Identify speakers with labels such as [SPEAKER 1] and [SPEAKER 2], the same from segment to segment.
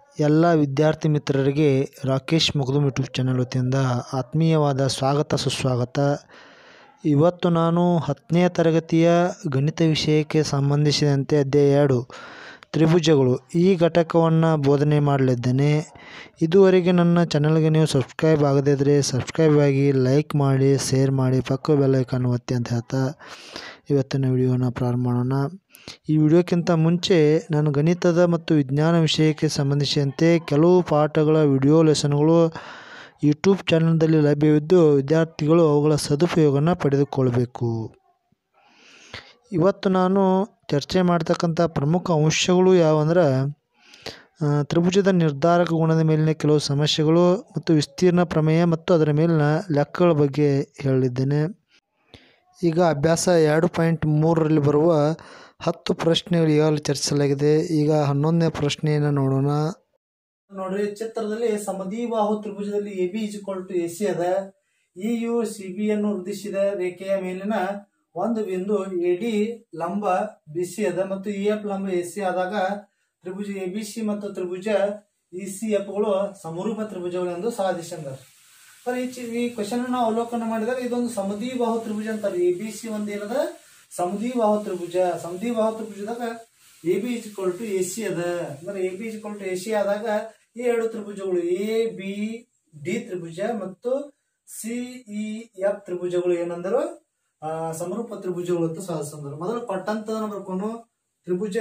[SPEAKER 1] ಎಲ್ಲ ವಿದ್ಯಾರ್ಥಿ ಮಿತ್ರರಿಗೆ ರಾಕೇಶ್ ಮಗ್ದುಮ್ ಯೂಟ್ಯೂಬ್ ಚಾನಲ್ ವತಿಯಿಂದ ಆತ್ಮೀಯವಾದ ಸ್ವಾಗತ ಸುಸ್ವಾಗತ. ಇವತ್ತು ನಾನು 10ನೇ ತರಗತಿಯ ಗಣಿತ ವಿಷಯಕ್ಕೆ ಸಂಬಂಧಿಸಿದಂತೆ ಅಧ್ಯಾಯ 2 ತ್ರಿಭುಜಗಳು ಈ ಘಟಕವನ್ನು ಬೋಧನೆ ಮಾಡಲಿದ್ದೇನೆ. ಇದುವರೆಗೆ ನನ್ನ ಚಾನಲ್ಗೆ ನೀವು ಸಬ್ಸ್ಕ್ರೈಬ್ ಆಗದೇ ಇದ್ದರೆ ಸಬ್ಸ್ಕ್ರೈಬ್ ಆಗಿ, ಲೈಕ್ ಮಾಡಿ, ಶೇರ್ ಮಾಡಿ, ಪಕ್ಕ ಬೆಲ್ ಐಕಾನ್ ಒತ್ತಿ ಅಂತ ಹೇಳ್ತಾ ಇವತ್ತಿನ ವಿಡಿಯೋನ ಪ್ರಾರಂಭ ಮಾಡೋಣ. ಈ ವಿಡಿಯೋಕ್ಕಿಂತ ಮುಂಚೆ ನಾನು ಗಣಿತದ ಮತ್ತು ವಿಜ್ಞಾನ ವಿಷಯಕ್ಕೆ ಸಂಬಂಧಿಸಿದಂತೆ ಕೆಲವು ಪಾಠಗಳ ವಿಡಿಯೋ ಲೆಸನ್ಗಳು ಯೂಟ್ಯೂಬ್ ಚಾನಲ್ನಲ್ಲಿ ಲಭ್ಯವಿದ್ದು ವಿದ್ಯಾರ್ಥಿಗಳು ಅವುಗಳ ಸದುಪಯೋಗನ ಪಡೆದುಕೊಳ್ಳಬೇಕು. ಇವತ್ತು ನಾನು ಚರ್ಚೆ ಮಾಡ್ತಕ್ಕಂಥ ಪ್ರಮುಖ ಅಂಶಗಳು ಯಾವುವಂದ್ರೆ ತ್ರಿಭುಜದ ನಿರ್ಧಾರಕ ಗುಣದ ಮೇಲಿನ ಕೆಲವು ಸಮಸ್ಯೆಗಳು ಮತ್ತು ವಿಸ್ತೀರ್ಣ ಪ್ರಮೇಯ ಮತ್ತು ಅದರ ಮೇಲಿನ ಲೆಕ್ಕಗಳ ಬಗ್ಗೆ ಹೇಳಲಿದ್ದೇನೆ. ಈಗ ಅಭ್ಯಾಸ 2.3ರಲ್ಲಿ ಬರುವ 10 ಪ್ರಶ್ನೆಗಳು ಈಗಾಗಲೇ ಚರ್ಚಿಸಲಾಗಿದೆ. ಈಗ 11ನೇ ಪ್ರಶ್ನೆಯನ್ನು ನೋಡೋಣ.
[SPEAKER 2] ನೋಡ್ರಿ, ಚಿತ್ರದಲ್ಲಿ ಸಮದ್ವಿಬಾಹು ತ್ರಿಭುಜದಲ್ಲಿ AB = AC ಅದ. EU CB ಯನ್ನು ವೃದ್ಧಿಸಿದ ರೇಖೆಯ ಮೇಲಿನ ಒಂದು ಬಿಂದು AD ಲಂಬ BC ಅದ ಮತ್ತು EF ಲಂಬ AC ಆದಾಗ ತ್ರಿಭುಜ ABC ಮತ್ತು ತ್ರಿಭುಜ ECF ಗಳು ಸಮರೂಪ ತ್ರಿಭುಜಗಳು ಎಂದು ಸಾಧಿಸಿದ್ದಾರೆ. ಈ ಕ್ವಶನ್ ನಾವು ಅವಲೋಕನ ಮಾಡಿದಾಗ ಇದೊಂದು ಸಮದ್ವಿಬಾಹು ತ್ರಿಭುಜ ಅಂತಾರೆ. ABC ಒಂದು ಏನದ ಸಮದ್ವಿಬಾಹು ತ್ರಿಭುಜ. ಸಮದ್ವಿಬಾಹು ತ್ರಿಭುಜದಾಗ AB = AC ಅದ. ಅಂದ್ರೆ AB = AC ಆದಾಗ ಈ ಎರಡು ತ್ರಿಭುಜಗಳು ABD ತ್ರಿಭುಜ ಮತ್ತು CEF ತ್ರಿಭುಜಗಳು ಏನಂದ್ರು ಸಮರೂಪ ತ್ರಿಭುಜಗಳು ಅಂತ ಸಾಧಿಸಿದ್ರು. ಮೊದಲು ಪಟ್ಟಂತ ಬರ್ಕೊಂಡು ತ್ರಿಭುಜ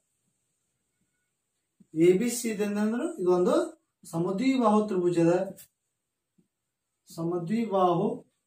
[SPEAKER 2] ABC ಅಂದ್ರೆ ಇದೊಂದು ಸಮದ್ವಿಬಾಹು ತ್ರಿಭುಜದ ಸಮದ್ವಿಬಾಹು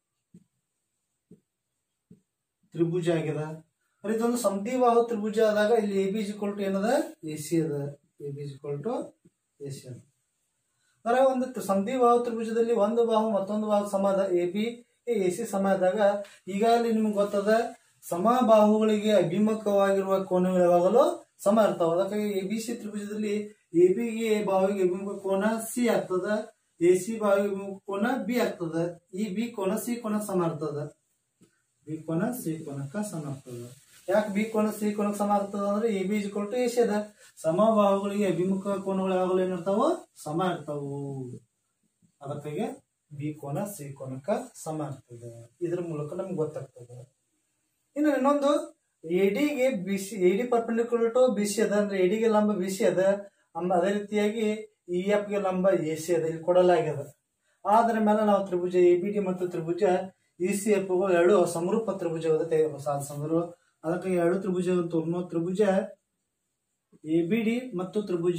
[SPEAKER 2] ತ್ರಿಭುಜ ಆಗಿದೆ. ಇದೊಂದು ಸಮದ್ವಿಬಾಹು ತ್ರಿಭುಜ ಆದಾಗ ಇಲ್ಲಿ AB = ಏನದ AC ಅದ. AB = AC ಅದ. ಅಂದ್ರೆ ಒಂದು ಸಮದ್ವಿಬಾಹು ತ್ರಿಭುಜದಲ್ಲಿ ಒಂದು ಬಾಹು ಮತ್ತೊಂದು ಬಾಹು ಸಮ ಅದ. AB AC ಸಮ ಆದಾಗ ಈಗಾಗಲೇ ನಿಮ್ಗೆ ಗೊತ್ತದ ಸಮಬಾಹುಗಳಿಗೆ ಅಭಿಮುಖವಾಗಿರುವ ಕೋನಗಳು ಯಾವಾಗಲೂ ಸಮ ಇರ್ತಾವ. ಅದಕ್ಕಾಗಿ ABC ತ್ರಿಭುಜದಲ್ಲಿ AB ಬಾಹುವಿಗೆ ಅಭಿಮುಖ ಕೋನ C ಆಗ್ತದ, AC ಬಾಹುವಿಗೆ ಅಭಿಮುಖ ಕೋನ B ಆಗ್ತದ. ಈ B ಕೋನ C ಕೋನ ಸಮ ಇರ್ತದ. B ಕೋನ C ಕೋನಕ್ಕ ಸಮ ಆಗ್ತದ. ಯಾಕೆ B ಕೋನ C ಕೋನಕ್ಕೆ ಸಮ ಆಗ್ತದ ಅಂದ್ರೆ AB = AC ಅದ. ಸಮಬಾಹುಗಳಿಗೆ ಅಭಿಮುಖ ಕೋನಗಳು ಯಾವಾಗಲೂ ಏನಿರ್ತಾವ ಸಮ ಇರ್ತಾವು. ಅದಕ್ಕಾಗಿ B ಕೋನ C ಕೋನಕ್ಕ ಸಮ ಇರ್ತದೆ. ಇದ್ರ ಮೂಲಕ ನಮ್ಗೆ ಗೊತ್ತಾಗ್ತದೆ. ಇನ್ನು ಇನ್ನೊಂದು AD ಗೆ BC AD = BC ಅದ. ಅಂದ್ರೆ AD ಗೆ ಲಂಬ BC ಅದ. ಅದೇ ರೀತಿಯಾಗಿ EF ಗೆ ಲಂಬ AC ಅದ. ಇಲ್ಲಿ ಕೊಡಲಾಗ್ಯದ. ಆದ್ರ ಮೇಲೆ ನಾವು ತ್ರಿಭುಜ ABD ಮತ್ತು ತ್ರಿಭುಜ ECF ಎರಡು ಸಮರೂಪ ತ್ರಿಭುಜಗಳು ಸಾಧಿಸಿದ್ರು. ಅದಕ್ಕಾಗಿ ಎರಡು ತ್ರಿಭುಜ ತ್ರಿಭುಜ ABD ಮತ್ತು ತ್ರಿಭುಜ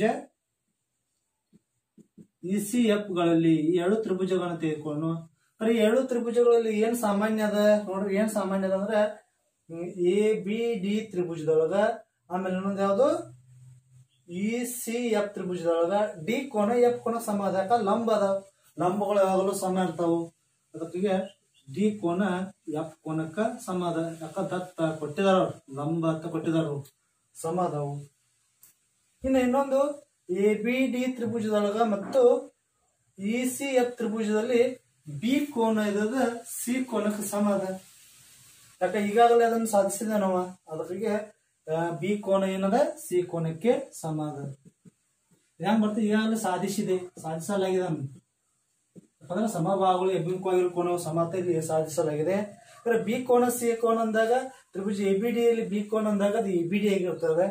[SPEAKER 2] ECF ಗಳಲ್ಲಿ ಈ ಎರಡು ತ್ರಿಭುಜಗಳನ್ನು ತೆಗೆದುಕೊಂಡು ಈ ಎರಡು ತ್ರಿಭುಜಗಳಲ್ಲಿ ಏನ್ ಸಾಮಾನ್ಯ ಅದ ನೋಡ್ರಿ. ಏನ್ ಸಾಮಾನ್ಯ ಅದ ಅಂದ್ರೆ ABD ತ್ರಿಭುಜದೊಳಗ ಆಮೇಲೆ ಇನ್ನೊಂದು ಯಾವ್ದು ECF ತ್ರಿಭುಜದೊಳಗ D ಕೋನ F ಕೋನ ಸಮ ಅದ. ಯಾಕ ಲಂಬ ಅದ. ಲಂಬಗಳು ಯಾವಾಗಲೂ ಸಮ ಇರ್ತಾವು. ಅದಕ್ಕೆ D ಕೋನ F ಕೋನಕ್ಕ ಸಮ ಅದ. ಯಾಕ ದತ್ತ ಕೊಟ್ಟಿದಾರ ಲಂಬ ಅಂತ ಕೊಟ್ಟಿದಾರ ಸಮ ಅದಾವು. ಇನ್ನು ಇನ್ನೊಂದು ABD ತ್ರಿಭುಜದೊಳಗ ಮತ್ತು ECF ತ್ರಿಭುಜದಲ್ಲಿ B ಕೋನ ಇದ C ಕೋನಕ್ಕೆ ಸಮ ಅದ. ಯಾಕ ಈಗಾಗಲೇ ಅದನ್ನು ಸಾಧಿಸಿದ ನಾವು. ಅದಕ್ಕೆ B ಕೋನ ಏನದ C ಕೋನಕ್ಕೆ ಸಮ ಅದ. ಹೆಂಗ್ ಬರ್ತದೆ ಈಗಾಗಲೇ ಸಾಧಿಸಲಾಗಿದೆ. ಯಾಕಂದ್ರೆ ಸಮಬಾಹುಗಳು ಅಭಿಮುಖವಾಗಿರೋ ಕೋನ ಸಮತೆಯಲ್ಲಿ ಸಾಧಿಸಲಾಗಿದೆ. ಅಂದ್ರೆ B ಕೋನ C ಕೋನ ಅಂದಾಗ ತ್ರಿಭುಜ ABD ಯಲ್ಲಿ B ಕೋನ ಅಂದಾಗ ಅದು ABD ಆಗಿರ್ತದೆ.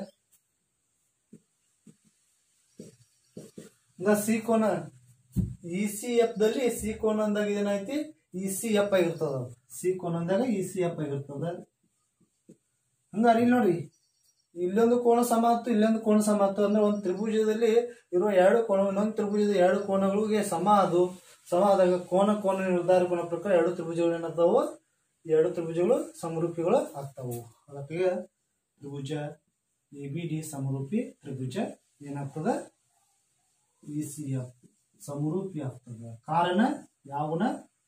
[SPEAKER 2] C ಕೋನ ECF ದಲ್ಲಿ C ಕೋನ ಅಂದಾಗ ಏನಾಯ್ತಿ ECF ಆಗಿರ್ತದ. C ಕೋನ ಅಂದಾಗ ECF ಆಗಿರ್ತದ. ಹಂಗಾರೆ ಇಲ್ಲಿ ನೋಡ್ರಿ, ಇಲ್ಲೊಂದು ಕೋನ ಸಮ ಆಯ್ತು, ಇಲ್ಲೊಂದು ಕೋನ ಸಮ ಆಯ್ತು. ಅಂದ್ರೆ ಒಂದು ತ್ರಿಭುಜದಲ್ಲಿ ಇರುವ ಎರಡು ಕೋನ ಇನ್ನೊಂದು ತ್ರಿಭುಜದ ಎರಡು ಕೋನಗಳಿಗೆ ಸಮ ಆದಾಗ ಕೋನ ನಿರ್ಧಾರ ಕೋನ ಪ್ರಕಾರ ಎರಡು ತ್ರಿಭುಜಗಳು ಏನಾಗ್ತಾವು, ಎರಡು ತ್ರಿಭುಜಗಳು ಸಮರೂಪಿಗಳು ಆಗ್ತಾವು. ಅದಕ್ಕೆ ತ್ರಿಭುಜ ABD ಸಮರೂಪಿ, ತ್ರಿಭುಜ ಏನಾಗ್ತದ ECF ಸಮರೂಪಿ ಆಗ್ತದೆ. ಕಾರಣ ಯಾವನ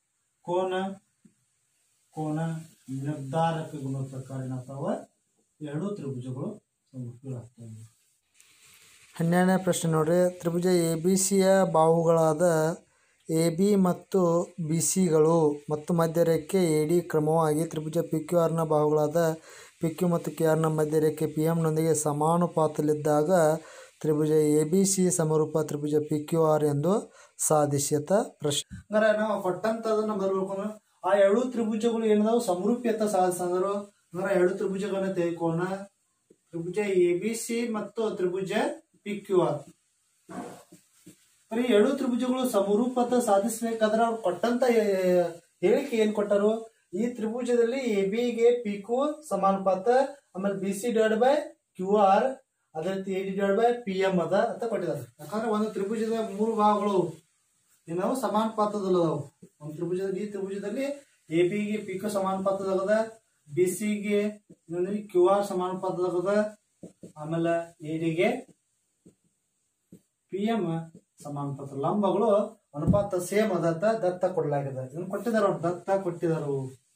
[SPEAKER 2] ಕೋನ ನಿರ್ಧಾರಕ ಗುಣ ಪ್ರಕಾರ ಏನಾಗ್ತಾವ ಎರಡು ತ್ರಿಭುಜಗಳು ಸಮರೂಪಿಗಳಾಗ್ತವೆ.
[SPEAKER 1] 12ನೇ ಪ್ರಶ್ನೆ ನೋಡ್ರಿ. ತ್ರಿಭುಜ ABCಯ ಬಾಹುಗಳಾದ AB ಮತ್ತು BCಗಳು ಮತ್ತು ಮಧ್ಯರೇಖೆ AD ಕ್ರಮವಾಗಿ ತ್ರಿಭುಜ PQRನ ಬಾಹುಗಳಾದ PQ ಮತ್ತು QR ನ ಮಧ್ಯರೇಖೆ PM ನೊಂದಿಗೆ ಸಮಾನುಪಾತದಲ್ಲಿದ್ದಾಗ ತ್ರಿಭುಜ ಎ ಬಿ ಸಿ ಸಮರೂಪ ತ್ರಿಭುಜ ಪಿ ಕ್ಯೂ ಆರ್ ಎಂದು ಸಾಧಿಸಿತ ಪ್ರಶ್ನೆ.
[SPEAKER 2] ಅಂದ್ರೆ ನಾವು ಕೊಟ್ಟಂತದನ್ನ ಬರ್ಬೇಕು ಅಂದ್ರೆ ಆ ಎರಡು ತ್ರಿಭುಜಗಳು ಏನದಾವು ಸಮರೂಪಿಯತ್ತ ಸಾಧಿಸಂದ್ರು ಅಂದ್ರೆ ಎರಡು ತ್ರಿಭುಜಗಳನ್ನ ತೆಗೆದುಕೋಣ. ತ್ರಿಭುಜ ಎ ಬಿ ಸಿ ಮತ್ತು ತ್ರಿಭುಜ ಪಿ ಕ್ಯೂ ಆರ್. ಈ ಎರಡು ತ್ರಿಭುಜಗಳು ಸಮರೂಪತ ಸಾಧಿಸಬೇಕಾದ್ರೆ ಅವ್ರು ಕೊಟ್ಟಂತ ಹೇಳಿಕೆ ಏನ್ ಕೊಟ್ಟರು, ಈ ತ್ರಿಭುಜದಲ್ಲಿ ಎ ಬಿ ಗೆ ಪಿ ಕ್ಯೂ ಸಮಾನುಪಾತ, ಆಮೇಲೆ B C divide by Q R, ಅದೇ ರೀತಿ A D divide by P M ಅದ ಅಂತ ಕೊಟ್ಟಿದ್ದಾರೆ. ಯಾಕಂದ್ರೆ ಒಂದು ತ್ರಿಭುಜದ ಮೂರು ಭಾಗಗಳು ಏನವು ಸಮಾನುಪಾತದಲ್ಲದಾವು. ಒಂದು ತ್ರಿಭುಜದಲ್ಲಿ ಈ ತ್ರಿಭುಜದಲ್ಲಿ ಎ ಬಿ ಗೆ ಪಿ ಕ್ಯೂ ಸಮಾನುಪಾತದಾಗದ, ಬಿ ಸಿ ಗೆ ಕ್ಯೂ ಆರ್ ಸಮಾನುಪಾತದಾಗದ, ಆಮೇಲೆ ಎ ಡಿ ಗೆ ಪಿ ಎಂ ಸಮಾನುಪಾತ. ಲಂಬಗಳು ಅನುಪಾತ ಸೇಮ್ ಅದ ದತ್ತ ಕೊಡಲಾಗಿದೆ. ಇದನ್ನು ಕೊಟ್ಟಿದಾರ ಅವ್ರು, ದತ್ತ ಕೊಟ್ಟಿದಾರು.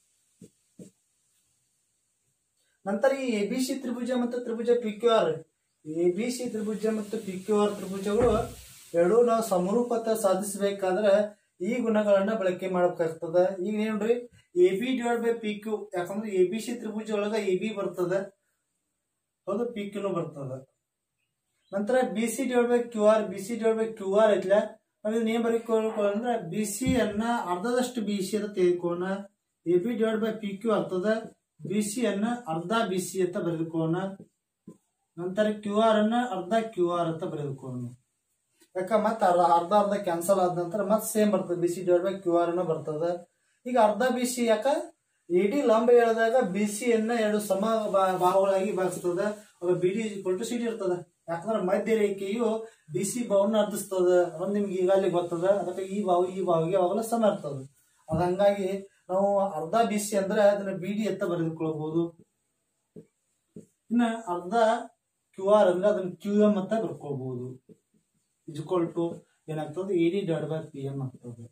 [SPEAKER 2] ನಂತರ ಈ ಎ ಬಿ ಸಿ ತ್ರಿಭುಜ ಮತ್ತು ತ್ರಿಭುಜ P Q R, A B C ತ್ರಿಭುಜ ಮತ್ತು ಪಿ ಕ್ಯೂ ಆರ್ ತ್ರಿಭುಜಗಳು ಎರಡು ನಾವು ಸಮರೂಪತ ಸಾಧಿಸಬೇಕಾದ್ರೆ ಈ ಗುಣಗಳನ್ನ ಬಳಕೆ ಮಾಡಬೇಕಾಗ್ತದ. ಈಗ ನೋಡ್ರಿ, A B divide by P Q, ಯಾಕಂದ್ರೆ ಎ ಬಿ ಸಿ ತ್ರಿಭುಜ ಒಳಗ ಎ ಬಿ ಬರ್ತದ, ಹೌದು, ಪಿ ಕ್ಯೂನು ಬರ್ತದ. ನಂತರ B C divide by Q R, B C divide by Q R ಐತ್ಲ, ನಾವ್ ಏನ್ ಬರೀಕೋಣ, ಬಿ ಸಿ ಅನ್ನ ಅರ್ಧದಷ್ಟು ಬಿ ಸಿ ಅಂತ ತೆಗೆದುಕೋಣ. A B divide by P Q ಆಗ್ತದ, ಬಿ ಸಿ ಅನ್ನ ಅರ್ಧ ಬಿ ಸಿ ಅಂತ ಬರೆದುಕೋಣ. ನಂತರ ಕ್ಯೂ ಆರ್ ಅನ್ನ ಅರ್ಧ ಕ್ಯೂ ಆರ್ ಅಂತ ಬರೆದುಕೋಣ. ಯಾಕ ಮತ್ತೆ ಅರ್ಧ ಅರ್ಧ ಕ್ಯಾನ್ಸಲ್ ಆದ ನಂತರ ಮತ್ತೆ ಸೇಮ್ ಬರ್ತದೆ, B C divide by Q R ಅನ್ನ ಬರ್ತದ. ಈಗ ಅರ್ಧ ಬಿ ಸಿ ಯಾಕ ಎ ಡಿ ಲಂಬ ಎಳೆದಾಗ ಬಿ ಸಿ ಅನ್ನ ಎರಡು ಸಮ ಭಾಗಗಳಾಗಿ ಭಾಗಿಸ್ತದ. ಅವಾಗ B D equal to C D ಇರ್ತದ. ಯಾಕಂದ್ರೆ ಮಧ್ಯ ರೇಖೆಯು ಬಿ ಸಿ ಭಾವನ ಅರ್ಧಿಸ್ತದ, ಅದೊಂದು ನಿಮ್ಗೆ ಈಗಾಗಲೇ ಗೊತ್ತದ. ಅದಕ್ಕೆ ಈ ಭಾವಿಗೆ ಅವಾಗಲೂ ಸಮ ಇರ್ತದ. ಅದ ಹಂಗಾಗಿ ನಾವು ಅರ್ಧ ಬಿ ಸಿ ಅಂದ್ರೆ ಅದನ್ನ ಬಿ ಡಿ ಅಂತ ಬರೆದುಕೊಳ್ಬಹುದು. ಇನ್ನ ಅರ್ಧ ಕ್ಯೂ ಆರ್ ಅಂದ್ರೆ ಅದನ್ನ ಕ್ಯೂ ಎಂ ಅಂತ ಬರ್ಕೊಳ್ಬಹುದು. ಈಕ್ವಲ್ ಟು ಏನಾಗ್ತದೆ, A D divide by P M ಆಗ್ತದೆ.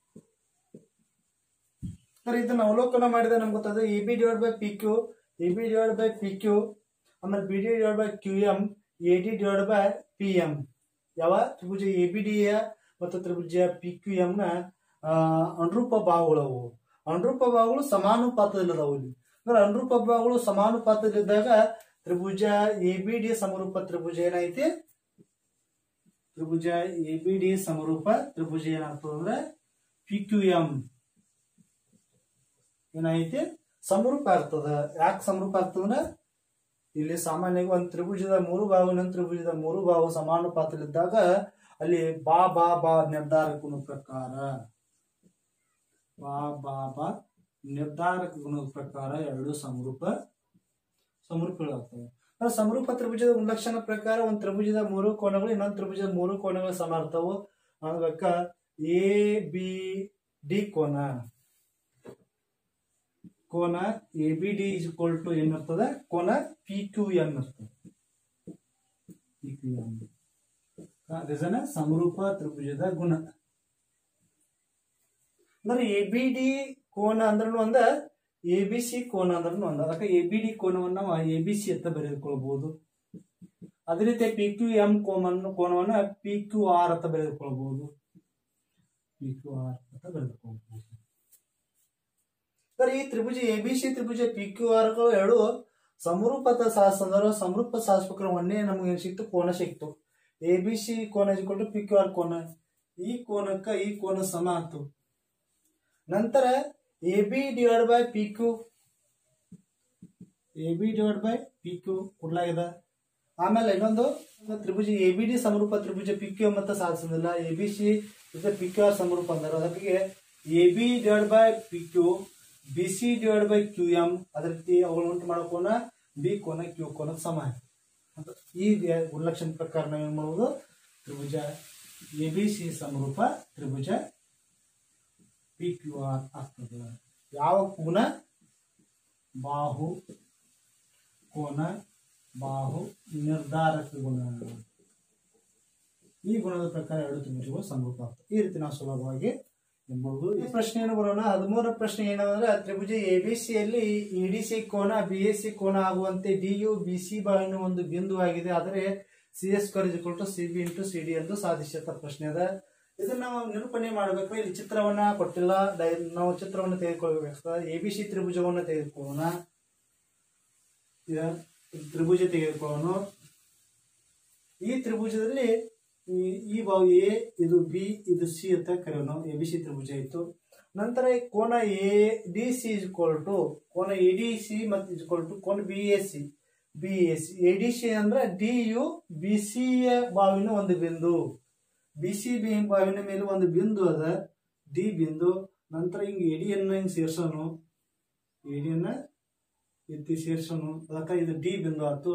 [SPEAKER 2] ಇದನ್ನ ಅವಲೋಕನ ಮಾಡಿದ್ರೆ ನಮ್ಗೆ ಗೊತ್ತಾದ್ರೆ A B divide by P Q, A B divide by P Q, ಆಮೇಲೆ B D divide by Q M, A D divide by P M ಯಾವ ತ್ರಿಭುಜ ಎ ಬಿ ಡಿ ಮತ್ತು ತ್ರಿಭುಜ ಪಿ ಕ್ಯೂ ಎಂ ನ ಅನುರೂಪ ಭಾಗಗಳವು. ಅನುರೂಪ ಭಾಗಗಳು ಸಮಾನುಪಾತದಲ್ಲಿದಾವು. ಇಲ್ಲಿ ಅಂದ್ರೆ ಅನುರೂಪ ಭಾಗಗಳು ಸಮಾನುಪಾತದಲ್ಲಿದ್ದಾಗ ತ್ರಿಭುಜ ಎ ಬಿ ಡಿ ಸಮರೂಪ ತ್ರಿಭುಜ ಏನೈತಿ, ತ್ರಿಭುಜ ಎ ಬಿ ಡಿ ಸಮರೂಪ ತ್ರಿಭುಜ ಏನಾಗ್ತದೆ ಅಂದ್ರೆ ಪಿ ಕ್ಯೂ ಎಂ ಏನೈತಿ ಸಮರೂಪ ಆಗ್ತದ. ಯಾಕೆ ಸಮರೂಪ ಆಗ್ತದಂದ್ರೆ ಇಲ್ಲಿ ಸಾಮಾನ್ಯವಾಗಿ ಒಂದು ತ್ರಿಭುಜದ ಮೂರು ಭಾಗ ಇನ್ನೊಂದು ತ್ರಿಭುಜದ ಮೂರು ಭಾಗ ಸಮಾನುಪಾತದಲ್ಲಿದ್ದಾಗ ಅಲ್ಲಿ ಬಾ ಬಾ ಬಾ ನಿರ್ಧಾರಕ ಗುಣದ ಪ್ರಕಾರ, ಬಾ ಬಾ ಬಾ ನಿರ್ಧಾರಕ ಗುಣದ ಪ್ರಕಾರ ಎರಡು ಸಮರೂಪಗಳಾಗ್ತವೆ. ಸಮರೂಪ ತ್ರಿಭುಜದ ಗುಣಲಕ್ಷಣ ಪ್ರಕಾರ ಒಂದು ತ್ರಿಭುಜದ ಮೂರು ಕೋನಗಳು ಇನ್ನೊಂದು ತ್ರಿಭುಜದ ಮೂರು ಕೋನಗಳು ಸಮ ಇರ್ತಾವು. ಅದಕ್ಕ ಎ ಬಿ ಡಿ ಕೋನ A B D is equal to ಏನಿರ್ತದೆ, ಕೋನ ಪಿ ಕ್ಯೂ ಎಂ ಇರ್ತದೆ. ಪಿ ಕ್ಯೂ ಎಂ ಸಮರೂಪ ತ್ರಿಭುಜದ ಗುಣ. ಅಂದ್ರೆ ಎ ಬಿ ಡಿ ಕೋನ ಅಂದ್ರೂ ಒಂದ, ಎ ಬಿ ಸಿ ಕೋನ ಅಂದ್ರೂ ಒಂದ. ಅದಕ್ಕೆ ಎ ಬಿ ಡಿ ಕೋನವನ್ನು ನಾವು ಎ ಬಿ ಸಿ ಅಂತ ಬರೆದುಕೊಳ್ಬಹುದು. ಅದೇ ರೀತಿ ಪಿ ಕ್ಯೂ ಎಂ ಕೋನವನ್ನ ಪಿ ಕ್ಯೂ ಆರ್ ಅಂತ ಬರೆದುಕೊಳ್ಬಹುದು. ಪಿ ಕ್ಯೂ ಆರ್ ಅಂತ ಬರೆದುಕೊಳ್ಬಹುದು. ಈ ತ್ರಿಭುಜ ಎ ಬಿ ಸಿ ತ್ರಿಭುಜ ಪಿ ಕ್ಯೂ ಆರ್ ಗಳು ಎರಡು ಸಮರೂಪತ ಸಾಧಿಸಿದ್ರೆ ಸಮರೂಪ ಸಾಧಿಸ್ಬೇಕಾದ್ರೆ ಒಂದೇ ನಮ್ಗೆ ಏನ್ ಸಿಕ್ತು, ಕೋನ ಸಿಕ್ತು. ಎ ಬಿ ಸಿ ಕೋನ ಇಸ್ಕೊಂಡು ಪಿ ಕ್ಯೂ ಆರ್ ಕೋನ, ಈ ಕೋನಕ್ಕ ಈ ಕೋನ ಸಮ ಆಯ್ತು. ನಂತರ A B divide by P Q, A B divide by P Q ಕೊಡ್ಲಾಗಿದೆ. ಆಮೇಲೆ ಇನ್ನೊಂದು ತ್ರಿಭುಜ ಎ ಬಿ ಡಿ ಸಮರೂಪ ತ್ರಿಭುಜ ಪಿ ಕ್ಯೂ ಅಂತ ಸಾಧಿಸೋದಿಲ್ಲ, A B C P Q R ಸಮರೂಪ ಅಂದ್ರೆ ಅದಕ್ಕೆ A B divide by P Q, B C divide by Q M, ಅದೇ ರೀತಿ ಅವುಗಳು ಉಂಟು ಮಾಡೋಕೋನ ಬಿ ಕೋನ ಕ್ಯೂ ಕೋನ ಸಮ. ಈ ಗುಣಲಕ್ಷಣ ಪ್ರಕಾರ ನಾವೇನ್ ಮಾಡುವುದು, ತ್ರಿಭುಜ ಎ ಬಿ ಸಿ ಸಮರೂಪ ತ್ರಿಭುಜ ಪಿ ಕ್ಯೂ ಆರ್ ಆಗ್ತದೆ. ಯಾವ ಗುಣ, ಬಾಹು ಕೋನ ಬಾಹು ನಿರ್ಧಾರಕ ಗುಣ. ಈ ಗುಣದ ಪ್ರಕಾರ ಎರಡು ತ್ರಿಭುಜಗಳು ಸಮರೂಪ ಆಗ್ತದೆ. ಈ ರೀತಿ ನಾವು ಸುಲಭವಾಗಿ ಎಂಬುದು. ಈ ಪ್ರಶ್ನೆ ಏನು ಬರೋಣ, 13ರ ಪ್ರಶ್ನೆ ಏನಂದ್ರೆ ತ್ರಿಭುಜ ಎ ಬಿ ಸಿ ಯಲ್ಲಿ ಇ ಡಿ ಸಿ ಕೋನ ಬಿ ಎಸ್ ಸಿ ಕೋನ ಆಗುವಂತೆ ಡಿ ಯು ಬಿ ಸಿ ಬಾಗಿನ ಒಂದು ಬಿಂದು ಆಗಿದೆ. ಆದರೆ C S square is equal to C B into C D ಎಂದು ಸಾಧಿಸಿದ ಪ್ರಶ್ನೆ ಅದ. ಇದನ್ನ ನಾವು ನಿರೂಪಣೆ ಮಾಡಬೇಕು. ಇಲ್ಲಿ ಚಿತ್ರವನ್ನ ಕೊಟ್ಟಿಲ್ಲ, ನಾವು ಚಿತ್ರವನ್ನು ತೆಗೆದುಕೊಳ್ಬೇಕಾಗ್ತದೆ. ಎ ಬಿ ಸಿ ತ್ರಿಭುಜವನ್ನು ತೆಗೆದುಕೊಳ್ಳೋಣ. ತ್ರಿಭುಜ ತೆಗೆದುಕೊಳ್ಳೋಣ. ಈ ತ್ರಿಭುಜದಲ್ಲಿ ಈ ಬಾವು ಎ, ಇದು ಬಿ, ಇದು ಸಿ ಅಂತ ಕರೆಯೋಣ ನಾವು. ಎ ಬಿ ಸಿ ತ್ರಿಭುಜ ಇತ್ತು. ನಂತರ ಈ ಕೋನ ಎ ಡಿ ಸಿ ಕೋನ ಎ ಡಿ ಸಿ ಮತ್ತು ಕೋನ B A C. A D C ಅಂದ್ರೆ ಡಿ ಯು ಬಿ ಸಿ ಬಾವಿನ ಒಂದು ಬಿಂದು, ಬಿ ಸಿ ಬಾವಿನ ಮೇಲೆ ಒಂದು ಬಿಂದು ಅದ, ಡಿ ಬಿಂದು. ನಂತರ ಹಿಂಗೆ ಎಡಿಯನ್ನ ಹಿಂಗೆ ಸೇರ್ಸೋನು, ಎಡಿಯನ್ನ ಎತ್ತಿ ಸೇರ್ಸೋನು, ಅದಕ್ಕೆ ಇದು ಡಿ ಬಿಂದು ಆಯ್ತು.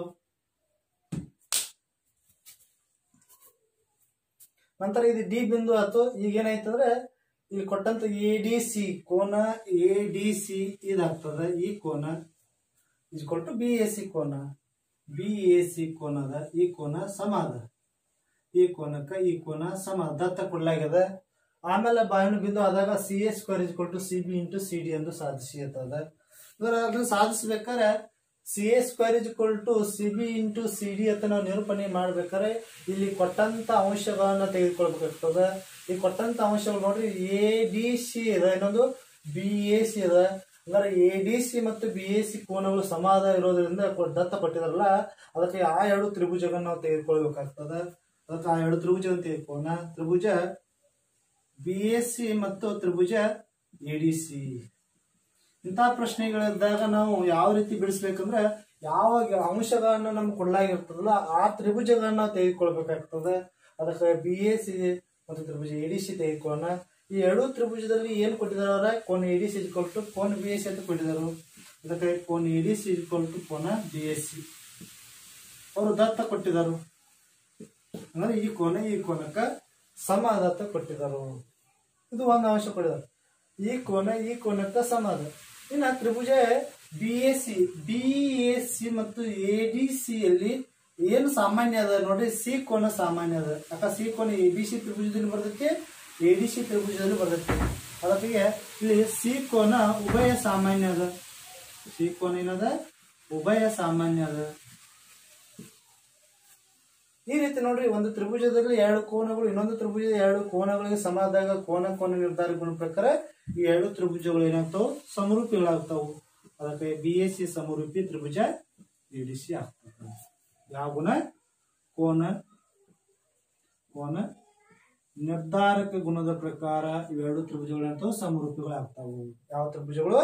[SPEAKER 2] ನಂತರ ಇದು ಡಿ ಬಿಂದು ಆಯ್ತು. ಈಗ ಏನಾಯ್ತಂದ್ರೆ ಇಲ್ಲಿ ಕೊಟ್ಟಂತ ಎ ಡಿ ಸಿ ಕೋನ ಎ ಡಿ ಸಿ ಇದಾಗ್ತದ. ಈ ಕೋನ ಇಸ್ಕೊಲ್ಟು ಬಿ ಎ ಸಿ ಕೋನ, ಬಿ ಎ ಸಿ ಕೋನ ಅದ. ಈ ಕೋನ ಸಮ ಅದ, ಈ ಕೋನಕ್ಕ ಈ ಕೋನ ಸಮ ದತ್ತ ಕೊಡ್ಲಾಗ್ಯದ. ಆಮೇಲೆ ಬಾವಿನ ಬಿಂದು ಆದಾಗ C A square is equal to C B into C D ಎಂದು ಸಾಧಿಸಿ ಅಂತದ. ಅದನ್ನ ಸಾಧಿಸ್ಬೇಕಾದ್ರೆ C A square is equal to C B into C D ಅಂತ ನಾವು ನಿರೂಪಣೆ ಮಾಡ್ಬೇಕಾದ್ರೆ ಇಲ್ಲಿ ಕೊಟ್ಟಂತ ಅಂಶಗಳನ್ನ ತೆಗೆದುಕೊಳ್ಬೇಕಾಗ್ತದ. ಈ ಕೊಟ್ಟಂತ ಅಂಶಗಳು ನೋಡ್ರಿ, ಎ ಡಿ ಸಿ ಇದೆ, ಇನ್ನೊಂದು ಬಿ ಎ ಸಿ ಇದೆ. ಅಂದ್ರೆ ಎ ಡಿ ಸಿ ಮತ್ತು ಬಿ ಎ ಸಿ ಕೋನಗಳು ಸಮಾನ ಇರೋದ್ರಿಂದ ದತ್ತ ಕೊಟ್ಟಿದಾರಲ್ಲ, ಅದಕ್ಕೆ ಆ ಎರಡು ತ್ರಿಭುಜಗಳನ್ನ ನಾವು ತೆಗೆದುಕೊಳ್ಬೇಕಾಗ್ತದ. ಅದಕ್ಕೆ ಆ ಎರಡು ತ್ರಿಭುಜವನ್ನು ತೆಗೆದುಕೋಣ. ತ್ರಿಭುಜ ಬಿ ಎ ಸಿ ಮತ್ತು ತ್ರಿಭುಜ ಎ ಡಿ ಸಿ. ಇಂತಹ ಪ್ರಶ್ನೆಗಳಿದ್ದಾಗ ನಾವು ಯಾವ ರೀತಿ ಬಿಡಿಸ್ಬೇಕಂದ್ರೆ, ಯಾವ ಅಂಶಗಳನ್ನ ನಮ್ಗೆ ಕೊಡ್ಲಾಗಿರ್ತದಲ್ಲ ಆ ತ್ರಿಭುಜಗಳನ್ನ ನಾವು ತೆಗೆದುಕೊಳ್ಬೇಕಾಗ್ತದೆ. ಅದಕ್ಕೆ ಬಿ ಎ ಸಿ ಮತ್ತು ತ್ರಿಭುಜ ಎ ಡಿ ಸಿ ತೆಗೆದುಕೊಳ್ಳೋಣ. ಈ ಎರಡು ತ್ರಿಭುಜದಲ್ಲಿ ಏನು ಕೊಟ್ಟಿದಾರ, ಕೋನ ಎ ಡಿ ಸಿ ಇಸ್ಕೊಲ್ಟು ಕೋನ ಬಿ ಎಸ್ ಸಿ ಅಂತ ಕೊಟ್ಟಿದ್ದಾರೆ. ಅದಕ್ಕೆ ಕೋನ ಎ ಡಿ ಸಿ ಇಸ್ಕೊಲ್ಟು ಕೋನ ಬಿ ಎಸ್ ಸಿ ಅವರು ದತ್ತ ಕೊಟ್ಟಿದ್ದಾರೆ. ಅಂದ್ರೆ ಈ ಕೋನಕ್ಕ ಸಮ ದತ್ತ ಕೊಟ್ಟಿದ್ದಾರೆ. ಇದು ಒಂದು ಅಂಶ ಕೊಟ್ಟಿದ್ದಾರೆ. ಈ ಕೋನಕ್ಕ ಸಮ ಅದ. ಇನ್ನು ತ್ರಿಭುಜ ಬಿ ಎ ಸಿ ಮತ್ತು ಎ ಡಿ ಸಿ ಯಲ್ಲಿ ಏನು ಸಾಮಾನ್ಯ ಅದ ನೋಡ್ರಿ, ಸಿ ಕೋನ ಸಾಮಾನ್ಯ ಅದ. ಯಾಕ ಸಿ ಕೋನ ಎ ಬಿ ಸಿ ತ್ರಿಭುಜದಲ್ಲಿ ಬರ್ತೈತಿ, ಎ ಡಿ ಸಿ ತ್ರಿಭುಜದಲ್ಲಿ ಬರ್ತೈತಿ. ಅದಕ್ಕೆ ಇಲ್ಲಿ ಸಿ ಕೋನ ಉಭಯ ಸಾಮಾನ್ಯ ಅದ. ಸಿ ಕೋನ ಏನದ, ಉಭಯ ಸಾಮಾನ್ಯ ಅದ. ಈ ರೀತಿ ನೋಡ್ರಿ, ಒಂದು ತ್ರಿಭುಜದಲ್ಲಿ ಎರಡು ಕೋನಗಳು ಇನ್ನೊಂದು ತ್ರಿಭುಜದ ಎರಡು ಕೋನಗಳಿಗೆ ಸಮ ಆದಾಗ ಕೋನ ನಿರ್ಧಾರ ಗುಣ ಪ್ರಕಾರ ಈ ಎರಡು ತ್ರಿಭುಜಗಳು ಏನಾಗ್ತಾವ, ಸಮರೂಪಿಗಳಾಗ್ತಾವು. ಅದಕ್ಕೆ ಬಿ ಎಸ್ ಸಿ ಸಮರೂಪಿ ತ್ರಿಭುಜ ಎ ಡಿ ಸಿ ಆಗ್ತದೆ. ಯಾವ ಗುಣ, ಕೋನ ನಿರ್ಧಾರಕ ಗುಣದ ಪ್ರಕಾರ ಇವೆರಡು ತ್ರಿಭುಜಗಳು ಏನಾಗ್ತಾವ, ಸಮರೂಪಿಗಳಾಗ್ತಾವು. ಯಾವ ತ್ರಿಭುಜಗಳು,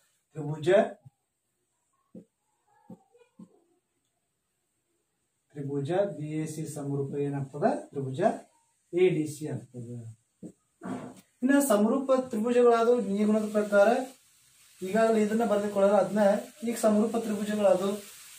[SPEAKER 2] ತ್ರಿಭುಜ ಬಿ ಎಸ್ ಸಿ ಸಮರೂಪ ಏನಾಗ್ತದ, ತ್ರಿಭುಜ ಎ ಡಿ ಸಿ ಆಗ್ತದೆ. ಇನ್ನು ಸಮರೂಪ ತ್ರಿಭುಜಗಳಾದವು ಈ ಗುಣದ ಪ್ರಕಾರ. ಈಗಾಗಲೇ ಇದನ್ನ ಬರೆದುಕೊಳ್ಳೋದು, ಅದನ್ನ ಈಗ ಸಮರೂಪ ತ್ರಿಭುಜಗಳಾದವು.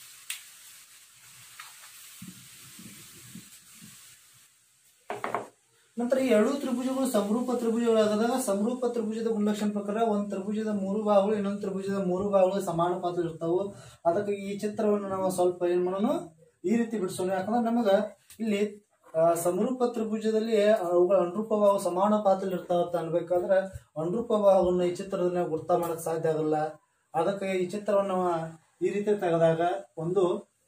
[SPEAKER 2] ನಂತರ ಈ ಎರಡು ತ್ರಿಭುಜಗಳು ಸಮರೂಪ ತ್ರಿಭುಜಗಳಾದಾಗ ಸಮರೂಪ ತ್ರಿಭುಜದ ಗುಣಲಕ್ಷಣ ಪ್ರಕಾರ ಒಂದು ತ್ರಿಭುಜದ ಮೂರು ಬಾಹುಗಳು ಇನ್ನೊಂದು ತ್ರಿಭುಜದ ಮೂರು ಬಾಹುಗಳು ಸಮಾನುಪಾತ ಇರ್ತಾವು. ಅದಕ್ಕೆ ಈ ಚಿತ್ರವನ್ನು ನಾವು ಸ್ವಲ್ಪ ಏನ್ ಮಾಡೋಣ, ಈ ರೀತಿ ಬಿಡಿಸೋಣ. ಯಾಕಂದ್ರೆ ನಮಗ ಇಲ್ಲಿ ಸಮರೂಪ ತ್ರಿಭುಜದಲ್ಲಿ ಅವುಗಳ ಅನುರೂಪ ಬಾಹು ಸಮಾನುಪಾತದಲ್ಲಿ ಇರ್ತಾವ ಅನ್ಬೇಕಾದ್ರೆ ಅನುರೂಪ ಬಾಹುಗಳನ್ನ ಈ ಚಿತ್ರದಲ್ಲಿ ಗುರ್ತ ಮಾಡಕ್ ಸಾಧ್ಯ ಆಗಲ್ಲ. ಅದಕ್ಕೆ ಈ ಚಿತ್ರವನ್ನು ಈ ರೀತಿ ತೆಗೆದಾಗ ಒಂದು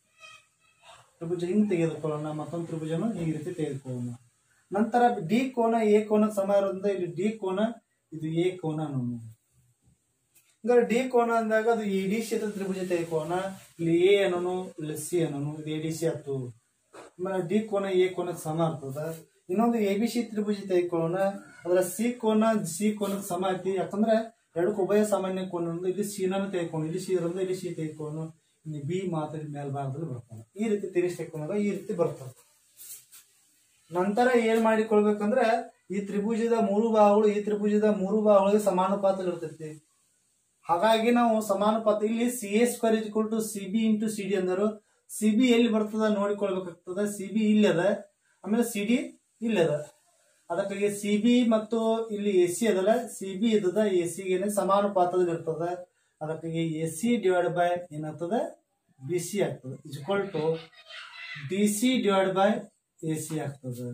[SPEAKER 2] ತ್ರಿಭುಜ ಹಿಂಗ್ ತೆಗೆದುಕೊಳ್ಳೋಣ, ಮತ್ತೊಂದು ತ್ರಿಭುಜನ ಈ ರೀತಿ ತೆಗೆದುಕೊಳ್ಳೋಣ. ನಂತರ ಡಿ ಕೋನ ಎ ಕೋನಕ್ಕೆ ಸಮ ಇರೋದ್ರಿಂದ ಇಲ್ಲಿ ಡಿ ಕೋನ ಇದು ಎ ಕೋನ ಅನ್ನೋಣ. ಹಂಗಾರೆ ಡಿ ಕೋನ ಅಂದಾಗ ಅದು ಎ ಡಿ ಸಿ ತ್ರಿಭುಜ ತೆಗೆದುಕೋಣ. ಇಲ್ಲಿ ಎ ಅನ್ನೋನು, ಇಲ್ಲಿ ಸಿ ಅನ್ನೋನು, ಇದು ಎ ಡಿ ಸಿ ಆಯ್ತು. ಆಮೇಲೆ ಡಿ ಕೋನ ಎ ಕೋನಕ್ಕೆ ಸಮ ಆಗ್ತದ. ಇನ್ನೊಂದು ಎ ಬಿ ಸಿ ತ್ರಿಭುಜ ತೆಗೆದುಕೊಳ್ಳೋಣ. ಅದರ ಸಿ ಕೋನಕ್ಕೆ ಸಮ ಐತಿ. ಯಾಕಂದ್ರೆ ಎರಡಕ್ಕೆ ಉಭಯ ಸಾಮಾನ್ಯ ಕೋನ, ಇಲ್ಲಿ ಸಿನ ತೆಗೆದುಕೊಂಡು ಇಲ್ಲಿ ಸಿ ಇರೋದು, ಇಲ್ಲಿ ಸಿ ತೆಗೆದುಕೊಂಡು ಇಲ್ಲಿ ಬಿ ಮಾತ್ರ ಮೇಲ್ಭಾಗದಲ್ಲಿ ಬರ್ತದೆ. ಈ ರೀತಿ ತಿರುಗಿಸಿ ತೆಗೆದುಕೊಂಡಾಗ ಈ ರೀತಿ ಬರ್ತದೆ. ನಂತರ ಏನ್ ಮಾಡಿಕೊಳ್ಬೇಕಂದ್ರೆ ಈ ತ್ರಿಭುಜದ ಮೂರು ಬಾಹುಗಳು ಈ ತ್ರಿಭುಜದ ಮೂರು ಬಾಹುಗಳಿಗೆ ಸಮಾನುಪಾತದಲ್ಲಿ ಇರ್ತೈತಿ. ಹಾಗಾಗಿ ನಾವು ಸಮಾನುಪಾತ ಇಲ್ಲಿ C A square equal to C B into C D ಅಂದರು. ಸಿ ಬಿ ಎಲ್ಲಿ ಬರ್ತದ ನೋಡಿಕೊಳ್ಬೇಕಾಗ್ತದ. ಸಿ ಬಿ ಇಲ್ಲಿ ಅದ, ಆಮೇಲೆ ಸಿ ಡಿ ಇಲ್ಲಿ ಅದ. ಅದಕ್ಕಾಗಿ ಸಿ ಬಿ ಮತ್ತು ಇಲ್ಲಿ ಎ ಸಿ ಅದಲ್ಲ, ಸಿ ಬಿ ಇದ್ದದ ಎ ಸಿಗೆ ಸಮಾನುಪಾತದಲ್ಲಿ ಇರ್ತದ. ಅದಕ್ಕಾಗಿ ಎ ಸಿ ಡಿವೈಡ್ ಬೈ ಏನಾಗ್ತದ, ಬಿ ಸಿ ಆಗ್ತದೆ. Equal to D C divide by A C ಆಗ್ತದೆ.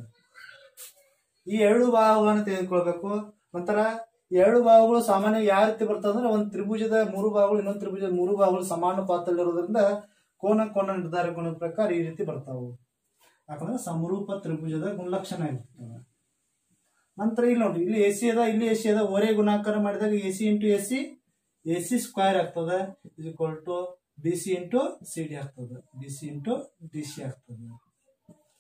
[SPEAKER 2] ಈ ಎರಡು ಬಾಹುಗಳನ್ನು ತೆಗೆದುಕೊಳ್ಬೇಕು. ನಂತರ ಎರಡು ಬಾಹುಗಳು ಸಾಮಾನ್ಯ ಯಾವ ರೀತಿ ಬರ್ತದೆ ಅಂದ್ರೆ ಒಂದು ತ್ರಿಭುಜದ ಮೂರು ಬಾಹುಗಳು ಇನ್ನೊಂದು ತ್ರಿಭುಜದ ಮೂರು ಬಾಹುಗಳು ಸಮಾನುಪಾತದಲ್ಲಿರೋದ್ರಿಂದ ಕೋನ ನಿರ್ಧಾರ ಗುಣದ ಪ್ರಕಾರ ಈ ರೀತಿ ಬರ್ತಾವು. ಯಾಕಂದ್ರೆ ಸಮರೂಪ ತ್ರಿಭುಜದ ಗುಣಲಕ್ಷಣ ಇರ್ತದೆ. ನಂತರ ಇಲ್ಲಿ ನೋಡಿ, ಇಲ್ಲಿ ಎ ಸಿ ಅದ, ಇಲ್ಲಿ ಎ ಸಿ ಅದ, ಒರೇ ಗುಣಾಕಾರ ಮಾಡಿದಾಗ A C into A C square ಆಗ್ತದೆ. Equal to D C into C D ಆಗ್ತದೆ. D C into D C ಆಗ್ತದೆ.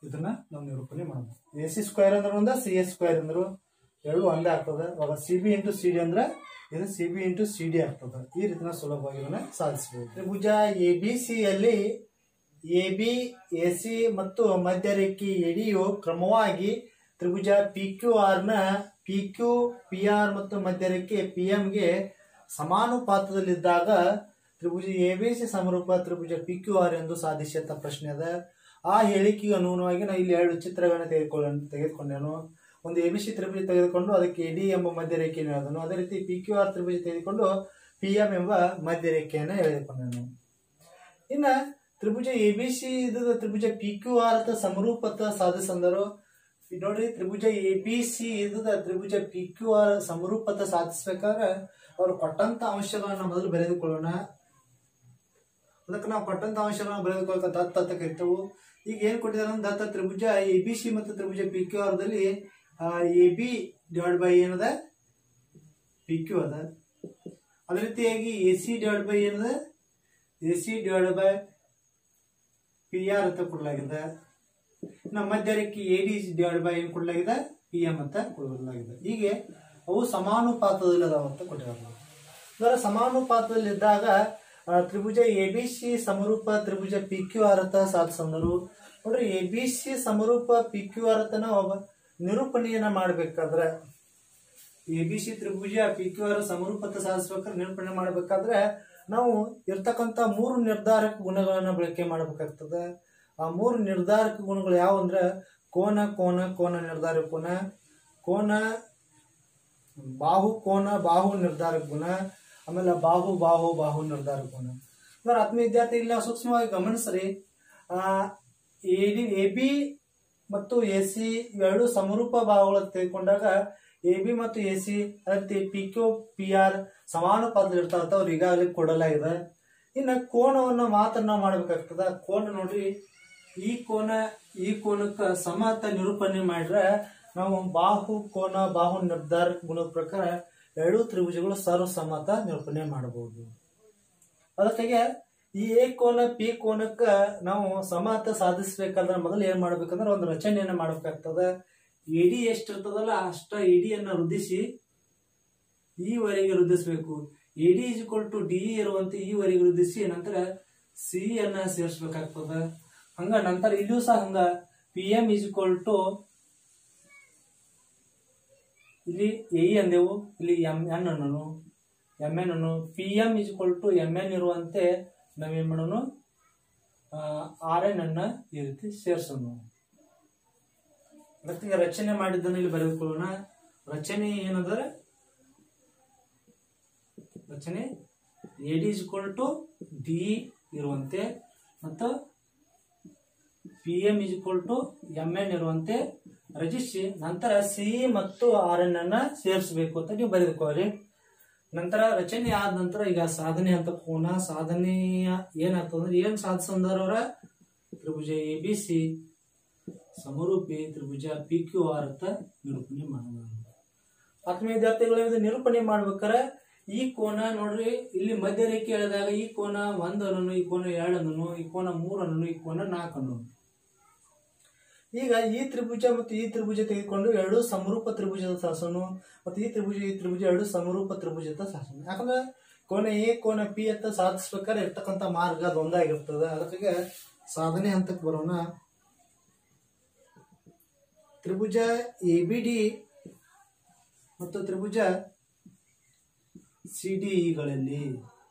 [SPEAKER 2] ಇದನ್ನ ನಾವು ನಿರೂಪಣೆ ಮಾಡಬಹುದು. AC ಸ್ಕ್ವೇರ್ ಅಂದ್ರೆ ಒಂದ CS ಸ್ಕ್ವೇರ್ ಅಂದ್ರು ಎರಡು ಒಂದೇ ಆಗ್ತದೆ. ಅವಾಗ CB ಇಂಟು CD ಅಂದ್ರೆ ಇದು CB ಇಂಟು CD ಆಗ್ತದೆ. ಈ ರೀತಿ ನಾವು ಸುಲಭವಾಗಿ ಇದನ್ನ ಸಾಧಿಸಬಹುದು. ತ್ರಿಭುಜ ABC ಯಲ್ಲಿ AB, AC ಮತ್ತು ಮಧ್ಯರೇಖೆ ADಯು ಕ್ರಮವಾಗಿ ತ್ರಿಭುಜ PQR ನ PQ, PR ಮತ್ತು ಮಧ್ಯರೇಖೆ PMಗೆ ಸಮಾನುಪಾತದಲ್ಲಿದ್ದಾಗ ತ್ರಿಭುಜ ABC ಸಮರೂಪ ತ್ರಿಭುಜ PQR ಎಂದು ಸಾಧಿಸಿದ ಪ್ರಶ್ನೆ ಅದ. ಆ ಹೇಳಿಕೆಗೆ ಅನುಗುಣವಾಗಿ ನಾವು ಇಲ್ಲಿ ಎರಡು ಚಿತ್ರಗಳನ್ನ ತೆಗೆದುಕೊಂಡೇನು. ಒಂದು ABC ತ್ರಿಭುಜ ತೆಗೆದುಕೊಂಡು ಅದಕ್ಕೆ AD ಎಂಬ ಮಧ್ಯರೇಖೆಯನ್ನು ಹೇಳಿದನು. ಅದೇ ರೀತಿ PQR ತ್ರಿಭುಜ ತೆಗೆದುಕೊಂಡು PM ಎಂಬ ಮಧ್ಯರೇಖೆಯನ್ನು ಹೇಳಿಕೊಂಡನು. ಇನ್ನ ತ್ರಿಭುಜ ABC ಇದ್ದ ತ್ರಿಭುಜ PQR ಸಮರೂಪತ ಸಾಧಿಸಂದರು. ನೋಡ್ರಿ, ತ್ರಿಭುಜ ABC ಇದ್ದ ತ್ರಿಭುಜ PQR ಸಮರೂಪತ ಸಾಧಿಸಬೇಕಾದ್ರೆ ಅವರು ಕೊಟ್ಟಂತ ಅಂಶಗಳನ್ನ ಮೊದಲು ಬರೆದುಕೊಳ್ಳೋಣ. ಅದಕ್ಕೆ ನಾವು ಕೊಟ್ಟಂತ ಅಂಶಗಳನ್ನ ಬರೆದುಕೊಳ್ಳಕ ದತ್ತ ಅಂತ ಕರಿತೇವೆ. ಈಗ ಏನ್ ಕೊಟ್ಟಿದ್ದಾರೆ ಅಂದ್ರೆ ದತ್ತ ತ್ರಿಭುಜ ABC ಮತ್ತು ತ್ರಿಭುಜ PQR ದಲ್ಲಿ AB ಡಿವೈಡ್ ಬೈ ಏನದ PQ ಅದ. ಅದೇ ರೀತಿಯಾಗಿ AC ಡಿವೈಡ್ ಬೈ ಏನದ AC ಡಿವೈಡ್ ಬೈ PR ಅಂತ ಕೊಡಲಾಗಿದೆ. ನಮ್ಮ ಮಧ್ಯರೇಖೆ AD ಡಿವೈಡ್ ಬೈ ಏನ್ ಕೊಡಲಾಗಿದೆ PM ಅಂತ ಕೊಡಲಾಗಿದೆ. ಹೀಗೆ ಅವು ಸಮಾನುಪಾತದಲ್ಲಿ ಅದಾವ ಅಂತ ಕೊಟ್ಟಿದ್ದಾರೆ. ಇದರ ಸಮಾನುಪಾತದಲ್ಲಿದ್ದಾಗ ತ್ರಿಭುಜ ABC ಸಮರೂಪ ತ್ರಿಭುಜ PQR ಅಂತ ಸಾಧಿಸಂದರು. ನೋಡ್ರಿ, ABC ಸಮರೂಪ PQR ಅಂತ ನಾವು ನಿರೂಪಣೆಯನ್ನ ಮಾಡ್ಬೇಕಾದ್ರೆ ABC ತ್ರಿಭುಜ PQR ಸಮರೂಪತ ಸಾಧಿಸಬೇಕಾದ್ರೆ ನಿರೂಪಣೆ ಮಾಡ್ಬೇಕಾದ್ರೆ ನಾವು ಇರ್ತಕ್ಕಂತ ಮೂರು ನಿರ್ಧಾರಕ ಗುಣಗಳನ್ನ ಬಳಕೆ ಮಾಡಬೇಕಾಗ್ತದೆ. ಆ ಮೂರು ನಿರ್ಧಾರಕ ಗುಣಗಳು ಯಾವ ಅಂದ್ರೆ ಕೋನ ಕೋನ ಕೋನ ನಿರ್ಧಾರಕ ಗುಣ, ಕೋನ ಬಾಹು ನಿರ್ಧಾರಕ ಗುಣ, ಆಮೇಲೆ ಬಾಹು ಬಾಹು ಬಾಹು ನಿರ್ಧಾರಕ ಗುಣ. ಆತ್ಮೀಯ ವಿದ್ಯಾರ್ಥಿ, ಇಲ್ಲಿ ನಾವು ಸೂಕ್ಷ್ಮವಾಗಿ ಗಮನಿಸ್ರಿ. AB ಮತ್ತು AC ಎರಡು ಸಮರೂಪ ಭಾಗಗಳು ತೆಗೆದುಕೊಂಡಾಗ AB ಮತ್ತು AC ಅದೇ PQ PR ಸಮಾನುಪಾತದಲ್ಲಿ ಇರ್ತಾವಂತ ಅವ್ರು ಈಗಾಗಲೇ ಕೊಡಲಾಗಿದೆ. ಇನ್ನು ಕೋನವನ್ನು ಮಾತ್ರ ನಾವು ಮಾಡ್ಬೇಕಾಗ್ತದ. ಕೋನ ನೋಡ್ರಿ, ಈ ಕೋನಕ್ಕ ಸಮತ ನಿರೂಪಣೆ ಮಾಡ್ರೆ ನಾವು ಬಾಹು ಕೋನ ಬಾಹು ನಿರ್ಧಾರಕ ಗುಣದ ಪ್ರಕಾರ ಎರಡು ತ್ರಿಭುಜಗಳು ಸರ್ವ ಸಮತ ನಿರೂಪಣೆ ಮಾಡಬಹುದು. ಅದಕ್ಕಾಗಿ ಈ A ಕೋನ P ಕೋನಕ್ಕ ನಾವು ಸಮತ ಸಾಧಿಸಬೇಕಾದ್ರೆ ಮೊದಲು ಏನ್ ಮಾಡ್ಬೇಕಂದ್ರೆ ಒಂದು ರಚನೆಯನ್ನ ಮಾಡ್ಬೇಕಾಗ್ತದ. AD ಎಷ್ಟಿರ್ತದಲ್ಲ ಅಷ್ಟ AD ಅನ್ನ ವೃದ್ಧಿಸಿ ಈವರೆಗೆ ವೃದ್ಧಿಸಬೇಕು. AD = DE ಇರುವಂತೆ ಈವರೆಗೆ ವೃದ್ಧಿಸಿ ನಂತರ C ಅನ್ನ ಸೇರಿಸಬೇಕಾಗ್ತದ. ಹಂಗ ನಂತರ ಇಲ್ಲಿಯೂ ಸಹ ಹಂಗ PM = ಇಲ್ಲಿ AE ಅಂದೆವು, ಇಲ್ಲಿ MN ಅನ್ನೋನು MN ಅನ್ನು PM = MN ಇರುವಂತೆ ನಾವೇನ್ ಮಾಡೋಣ RN ಅನ್ನ ಈ ರೀತಿ ಸೇರಿಸೋಣ. ಅದಕ್ಕೆ ರಚನೆ ಮಾಡಿದ್ದನ್ನು ಇಲ್ಲಿ ಬರೆದುಕೊಳ್ಳೋಣ. ರಚನೆ ಏನಂದ್ರೆ ರಚನೆ AD = DE ಇರುವಂತೆ ಮತ್ತು PM = MN ಇರುವಂತೆ ರಚಿಸಿ ನಂತರ CE ಮತ್ತು RN ಅನ್ನ ಸೇರಿಸಬೇಕು ಅಂತ ನೀವು ಬರೆದುಕೊಳ್ಳಿ. ನಂತರ ರಚನೆ ಆದ ನಂತರ ಈಗ ಸಾಧನೆ ಅಂತ ಕೋನ ಸಾಧನೆಯ ಏನಾಗ್ತದೆ ಏನ್ ಸಾಧಿಸಂದವ್ರ ತ್ರಿಭುಜ ABC ಸಮರೂಪಿ ತ್ರಿಭುಜ PQR ಅಂತ ನಿರೂಪಣೆ ಮಾಡೋಣ. ಆತ್ಮೀಯ ವಿದ್ಯಾರ್ಥಿಗಳು, ಇದು ನಿರೂಪಣೆ ಮಾಡ್ಬೇಕಾರೆ ಈ ಕೋನ ನೋಡ್ರಿ, ಇಲ್ಲಿ ಮಧ್ಯರೇಖೆ ಹೇಳಿದಾಗ ಈ ಕೋನ 1 ಅನ್ನೋನು, ಈ ಕೋನ 2 ಅನ್ನೋನು, ಈ ಕೋನ 3 ಅನ್ನೋನು, ಈ ಕೋನ 4 ಅನ್ನೋನು. ಈಗ ಈ ತ್ರಿಭುಜ ಮತ್ತು ಈ ತ್ರಿಭುಜ ತೆಗೆದುಕೊಂಡು ಎರಡು ಸಮರೂಪ ತ್ರಿಭುಜದ ಸಾಸನು ಮತ್ತು ಈ ತ್ರಿಭುಜ ಎರಡು ಸಮರೂಪ ತ್ರಿಭುಜದ ಸಾಸನು. ಯಾಕಂದ್ರೆ ಕೋನ A ಕೋನ P ಅಂತ ಸಾಧಿಸ್ಬೇಕಾದ್ರೆ ಇರ್ತಕ್ಕಂಥ ಮಾರ್ಗ ಅದು ಒಂದಾಗಿರ್ತದೆ. ಅದಕ್ಕೆ ಸಾಧನೆ ಹಂತಕ್ಕೆ ಬರೋಣ. ತ್ರಿಭುಜ ABD ಮತ್ತು ತ್ರಿಭುಜ CDEಗಳಲ್ಲಿ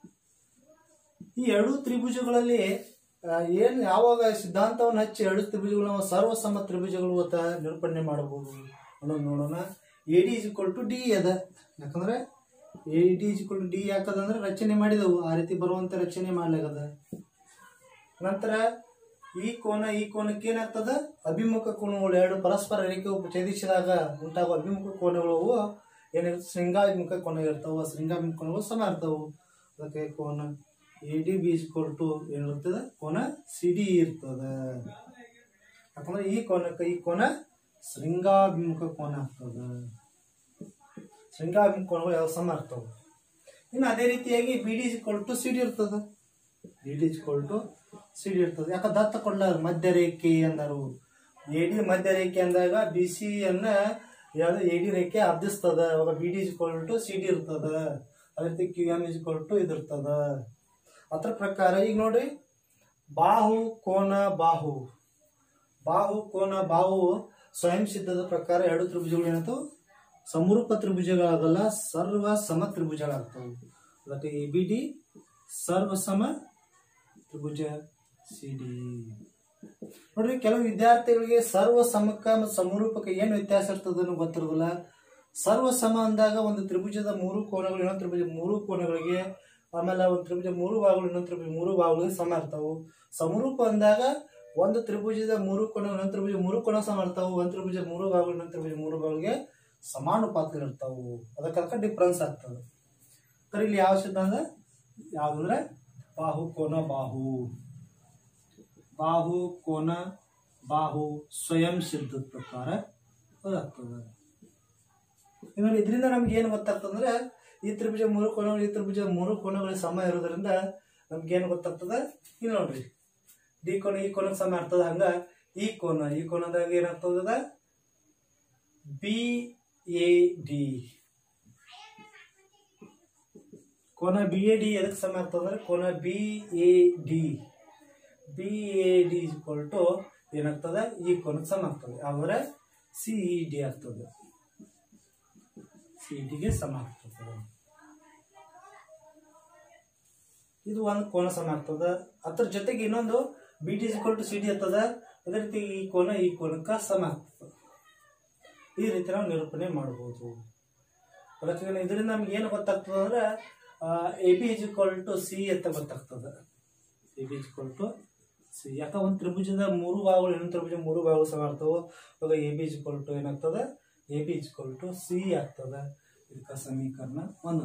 [SPEAKER 2] ಈ ಎರಡು ತ್ರಿಭುಜಗಳಲ್ಲಿ ಏನ್ ಯಾವಾಗ ಸಿದ್ಧಾಂತವನ್ನು ಹಚ್ಚಿ ಎರಡು ತ್ರಿಭುಜಗಳು ಸರ್ವಸಮ ತ್ರಿಭುಜಗಳು ಅಂತ ನಿರೂಪಣೆ ಮಾಡಬಹುದು ಅನ್ನೋದು ನೋಡೋಣ. AD = DE ಅದ. ಯಾಕಂದ್ರೆ AD = DE ಯಾಕದಂದ್ರೆ ರಚನೆ ಮಾಡಿದವು ಆ ರೀತಿ ಬರುವಂತ ರಚನೆ ಮಾಡ್ಲಾಗದ. ನಂತರ ಈ ಕೋನಕ್ಕೆ ಏನಾಗ್ತದ ಅಭಿಮುಖ ಕೋನಗಳು ಎರಡು ಪರಸ್ಪರ ರೇಖೆ ಛೇದಿಸಿದಾಗ ಉಂಟಾಗುವ ಅಭಿಮುಖ ಕೋನಗಳು ಏನಿರುತ್ತೆ ಶೃಂಗಾಭಿಮುಖ ಕೋನ ಇರ್ತಾವ. ಶೃಂಗಾಭಿಮುಖ ಕೋನಗಳು ಸಮ ಇರ್ತಾವು. ಅದಕ್ಕೆ ಕೋನ ADB = ಏನಿರ್ತದೆ ಕೋನ CDE ಇರ್ತದ. ಯಾಕಂದ್ರೆ ಈ ಕೋನ ಶೃಂಗಾಭಿಮುಖ ಕೋನ ಆಗ್ತದ. ಶೃಂಗಾಭಿಮುಖ ಕೋನಗಳು ಯಾವ ಸಮ ಇರ್ತಾವ. ಇನ್ನು ಅದೇ ರೀತಿಯಾಗಿ BD = CD ಇರ್ತದ. BD = CD ಇರ್ತದೆ. ಯಾಕ ದತ್ತ ಕೊಂಡ ಮಧ್ಯರೇಖೆ ಅಂದರು. AD ಮಧ್ಯ ರೇಖೆ ಅಂದಾಗ BC ಅನ್ನ ಯಾವ್ದು AD ರೇಖೆ ಅರ್ಧಿಸ್ತದ. ಅವಾಗ BD = CD ಇರ್ತದ. ಅದೇ ರೀತಿ QM = ಇದಿರ್ತದ. ಅದ್ರ ಪ್ರಕಾರ ಈಗ ನೋಡ್ರಿ, ಬಾಹು ಕೋನ ಬಾಹು, ಬಾಹು ಕೋನ ಬಾಹು ಸ್ವಯಂ ಸಿದ್ಧದ ಪ್ರಕಾರ ಎರಡು ತ್ರಿಭುಜಗಳು ಏನಾಯ್ತು ಸಮರೂಪ ತ್ರಿಭುಜಗಳಾಗಲ್ಲ, ಸರ್ವ ಸಮ ತ್ರಿಭುಜಗಳಾಗ್ತವೆ. ಅದಕ್ಕೆ ABD ಸರ್ವ ಸಮ ತ್ರಿಭುಜ CD. ನೋಡ್ರಿ, ಕೆಲವು ವಿದ್ಯಾರ್ಥಿಗಳಿಗೆ ಸರ್ವ ಸಮಕ್ಕ ಮತ್ತು ಸಮರೂಪಕ್ಕೆ ಏನು ವ್ಯತ್ಯಾಸ ಇರ್ತದನ್ನು ಗೊತ್ತಿರೋದಿಲ್ಲ. ಸರ್ವ ಸಮ ಅಂದಾಗ ಒಂದು ತ್ರಿಭುಜದ ಮೂರು ಕೋನಗಳು ಇನ್ನೊಂದು ತ್ರಿಭುಜ ಮೂರು ಕೋನಗಳಿಗೆ, ಆಮೇಲೆ ಒಂದು ತ್ರಿಭುಜ ಮೂರು ಭಾಗಗಳು ಇನ್ನೊಂದು ತ್ರಿಭುಜ ಮೂರು ಭಾಗಗಳಿಗೆ ಸಮ ಇರ್ತಾವು. ಸಮರೂಪ ಅಂದಾಗ ಒಂದು ತ್ರಿಭುಜದ ಮೂರು ಕೋನ ಇನ್ನೊಂದು ತ್ರಿಭುಜ ಮೂರು ಕೋನ ಸಮ ಇರ್ತಾವು. ಒಂದು ತ್ರಿಭುಜ ಮೂರು ಭಾಗಗಳು ಇನ್ನೊಂದು ತ್ರಿಭುಜ ಮೂರು ಭಾಗಗಳಿಗೆ ಸಮಾನುಪಾತಗಳು ಇರ್ತಾವು. ಅದಕ್ಕೆ ಡಿಫ್ರೆನ್ಸ್ ಆಗ್ತದೆ. ಇಲ್ಲಿ ಯಾವ ಸಿದ್ಧಾಂತ ಯಾವ್ದಂದ್ರೆ ಬಾಹು ಕೋನ ಬಾಹು, ಬಾಹು ಕೋನ ಬಾಹು ಸ್ವಯಂ ಸಿದ್ಧದ ಪ್ರಕಾರ ಅದಾಗ್ತದೆ. ಇನ್ನು ಇದರಿಂದ ನಮ್ಗೆ ಏನು ಗೊತ್ತಾಗ್ತದಂದ್ರೆ, ಈ ತ್ರಿಭುಜ ಮೂರು ಕೋನಗಳು ಈ ತ್ರಿಭುಜ ಮೂರು ಕೋನಗಳಿಗೆ ಸಮ ಇರೋದ್ರಿಂದ ನಮ್ಗೆ ಏನು ಗೊತ್ತಾಗ್ತದ, ಇಲ್ಲಿ ನೋಡ್ರಿ, ಡಿ ಕೋನ ಈ ಕೋನಕ್ಕೆ ಸಮ ಇರ್ತದ. ಹಂಗ ಈ ಕೋನದಾಗ ಏನಾಗ್ತದ BAD, ಕೋನ BAD ಎದಕ್ಕೆ ಸಮ ಆಗ್ತದಂದ್ರೆ ಕೋನ BAD ಏನಾಗ್ತದ ಈ ಕೋನಕ್ಕೆ ಸಮ ಆಗ್ತದೆ. ಯಾವ್ದ್ರೆ CED ಆಗ್ತದೆ, CED ಗೆ ಸಮ ಆಗ್ತದೆ. ಇದು ಒಂದು ಕೋನ ಸಮ ಆಗ್ತದ. ಅದ್ರ ಜೊತೆಗೆ ಇನ್ನೊಂದು BD = CD ಆಗ್ತದ. ಅದೇ ರೀತಿ ಈ ಕೋನಕ್ಕೆ ಸಮ ಆಗ್ತದೆ. ಈ ರೀತಿ ನಾವು ನಿರೂಪಣೆ ಮಾಡಬಹುದು. ಅದಕ್ಕೆ ಇದರಿಂದ ನಮ್ಗೆ ಏನು ಗೊತ್ತಾಗ್ತದೆ ಅಂದ್ರೆ AB = C ಅಂತ ಗೊತ್ತಾಗ್ತದೆ. AB = C. ಯಾಕ ಒಂದು ತ್ರಿಭುಜದ ಮೂರು ಭಾಗಗಳು ಇನ್ನೊಂದು ತ್ರಿಭುಜ ಮೂರು ಭಾಗಗಳು ಸಮ ಇರ್ತವೆ. ಅವಾಗ AB = ಏನಾಗ್ತದೆ, AB = C ಆಗ್ತದೆ. ಇದಕ್ಕೆ ಸಮೀಕರಣ 1.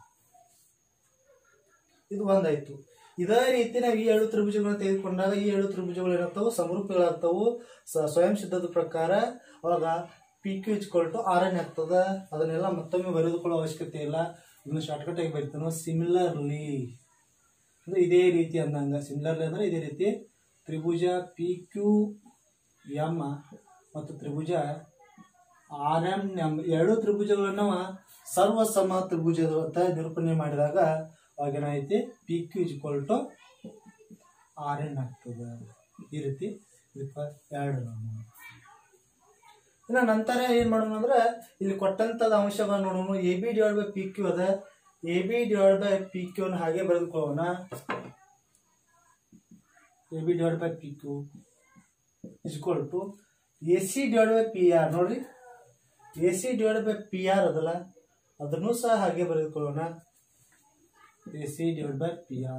[SPEAKER 2] ಇದು ಒಂದಾಯ್ತು. ಇದೇ ರೀತಿ ನಾವು ಈ ಎರಡು ತ್ರಿಭುಜಗಳನ್ನ ತೆಗೆದುಕೊಂಡಾಗ ಈ ಎರಡು ತ್ರಿಭುಜಗಳು ಏನಾಗ್ತಾವು ಸಮರೂಪಗಳಾಗ್ತಾವು ಸ್ವಯಂ ಸಿದ್ಧದ ಪ್ರಕಾರ. ಅವಾಗ PQ = RN ಆಗ್ತದ. ಅದನ್ನೆಲ್ಲ ಮತ್ತೊಮ್ಮೆ ಬರೆದುಕೊಳ್ಳೋ ಅವಶ್ಯಕತೆ ಇಲ್ಲ, ಇದನ್ನು ಶಾರ್ಟ್ಕಟ್ ಆಗಿ ಬರೀತಾನೋ. ಸಿಮಿಲರ್ಲಿ ಅಂದ್ರೆ ಇದೇ ರೀತಿ ಅಂದಂಗ, ಸಿಮಿಲರ್ಲಿ ಅಂದ್ರೆ ಇದೇ ರೀತಿ ತ್ರಿಭುಜ PQM ಮತ್ತು ತ್ರಿಭುಜ RMM ಎರಡು ತ್ರಿಭುಜಗಳನ್ನ ಸರ್ವ ಸಮ ತ್ರಿಭುಜದ ಅಂತ ನಿರೂಪಣೆ ಮಾಡಿದಾಗ ಅವಾಗೇನಾಯ್ತಿ PQ = RN ಆಗ್ತದೆ. ಈ ರೀತಿ ಎರಡು. ಇನ್ನು ನಂತರ ಏನ್ ಮಾಡೋಣ ಅಂದ್ರೆ, ಇಲ್ಲಿ ಕೊಟ್ಟಂತದ ಅಂಶಗಳನ್ನ ನೋಡೋಣ. AB/PQ ಅದ. AB/PQ ಹಾಗೆ ಬರೆದುಕೊಳ್ಳೋಣ. AB/PQ = AC/PR. ನೋಡ್ರಿ, AC/PR ಅದಲ್ಲ, ಅದನ್ನು ಸಹ ಹಾಗೆ ಬರೆದುಕೊಳ್ಳೋಣ. AC/PR.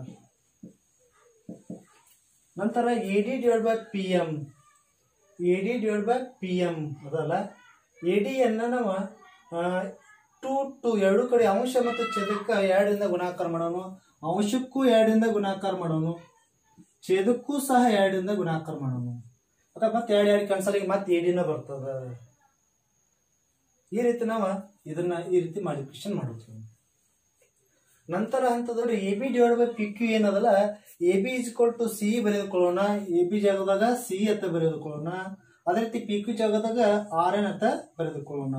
[SPEAKER 2] ನಂತರ AD/PM. AD/PM ಅದಲ್ಲ, AD ಅನ್ನ ನಾವು 2 ಎರಡು ಕಡೆ ಅಂಶ ಮತ್ತು ಛೇದಕ್ಕೆ 2 ಗುಣಾಕಾರ ಮಾಡೋಣ. ಅಂಶಕ್ಕೂ 2 ಗುಣಾಕಾರ ಮಾಡೋಣ, ಛೇದಕ್ಕೂ ಸಹ 2 ಗುಣಾಕಾರ ಮಾಡೋಣ. ಅಥವಾ ಮತ್ತೆ 2 ಕ್ಯಾನ್ಸಲ್ ಆಗಿ ಮತ್ತೆ AD ಬರ್ತದ. ಈ ರೀತಿ ನಾವು ಇದನ್ನ ಈ ರೀತಿ ಮಾಡಿಫಿಕೇಶನ್ ಮಾಡುತ್ತೇವೆ. ನಂತರ ಹಂತದಲ್ಲಿ AB/PQ ಏನದಲ್ಲ, AB = C ಬರೆದುಕೊಳ್ಳೋಣ. AB ಜಾಗದಾಗ C ಅಂತ ಬರೆದುಕೊಳ್ಳೋಣ. ಅದೇ ರೀತಿ PQ ಜಾಗದಾಗ RN ಅಂತ ಬರೆದುಕೊಳ್ಳೋಣ.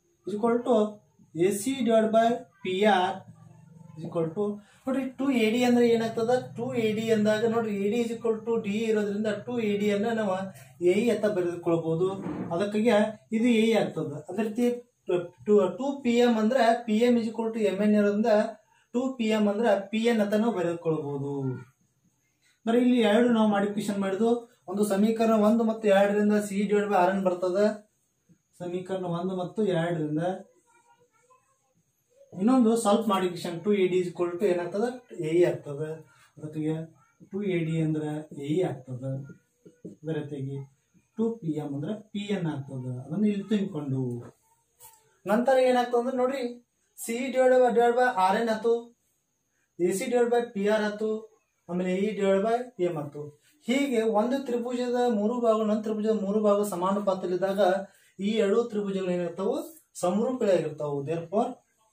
[SPEAKER 2] AC/PR ನೋಡ್ರಿ 2AD ಅಂದ್ರೆ ಏನಾಗ್ತದ, 2AD ಅಂದಾಗ ನೋಡ್ರಿ AD = D ಇರೋದ್ರಿಂದ 2AD ಅನ್ನ ನಾವು AE ಅಂತ ಬರೆದುಕೊಳ್ಬಹುದು. ಅದಕ್ಕಾಗಿ ಇದು AE ಆಗ್ತದ. ಅದೇ ರೀತಿ 2PM ಅಂದ್ರೆ PM = MN ಇರೋದ್ರಿಂದ 2PM ಅಂದ್ರೆ PN ಅಂತ ನಾವು ಬರೆದುಕೊಳ್ಬಹುದು. ಅಂದ್ರೆ ಇಲ್ಲಿ ಎರಡು ನಾವು ಮಾಡಿಫಿಕೇಶನ್ ಮಾಡಿದ್ವು. ಒಂದು ಸಮೀಕರಣ 1 ಮತ್ತು 2ರಿಂದ C/RN ಬರ್ತದ. ಸಮೀಕರಣ 1 ಮತ್ತು 2ರಿಂದ. ಇನ್ನೊಂದು ಸ್ವಲ್ಪ ಮಾಡಿಫಿಕೇಶನ್ 2AD = ಏನಾಗ್ತದ AE ಆಗ್ತದ. ಅದಕ್ಕೆ 2AD ಅಂದ್ರೆ AE ಆಗ್ತದ. ಅದೇ ರೀತಿಯಾಗಿ 2PM ಅಂದ್ರೆ PN ಆಗ್ತದ. ಅದನ್ನು ಇಲ್ಲಿ ತುಂಬಿಕೊಂಡು ನಂತರ ಏನಾಗ್ತದ ಅಂದ್ರೆ ನೋಡ್ರಿ, C/RN ಆಯ್ತು, AC/PR ಆಯ್ತು, ಆಮೇಲೆ AE/PM ಆಯ್ತು. ಹೀಗೆ ಒಂದು ತ್ರಿಭುಜದ ಮೂರು ಭಾಗಗಳು ಇನ್ನೊಂದು ತ್ರಿಭುಜದ ಮೂರು ಭಾಗ ಸಮಾನುಪಾತದಲ್ಲಿದ್ದಾಗ ಈ ಎರಡು ತ್ರಿಭುಜಗಳು ಏನಿರ್ತಾವು ಸಮರೂಪಿಗಳಾಗಿರ್ತಾವು. ದೇರ್ಫೋರ್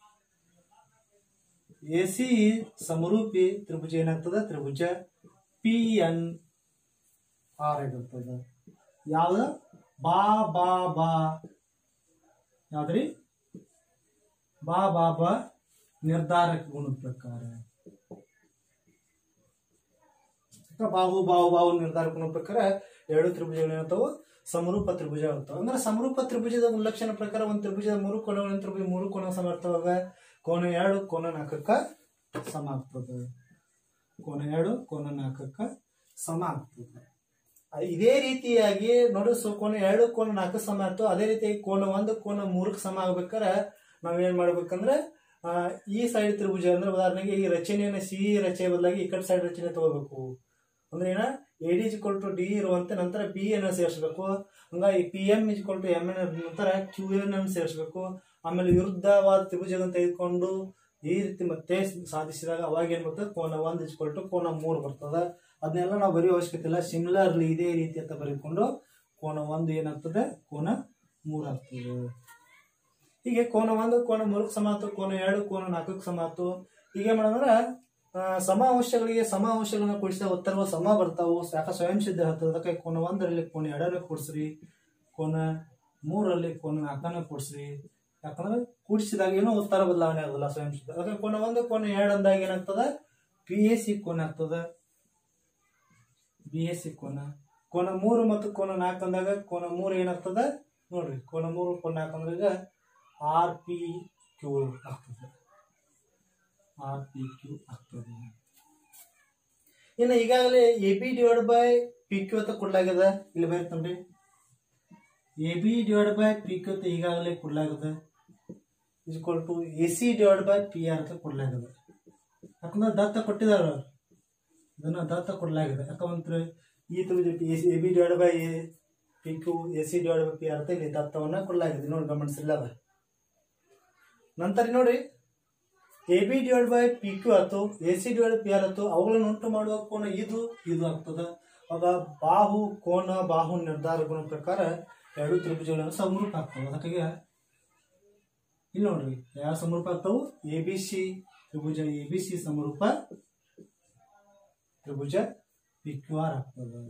[SPEAKER 2] AC ಸಮರೂಪಿ ತ್ರಿಭುಜ ಏನಾಗ್ತದ, ತ್ರಿಭುಜ PNR ಆಗಿರ್ತದ. ಯಾವ್ದು ಬಾ ಬಾ ಬಾ ಯಾವ್ದ್ರಿ ಬಾ ಬಾ ಬಾ ನಿರ್ಧಾರಕ ಗುಣದ ಪ್ರಕಾರ. ಬಾಹು ಬಾಹು ಬಾಹು ನಿರ್ಧಾರಕ ಗುಣದ ಪ್ರಕಾರ ಎರಡು ತ್ರಿಭುಜಗಳು ಏನಾಗ್ತಾವು ಸಮರೂಪ ತ್ರಿಭುಜ ಆಗ್ತಾವ. ಅಂದ್ರೆ ಸಮರೂಪ ತ್ರಿಭುಜದ ಗುಣಲಕ್ಷಣ ಪ್ರಕಾರ ಒಂದು ತ್ರಿಭುಜದ ಮೂರು ಕೋನಗಳು ತ್ರಿಭುಜ ಮೂರು ಕೋನ ಸಮ ಇರ್ತಾವಾಗ ಕೋನ 2 ಕೋನ 4ಕ್ಕ ಸಮ ಆಗ್ತದೆ. ಕೋನ 2 ಕೋನ 4ಕ್ಕ ಸಮ ಆಗ್ತದೆ. ಇದೇ ರೀತಿಯಾಗಿ ನೋಡಿ ಕೋನ 2 ಕೋನ 4 ಸಮ ಆಯ್ತು. ಅದೇ ರೀತಿಯಾಗಿ ಕೋನ 1 ಕೋನ 3ಕ್ಕೆ ಸಮ ಆಗ್ಬೇಕಾರೆ ನಾವೇನ್ ಮಾಡ್ಬೇಕಂದ್ರೆ ಈ ಸೈಡ್ ತ್ರಿಭುಜ ಅಂದ್ರೆ ಉದಾಹರಣೆಗೆ ಈ ರಚನೆಯನ್ನ ಸಿ ರಚನೆ ಬದಲಾಗಿ ಈ ಕಡೆ ಸೈಡ್ ರಚನೆ ತಗೋಬೇಕು. ಅಂದ್ರೆ ಏನ AD = D ಇರುವಂತೆ ನಂತರ ಪಿ ಅನ್ನು ಸೇರಿಸಬೇಕು. ಹಂಗಾಗಿ PM = MN ನಂತರ QN ಅನ್ನು ಸೇರಿಸಬೇಕು. ಆಮೇಲೆ ವಿರುದ್ಧವಾದ ತ್ರಿಭುಜಗಳನ್ನು ತೆಗೆದುಕೊಂಡು ಈ ರೀತಿ ಮತ್ತೆ ಸಾಧಿಸಿದಾಗ ಅವಾಗ ಏನ್ ಬರ್ತದೆ ಕೋನ 1 = ಕೋನ 3 ಬರ್ತದೆ. ಅದನ್ನೆಲ್ಲ ನಾವು ಬರೆಯೋ ಅವಶ್ಯಕತೆ ಇಲ್ಲ. ಸಿಮಿಲರ್ಲಿ ಇದೇ ರೀತಿ ಅಂತ ಬರೆದುಕೊಂಡು ಕೋನ 1 ಏನಾಗ್ತದೆ ಕೋನ 3 ಆಗ್ತದೆ. ಹೀಗೆ ಕೋನ 1 ಕೋನ 3ಕ್ಕೆ ಸಮ ಆಯ್ತು, ಕೋನ 2 ಕೋನ 4ಕ್ಕೆ ಸಮ ಆಯ್ತು. ಹೀಗೆ ಮಾಡೋದ್ರೆ ಸಮ ಅಂಶಗಳಿಗೆ ಸಮ ಅಂಶಗಳನ್ನ ಕೂಡಿಸಿದ ಉತ್ತರಗಳು ಸಮ ಬರ್ತಾವು. ಯಾಕೆ ಸ್ವಯಂ ಸಿದ್ಧ ಆಗ್ತದೆ. ಅದಕ್ಕೆ ಕೋನ 1ರಲ್ಲಿ ಕೋನ 2ನ ಕೂಡಿಸ್ರಿ, ಕೋನ 3ರಲ್ಲಿ ಕೋನ 4ನ ಕೂಡಿಸ್ರಿ. ಯಾಕಂದ್ರೆ ಕೂಡಿಸಿದಾಗ ಏನೋ ಉತ್ತರ ಬದಲಾವಣೆ ಆಗೋದಿಲ್ಲ ಸ್ವಯಂ ಸಿದ್ಧ. ಅದಕ್ಕೆ ಕೋನ 1 ಕೋನ 2 ಅಂದಾಗ ಏನಾಗ್ತದ PAC ಕೋನ ಆಗ್ತದ, BAC ಕೋನ. ಕೋನ 3 ಮತ್ತು ಕೋನ 4 ಅಂದಾಗ ಕೋನ 3 ಏನಾಗ್ತದ ನೋಡ್ರಿ, ಕೋನ 3 ಕೋನ 4 ಅಂದ್ರೆ ಈಗ RPQ ಆಗ್ತದೆ, RPQ ಆಗ್ತದೆ. ಇನ್ನು ಈಗಾಗಲೇ AB/PQ ಅಂತ ಕೊಡ್ಲಾಗ್ಯದ. ಇಲ್ಲಿ ಬರ್ತನ್ರಿ AB/PQ ಅಂತ ಈಗಾಗಲೇ ಕೊಡ್ಲಾಗ್ಯದ = AC/PR ಅಂತ ಕೊಡ್ಲಾಗ್ಯದ. ಯಾಕಂದ್ರೆ ದತ್ತ ಕೊಟ್ಟಿದಾರ, ಇದನ್ನ ದತ್ತ ಕೊಡ್ಲಾಗಿದೆ. ಯಾಕಂದ್ರೆ ಈ ತ್ರಿಭುಜ AB/PQ AC/PR ಅಂತ ಇಲ್ಲಿ ದತ್ತವನ್ನ ಕೊಡ್ಲಾಗಿದೆ. ನೋಡಿ ಗಮನಿಸಿಲ್ಲ ಅದ. ನಂತರ ನೋಡಿ AB/PQ ಅಥವಾ AC/PR ಅಥವಾ ಅವುಗಳನ್ನು ಉಂಟು ಮಾಡುವ ಕೋನ ಇದು ಆಗ್ತದ. ಆಗ ಬಾಹು ಕೋನ ಬಾಹು ನಿರ್ಧಾರ ಗುಣ ಪ್ರಕಾರ ಎರಡು ತ್ರಿಭುಜಗಳನ್ನು ಸಮರೂಪ ಆಗ್ತವೆ. ಅದಕ್ಕೆ ಇಲ್ಲಿ ನೋಡ್ರಿ ಯಾವ ಸಮರೂಪ ಆಗ್ತಾವು ABC ತ್ರಿಭುಜ ABC ಸಮರೂಪ ತ್ರಿಭುಜ PQR ಆಗ್ತದೆ.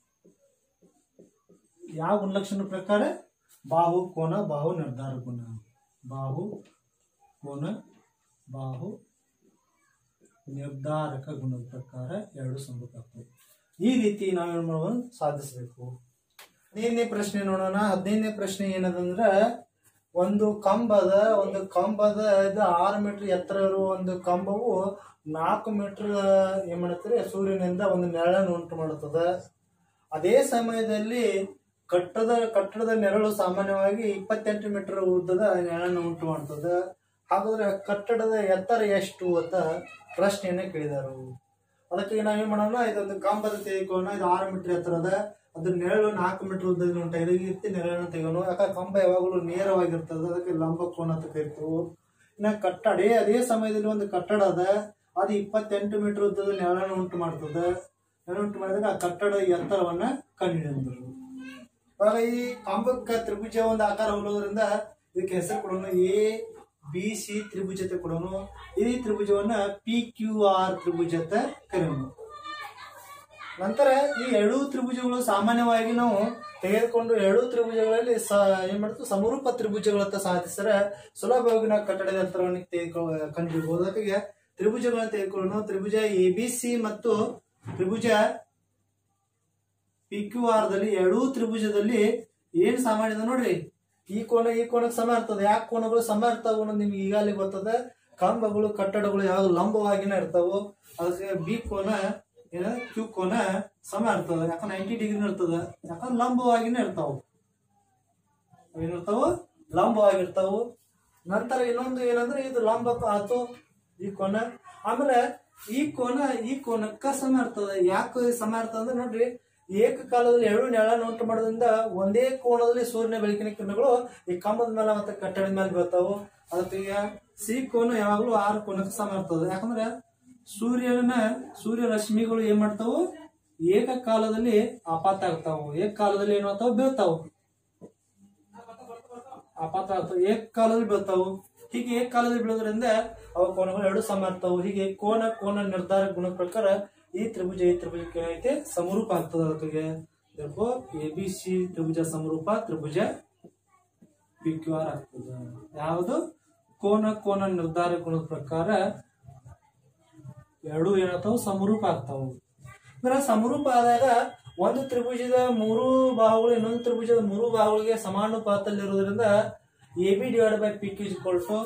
[SPEAKER 2] ಯಾವ ಗುಣಲಕ್ಷಣ ಪ್ರಕಾರ ಬಾಹು ಕೋನ ಬಾಹು ನಿರ್ಧಾರ ಗುಣ, ಬಾಹು ಕೋನ ಬಾಹು ನಿರ್ಧಾರಕ ಗುಣದ ಪ್ರಕಾರ ಎರಡು ಸಮರೂಪ ಆಗ್ತವೆ. ಈ ರೀತಿ ನಾವೇನ್ ಮಾಡಬಹುದು ಸಾಧಿಸಬೇಕು. 15ನೇ ಪ್ರಶ್ನೆ ನೋಡೋಣ. 15ನೇ ಪ್ರಶ್ನೆ ಏನದಂದ್ರ ಒಂದು ಕಂಬದ ಇದು 6 ಮೀಟರ್ ಎತ್ತರ ಇರುವ ಒಂದು ಕಂಬವು 4 ಮೀಟರ್ ಏನ್ ಮಾಡುತ್ತೆ ಸೂರ್ಯನಿಂದ ಒಂದು ನೆರಳನ್ನು ಉಂಟು ಮಾಡುತ್ತದೆ. ಅದೇ ಸಮಯದಲ್ಲಿ ಕಟ್ಟಡದ ನೆರಳು ಸಾಮಾನ್ಯವಾಗಿ 28 ಮೀಟರ್ ಉದ್ದದ ನೆರಳನ್ನು ಉಂಟು ಮಾಡ್ತದೆ. ಹಾಗಾದ್ರೆ ಕಟ್ಟಡದ ಎತ್ತರ ಎಷ್ಟು ಅಂತ ಪ್ರಶ್ನೆಯನ್ನ ಕೇಳಿದರು. ಅದಕ್ಕೆ ನಾವೇನ್ ಮಾಡೋಣ, ಇದೊಂದು ಕಂಬದ ತೆಗೆದುಕೊಳ್ಳೋಣ. ಇದು 6 ಮೀಟರ್ ಎತ್ತರದ, ಅದ್ರ ನೆರಳು 4 ಮೀಟರ್ ಉದ್ದದ ಉಂಟಾಗಿದೆ. ಈ ರೀತಿ ನೆರಳನ್ನು ತೆಗೋಣ. ಯಾಕಂದ್ರೆ ಕಂಬ ಯಾವಾಗಲೂ ನೇರವಾಗಿರ್ತದೆ, ಅದಕ್ಕೆ ಲಂಬ ಕೋನ ಅಂತ ಕರಿತೀವಿ. ಇನ್ನ ಕಟ್ಟಡ ಅದೇ ಸಮಯದಲ್ಲಿ ಒಂದು ಕಟ್ಟಡ ಅದ, ಅದು 28 ಮೀಟರ್ ಉದ್ದದ ನೆರಳನ್ನು ಉಂಟು ಮಾಡ್ತದೆ. ನೆರಳು ಉಂಟು ಮಾಡಿದಾಗ ಆ ಕಟ್ಟಡದ ಎತ್ತರವನ್ನ ಕಂಡುಹಿಡಿದರು. ಆಗ ಈ ಕಂಬಕ್ಕ ತ್ರಿಭುಜ ಒಂದು ಆಕಾರ ಹೋಗೋದ್ರಿಂದ ಇದಕ್ಕೆ ಹೆಸರು ಕೊಡೋಣ ABC ತ್ರಿಭುಜತೆ ಕೊಡೋಣ. ಈ ತ್ರಿಭುಜವನ್ನ PQR ತ್ರಿಭುಜತೆ ಕರೆಯೋಣ. ನಂತರ ಈ ಎರಡೂ ತ್ರಿಭುಜಗಳು ಸಾಮಾನ್ಯವಾಗಿ ನಾವು ತೆಗೆದುಕೊಂಡು ಎರಡೂ ತ್ರಿಭುಜಗಳಲ್ಲಿ ಏನ್ ಮಾಡ್ತೀವಿ ಸಮರೂಪ ತ್ರಿಭುಜಗಳತ್ತ ಸಾಧಿಸಿದರೆ ಸುಲಭವಾಗಿ ನಾವು ಕಟ್ಟಡದ ಎತ್ತರವನ್ನು ಕಂಡುಹಿಡಿಯಬಹುದು. ಅದಕ್ಕೆ ತ್ರಿಭುಜಗಳನ್ನು ತೆಗೆದುಕೊಳ್ಳೋಣ. ತ್ರಿಭುಜ ABC ಮತ್ತು ತ್ರಿಭುಜ PQR ದಲ್ಲಿ ಎರಡೂ ತ್ರಿಭುಜದಲ್ಲಿ ಏನ್ ಸಾಮಾನ್ಯ ನೋಡ್ರಿ, ಈ ಕೋನಕ್ಕೆ ಸಮ ಇರ್ತದೆ. ಯಾಕೆ ಕೋನಗಳು ಸಮ ಇರ್ತಾವ ಅನ್ನೋದು ನಿಮ್ಗೆ ಈಗಾಗಲೇ ಗೊತ್ತದ. ಕಂಬಗಳು ಕಟ್ಟಡಗಳು ಯಾವಾಗ ಲಂಬವಾಗಿನ ಇರ್ತಾವು. ಅದಕ್ಕೆ B ಕೋನ Q ಕೋನ ಸಮ ಇರ್ತದ. ಯಾಕಂದ್ರೆ 90 ಡಿಗ್ರಿ ಇರ್ತದ. ಯಾಕಂದ್ರೆ ಲಂಬವಾಗಿನ ಇರ್ತಾವು. ಏನಿರ್ತಾವು ಲಂಬವಾಗಿರ್ತಾವು. ನಂತರ ಇನ್ನೊಂದು ಏನಂದ್ರೆ ಇದು ಲಂಬ ಆತು ಈ ಕೋನ. ಆಮೇಲೆ ಈ ಕೋನಕ್ಕ ಸಮ ಇರ್ತದೆ. ಯಾಕೆ ಸಮ ಇರ್ತದೆ ಅಂದ್ರೆ ನೋಡ್ರಿ, ಏಕಕಾಲದಲ್ಲಿ ಎರಡು ನೆರಳನ್ನು ಉಂಟು ಮಾಡೋದ್ರಿಂದ ಒಂದೇ ಕೋನದಲ್ಲಿ ಸೂರ್ಯನ ಬೆಳಕಿನ ಕಿರಣಗಳು ಈ ಕಂಬದ ಮೇಲೆ ಮತ್ತೆ ಕಟ್ಟಡದ ಮೇಲೆ ಬೀಳ್ತಾವು. ಅದಕ್ಕೆ C ಕೋನ ಯಾವಾಗಲೂ 6 ಕೋನಕ್ಕೆ ಸಮ ಇರ್ತದೆ. ಯಾಕಂದ್ರೆ ಸೂರ್ಯ ರಶ್ಮಿಗಳು ಏನ್ ಮಾಡ್ತಾವು ಏಕಕಾಲದಲ್ಲಿ ಆಪಾತ ಆಗ್ತಾವು. ಏಕಕಾಲದಲ್ಲಿ ಏನ್ ಮಾಡ್ತಾವು ಬೀಳ್ತಾವು, ಆಪಾತ ಆಗ್ತಾವ, ಏಕಕಾಲದಲ್ಲಿ ಬೀಳ್ತಾವು. ಹೀಗೆ ಏಕಕಾಲದಲ್ಲಿ ಬೀಳೋದ್ರಿಂದ ಅವ ಕೋನಗಳು ಎರಡು ಸಮ ಇರ್ತಾವು. ಹೀಗೆ ಕೋನ ನಿರ್ಧಾರ ಗುಣ ಪ್ರಕಾರ ಈ ತ್ರಿಭುಜಕ್ಕೆ ಏನೈತೆ ಸಮರೂಪ ಆಗ್ತದೆ. ಅದಕ್ಕೆ देखो ಎ ಬಿ ಸಿ ತ್ರಿಭುಜ ಸಮರೂಪ ತ್ರಿಭುಜ ಪಿ ಕ್ಯೂ ಆರ್ ಆಗ್ತದೆ. ಯಾವುದು ಕೋನ ನಿರ್ಧಾರ ಗುಣದ ಪ್ರಕಾರ ಎರಡು ಏನಾಗ್ತಾವ ಸಮರೂಪ ಆಗ್ತಾವ. ಅಂದ್ರೆ ಸಮರೂಪ ಆದಾಗ ಒಂದು ತ್ರಿಭುಜದ ಮೂರು ಬಾಹುಗಳು ಇನ್ನೊಂದು ತ್ರಿಭುಜದ ಮೂರು ಬಾಹುಗಳಿಗೆ ಸಮಾನುಪಾತದಲ್ಲಿರೋದ್ರಿಂದ A B divide by P Q equal to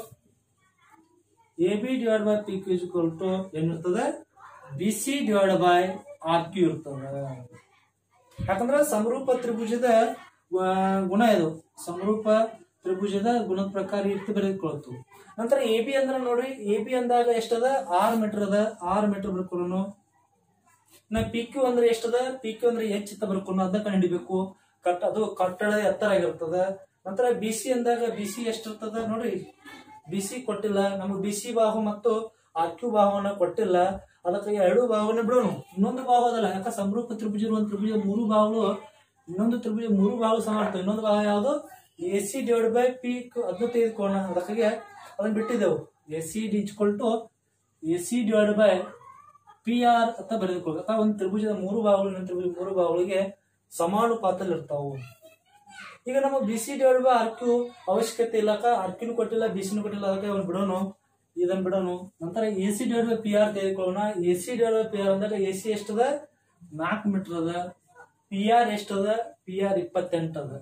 [SPEAKER 2] ಏನಿರ್ತದೆ B C divide by R Q ಇರ್ತದೆ. ಯಾಕಂದ್ರೆ ಸಮರೂಪ ತ್ರಿಭುಜದ ಗುಣ ಇದು. ಸಮರೂಪ ತ್ರಿಭುಜದ ಗುಣದ ಪ್ರಕಾರ ಇರ್ತಿ ಬರೆದುಕೊಳ್ತು. ನಂತರ ಎ ಬಿ ಅಂದ್ರೆ ನೋಡ್ರಿ, ಎ ಬಿ ಅಂದಾಗ ಎಷ್ಟದ 6 ಮೀಟರ್ ಅದ, 6 ಮೀಟರ್ ಬರ್ಕೊಳ್ಳೋನು. ನಾ ಪಿ ಕ್ಯೂ ಅಂದ್ರೆ ಎಷ್ಟದ, ಪಿ ಕ್ಯೂ ಅಂದ್ರೆ ಎಚ್ ಅಂತ ಬರ್ಕೊಂಡು ಅದನ್ನ ಕಂಡುಹಿಡಿಬೇಕು. ಅದು ಕಟ್ಟಡದ ಎತ್ತರ ಆಗಿರ್ತದ. ನಂತರ ಬಿ ಸಿ ಅಂದಾಗ ಬಿ ಸಿ ಎಷ್ಟಿರ್ತದ ನೋಡ್ರಿ, ಬಿ ಸಿ ಕೊಟ್ಟಿಲ್ಲ ನಮ್ಗೆ, ಬಿ ಸಿ ಬಾಹು ಮತ್ತು ಆರ್ ಕ್ಯೂ ಬಾಹುವನ್ನ ಕೊಟ್ಟಿಲ್ಲ. ಅದಕ್ಕೆ ಎರಡು ಬಾಹುವನ್ನ ಬಿಡೋಣ. ಇನ್ನೊಂದು ಬಾಹು ಅದಲ್ಲ, ಯಾಕೆ ಸಮರೂಪ ತ್ರಿಭುಜ ಒಂದು ತ್ರಿಭುಜ ಮೂರು ಬಾಹುಗಳು, ಇನ್ನೊಂದು ತ್ರಿಭುಜ ಮೂರು ಬಾಹುಗಳು ಸಮ ಆಗ್ತವೆ. ಇನ್ನೊಂದು ಬಾಹು ಯಾವುದು A C divide by P Q, ಅದನ್ನು ತೆಗೆದುಕೊಳ್ಳೋಣ. ಅದಕ್ಕಾಗಿ ಅದನ್ನ ಬಿಟ್ಟಿದ್ದೆವು. A C D equal to A C divide by P R ಅಂತ ಬರೆದುಕೊಳ್ಳ. ಒಂದು ತ್ರಿಭುಜದ ಮೂರು ಬಾಹುಗಳು ಇನ್ನೊಂದು ತ್ರಿಭುಜ ಮೂರು ಬಾಹುಗಳಿಗೆ ಸಮಾನುಪಾತದಲ್ಲಿ ಇರ್ತಾವು. ಈಗ ನಮ್ಮ B C divide by R Q ಅವಶ್ಯಕತೆ ಇಲ್ಲ, ಆರ್ ಕ್ಯೂನು ಕೊಟ್ಟಿಲ್ಲ ಬಿ ಸಿನೂ ಕೊಟ್ಟಿಲ್ಲ. ಅದಕ್ಕೆ ಅವ್ನು ಬಿಡೋನು, ಇದನ್ನ ಬಿಡೋನು. ನಂತರ A C divide by P R ತೆಗೆದುಕೊಳ್ಳೋಣ. A C divide by P R ಅಂದಾಗ ಎ ಸಿ ಎಷ್ಟದ 4 ಮೀಟರ್ ಅದ, ಪಿ ಆರ್ ಎಷ್ಟದ, ಪಿ ಆರ್ 28 ಅದ.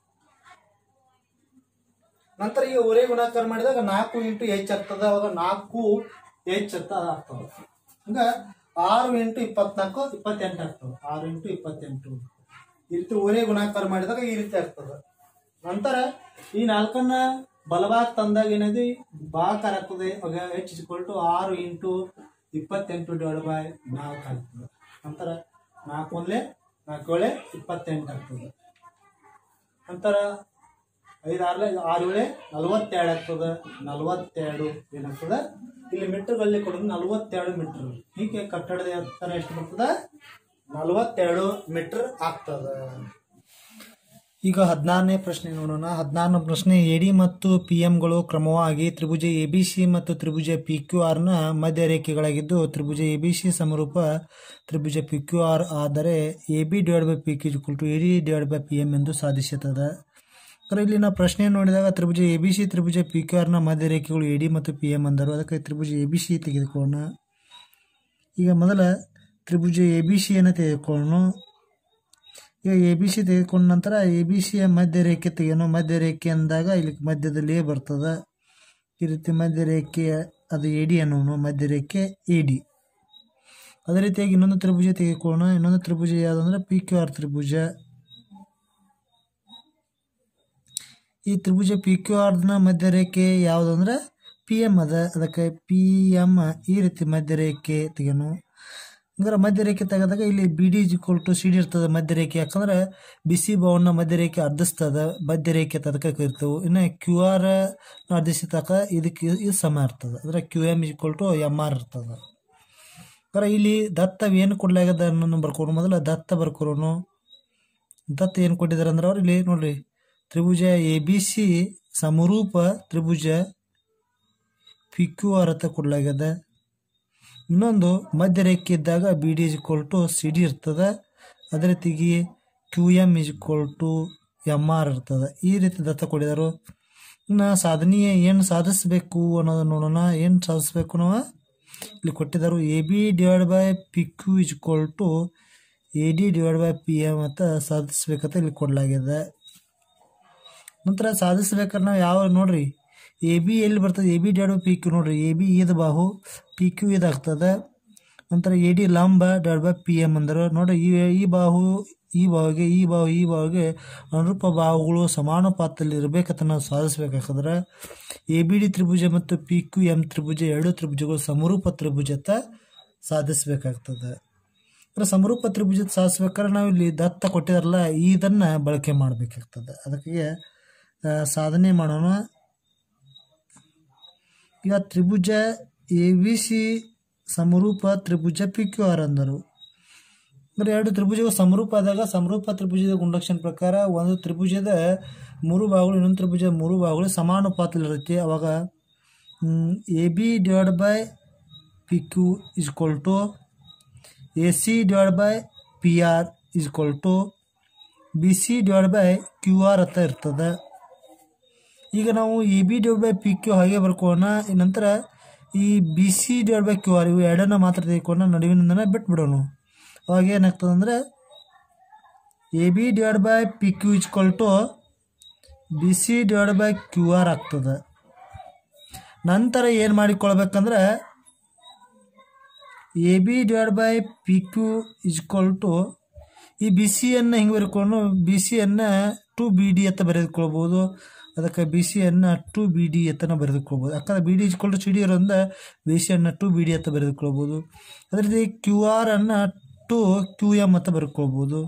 [SPEAKER 2] ನಂತರ ಈಗ ಒರೇ ಗುಣಾಕಾರ ಮಾಡಿದಾಗ 4 ಇಂಟು ಎಚ್ ಆಗ್ತದ. ಅವಾಗ 4 ಎಚ್ ಅಂತ ಆಗ್ತದ. ಹಂಗ 6 ಇಂಟು 24 28 ಆಗ್ತದೆ. 6 ಇಂಟು 28 ಈ ರೀತಿ ಒರೇ ಗುಣಾಕಾರ ಮಾಡಿದಾಗ ಈ ರೀತಿ ಆಗ್ತದ. ನಂತರ ಈ 4ನ್ನ ಬಲಭಾಗ ತಂದಾಗ ಏನಿದೆ ಭಾಗಾಕಾರ ಆಗ್ತದೆ. ಅವಾಗ H equal to 6 into 28 divide by 4 ಆಗ್ತದೆ. ನಂತರ 4 1 4 7 28 ಆಗ್ತದೆ. ನಂತರ 5 6 6 7 42 ಆಗ್ತದೆ. 42 ಏನಾಗ್ತದೆ, ಇಲ್ಲಿ ಮೀಟರ್ಗಳಲ್ಲಿ ಕೊಡೋದು 42 ಮೀಟರ್. ಹೀಗೆ ಕಟ್ಟಡದ ಎತ್ತರ ಎಷ್ಟು ಬರ್ತದೆ, 42 ಮೀಟರ್ ಆಗ್ತದೆ. ಈಗ 16ನೇ ಪ್ರಶ್ನೆ ನೋಡೋಣ. 16ನೇ ಪ್ರಶ್ನೆ, ಎಡಿ ಮತ್ತು ಪಿ ಎಂಗಳು ಕ್ರಮವಾಗಿ ತ್ರಿಭುಜ ಎ ಬಿ ಸಿ ಮತ್ತು ತ್ರಿಭುಜ ಪಿ ಕ್ಯೂ ಆರ್ನ ಮಧ್ಯ ರೇಖೆಗಳಾಗಿದ್ದು ತ್ರಿಭುಜ ಎ ಬಿ ಸಿ ಸಮರೂಪ ತ್ರಿಭುಜ ಪಿ ಕ್ಯೂ ಆರ್ ಆದರೆ A B divide by P Q equal to A D divide by P M ಎಂದು ಸಾಧಿಸುತ್ತದೆ. ಇಲ್ಲಿ ನಾವು ಪ್ರಶ್ನೆ ನೋಡಿದಾಗ ತ್ರಿಭುಜ ಎ ಬಿ ಸಿ ತ್ರಿಭುಜ ಪಿ ಕ್ಯೂ ಆರ್ನ ಮಧ್ಯ ರೇಖೆಗಳು ಎ ಡಿ ಮತ್ತು ಪಿ ಎಂ ಅಂದರು. ಅದಕ್ಕೆ ತ್ರಿಭುಜ ಎ ಬಿ ಸಿ ತೆಗೆದುಕೊಳ್ಳೋಣ. ಈಗ ಮೊದಲ ತ್ರಿಭುಜ ಎ ಬಿ ಸಿಯನ್ನು ತೆಗೆದುಕೊಳ್ಳೋಣ. ಈಗ ಎ ಬಿ ಸಿ ತೆಗೆದುಕೊಂಡ ನಂತರ ಎ ಬಿ ಸಿಯ ಮಧ್ಯ ರೇಖೆ ತೆಗೆಯೋಣ. ಮಧ್ಯ ರೇಖೆ ಅಂದಾಗ ಇಲ್ಲಿ ಮಧ್ಯದಲ್ಲಿ ಬರ್ತದೆ. ಈ ರೀತಿ ಮಧ್ಯ ರೇಖೆ ಅದು ಎ ಡಿ ಅನ್ನೋಣ, ಮಧ್ಯ ರೇಖೆ ಎ ಡಿ. ಅದೇ ರೀತಿಯಾಗಿ ಇನ್ನೊಂದು ತ್ರಿಭುಜ ತೆಗೆದುಕೊಳ್ಳೋಣ. ಇನ್ನೊಂದು ತ್ರಿಭುಜ ಯಾವುದಂದ್ರೆ ಪಿ ಕ್ಯೂ ಆರ್ ತ್ರಿಭುಜ. ಈ ತ್ರಿಭುಜ ಪಿ ಕ್ಯೂ ಆರ್ನ ಮಧ್ಯ ರೇಖೆ ಯಾವುದಂದ್ರೆ ಪಿ ಎಂ ಅದ. ಅದಕ್ಕೆ ಪಿ ಎಂ ಈ ರೀತಿ ಮಧ್ಯ ರೇಖೆ ತೆಗೆಯೋಣ. ಹಂಗಾರೆ ಮಧ್ಯ ರೇಖೆ ತೆಗೆದಾಗ ಇಲ್ಲಿ B D equal to C D ಇರ್ತದೆ ಮಧ್ಯ ರೇಖೆ. ಯಾಕಂದ್ರೆ ಬಿಸಿ ಬಾವನ್ನ ಮಧ್ಯ ರೇಖೆ ಅರ್ಧಿಸ್ತದ, ಮಧ್ಯ ರೇಖೆ ಅದಕ್ಕೆ ಕರಿತೇವೆ. ಇನ್ನು ಕ್ಯೂ ಆರ್ ಅರ್ಧಿಸಿದಾಗ ಇದಕ್ಕೆ ಇದು ಸಮ ಇರ್ತದೆ. ಅಂದ್ರೆ Q M equal to M R ಇರ್ತದೆ. ಅಂದ್ರೆ ಇಲ್ಲಿ ದತ್ತ ಏನು ಕೊಡ್ಲಾಗದ ಅನ್ನೋದು ಬರ್ಕೊಡು. ಮೊದಲ ದತ್ತ ಬರ್ಕೊರೋನು. ದತ್ತ ಏನು ಕೊಟ್ಟಿದ್ದಾರೆ ಅಂದ್ರೆ ಅವ್ರು ಇಲ್ಲಿ ನೋಡ್ರಿ, ತ್ರಿಭುಜ ಎ ಬಿ ಸಿ ಸಮರೂಪ ತ್ರಿಭುಜ ಪಿ ಕ್ಯೂ ಆರ್ ಅಂತ ಕೊಡ್ಲಾಗ್ಯದ. ಇನ್ನೊಂದು ಮಧ್ಯ ರೇಖೆ ಇದ್ದಾಗ B D equal to C D ಇರ್ತದೆ. ಅದೇ ರೀತಿಗೆ Q M equal to M R ಇರ್ತದೆ. ಈ ರೀತಿ ದತ್ತ ಕೊಟ್ಟಿದ್ದಾರೆ. ಇನ್ನು ಸಾಧನೆಯ ಏನು ಸಾಧಿಸಬೇಕು ಅನ್ನೋದನ್ನ ನೋಡೋಣ. ಏನು ಸಾಧಿಸ್ಬೇಕು ನಾವು ಇಲ್ಲಿ ಕೊಟ್ಟಿದ್ದಾರೆ. A B divide by P Q equal to A D divide by P M ಅಂತ ಸಾಧಿಸ್ಬೇಕಂತ ಇಲ್ಲಿ ಕೊಡಲಾಗಿದೆ. ನಂತರ ಸಾಧಿಸ್ಬೇಕಾದ್ರೆ ನಾವು ಯಾವ ನೋಡ್ರಿ, ಎ ಬಿ ಎಲ್ಲಿ ಬರ್ತದೆ, A B divide by P Q ನೋಡ್ರಿ. ಎ ಬಿ ಇದು ಬಾಹು, ಪಿ ಕ್ಯೂ ಇದಾಗ್ತದೆ. ನಂತರ ಎ ಡಿ ಲಂಬ ಡಿವೈಡ್ ಬೈ ಪಿ ಎಮ್ ಅಂದ್ರೆ ನೋಡ್ರಿ, ಈ ಬಾಹು ಈ ಬಾಹುಗೆ ಅನುರೂಪ ಬಾಹುಗಳು ಸಮಾನುಪಾತದಲ್ಲಿ ಇರಬೇಕಂತ ನಾವು ಸಾಧಿಸ್ಬೇಕಾದ್ರೆ ಎ ಬಿ ಡಿ ತ್ರಿಭುಜ ಮತ್ತು ಪಿ ಕ್ಯೂ ಎಂ ತ್ರಿಭುಜ ಎರಡು ತ್ರಿಭುಜಗಳು ಸಮರೂಪ ತ್ರಿಭುಜತ ಸಾಧಿಸ್ಬೇಕಾಗ್ತದೆ. ಅಂದ್ರೆ ಸಮರೂಪ ತ್ರಿಭುಜ ಸಾಧಿಸ್ಬೇಕಾದ್ರೆ ನಾವು ಇಲ್ಲಿ ದತ್ತ ಕೊಟ್ಟಿದಾರಲ್ಲ ಇದನ್ನ ಬಳಕೆ ಮಾಡಬೇಕಾಗ್ತದೆ. ಅದಕ್ಕೆ ಸಾಧನೆ ಮಾಡೋಣ. ಈಗ ತ್ರಿಭುಜ ಎ ಬಿ ಸಿ ಸಮರೂಪ ತ್ರಿಭುಜ ಪಿ ಕ್ಯೂ ಆರ್ ಅಂದರು. ಅಂದರೆ ಎರಡು ತ್ರಿಭುಜಗಳು ಸಮರೂಪ ಆದಾಗ ಸಮರೂಪ ತ್ರಿಭುಜದ ಗುಣಲಕ್ಷಣ ಪ್ರಕಾರ ಒಂದು ತ್ರಿಭುಜದ ಮೂರು ಭಾಗಗಳು ಇನ್ನೊಂದು ತ್ರಿಭುಜದ ಮೂರು ಭಾಗಗಳು ಸಮಾನುಪಾತದಲ್ಲಿರುತ್ತೆ. ಅವಾಗ A B divide by P Q is equal to A C divide by P R is equal to B C divide by Q R ಅಂತ ಇರ್ತದೆ. ಈಗ ನಾವು A B divide by P Q ಹಾಗೆ ಬರ್ಕೋಣ. ನಂತರ ಈ B C divide by Q R ಇವು ಎರಡನ್ನು ಮಾತ್ರ ತೆಗೆದುಕೊಂಡು ನಡುವಿನಿಂದನೇ ಬಿಟ್ಬಿಡೋಣ. ಅವಾಗ ಏನಾಗ್ತದೆ ಅಂದರೆ A B divide by P Q is equal to B C divide by Q R ಆಗ್ತದೆ. ನಂತರ ಏನು ಮಾಡಿಕೊಳ್ಬೇಕಂದ್ರೆ A B divide by P Q is equal to ಈ ಬಿ ಸಿಯನ್ನು ಹಿಂಗೆ ಬರ್ಕೊಂಡು ಬಿ ಸಿಯನ್ನು 2BD ಅಂತ ಬರೆದುಕೊಳ್ಬೋದು. ಅದಕ್ಕೆ ಬಿ ಸಿಯನ್ನು 2BD ಅಂತ ಬರೆದುಕೊಳ್ಬೋದು. ಯಾಕಂದರೆ B D is equal to C D ಇರೋದ್ರಿಂದ ಬಿ ಸಿಯನ್ನು 2BD ಅಂತ ಬರೆದುಕೊಳ್ಬೋದು. ಅದೇ ರೀತಿ ಕ್ಯೂ ಆರ್ ಅನ್ನು 2QM ಅಂತ ಬರೆದುಕೊಳ್ಬೋದು.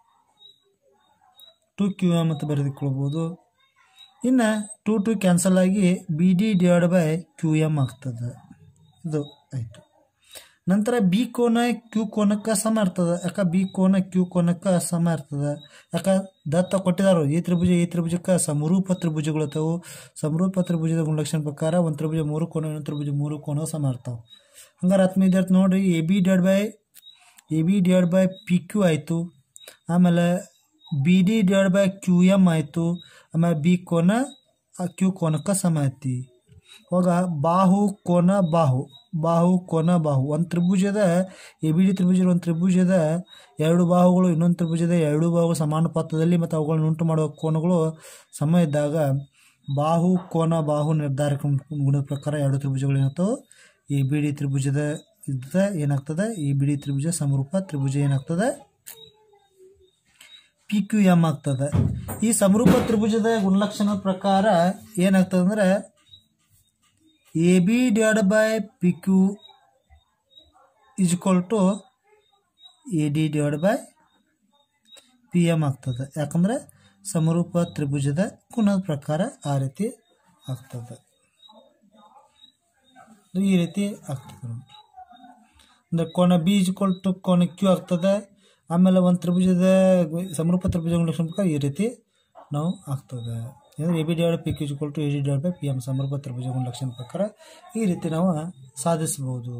[SPEAKER 2] 2QM ಅಂತ ಬರೆದುಕೊಳ್ಬೋದು. ಇನ್ನು 2 ಕ್ಯಾನ್ಸಲ್ ಆಗಿ B D divide by QM ಆಗ್ತದೆ. ಇದು ಆಯಿತು. ನಂತರ ಬಿ ಕೋನ ಕ್ಯೂ ಕೋನಕ್ಕೆ ಸಮ ಇರ್ತದೆ. ಯಾಕೆ ಬಿ ಕೋನ ಕ್ಯೂ ಕೋನಕ್ಕೆ ಸಮ ಇರ್ತದೆ. ಯಾಕೆ ದತ್ತ ಕೊಟ್ಟಿದ್ದಾರೆ ಈ ತ್ರಿಭುಜಕ್ಕೆ ಸಮರೂಪ ತ್ರಿಭುಜಗಳು ಇರ್ತಾವೆ. ಸಮರೂಪ ತ್ರಿಭುಜದ ಗುಣಲಕ್ಷಣ ಪ್ರಕಾರ ಒಂದು ತ್ರಿಭುಜ 3 ಕೋನ ಇನ್ನೊಂದು ತ್ರಿಭುಜ 3 ಕೋನ ಸಮ ಇರ್ತಾವೆ. ಹಂಗಾರೆ ಆತ್ಮೀಯ ವಿದ್ಯಾರ್ಥಿ ನೋಡಿರಿ, A B divide by P Q ಆಯಿತು. ಆಮೇಲೆ B D divide by QM ಆಯಿತು. ಆಮೇಲೆ ಬಿ ಕೋನ ಕ್ಯೂ ಕೋನಕ್ಕೆ ಸಮ ಐತಿ. ಇವಾಗ ಬಾಹು ಕೋನ ಬಾಹು ಒಂದು ತ್ರಿಭುಜದ ಎ ಬಿ ಡಿ ತ್ರಿಭುಜದ ಒಂದು ತ್ರಿಭುಜದ ಎರಡು ಬಾಹುಗಳು ಇನ್ನೊಂದು ತ್ರಿಭುಜದ ಎರಡು ಬಾಹುಗಳು ಸಮಾನುಪಾತದಲ್ಲಿ ಮತ್ತು ಅವುಗಳನ್ನು ಉಂಟು ಮಾಡುವ ಕೋನಗಳು ಸಮ ಇದ್ದಾಗ ಬಾಹು ಕೋನ ಬಾಹು ನಿರ್ಧಾರಕ ಗುಣದ ಪ್ರಕಾರ ಎರಡು ತ್ರಿಭುಜಗಳು ಏನಾಗ್ತವೆ, ಎ ಬಿ ಡಿ ತ್ರಿಭುಜದ ಏನಾಗ್ತದೆ, ಎ ಬಿ ಡಿ ತ್ರಿಭುಜ ಸಮರೂಪ ತ್ರಿಭುಜ ಏನಾಗ್ತದೆ, PQM ಆಗ್ತದೆ. ಈ ಸಮರೂಪ ತ್ರಿಭುಜದ ಗುಣಲಕ್ಷಣದ ಪ್ರಕಾರ ಏನಾಗ್ತದೆ ಅಂದರೆ A B divide by P Q is equal to A D divide by PM ಆಗ್ತದೆ. ಯಾಕಂದರೆ ಸಮರೂಪ ತ್ರಿಭುಜದ ಗುಣದ ಪ್ರಕಾರ ಆ ರೀತಿ ಆಗ್ತದೆ. ಈ ರೀತಿ ಆಗ್ತದೆ ಅಂದರೆ ಕೋನ ಬಿ ಇಜ್ಕೊಲ್ ಟು ಕೋನ ಕ್ಯೂ ಆಗ್ತದೆ. ಆಮೇಲೆ ಒಂದು ತ್ರಿಭುಜದ ಸಮರೂಪ ತ್ರಿಭುಜ ಗುಣಲಕ್ಷಣ ಪ್ರಕಾರ ಈ ರೀತಿ ನಾವು ಆಗ್ತದೆ. ಅಂದರೆ A B divide P Q is equal to A D divide by PM ಸಮರೂಪ ತ್ರಿಭುಜ ಗುಣಲಕ್ಷಣ ಪ್ರಕಾರ ಈ ರೀತಿ ನಾವು ಸಾಧಿಸಬಹುದು.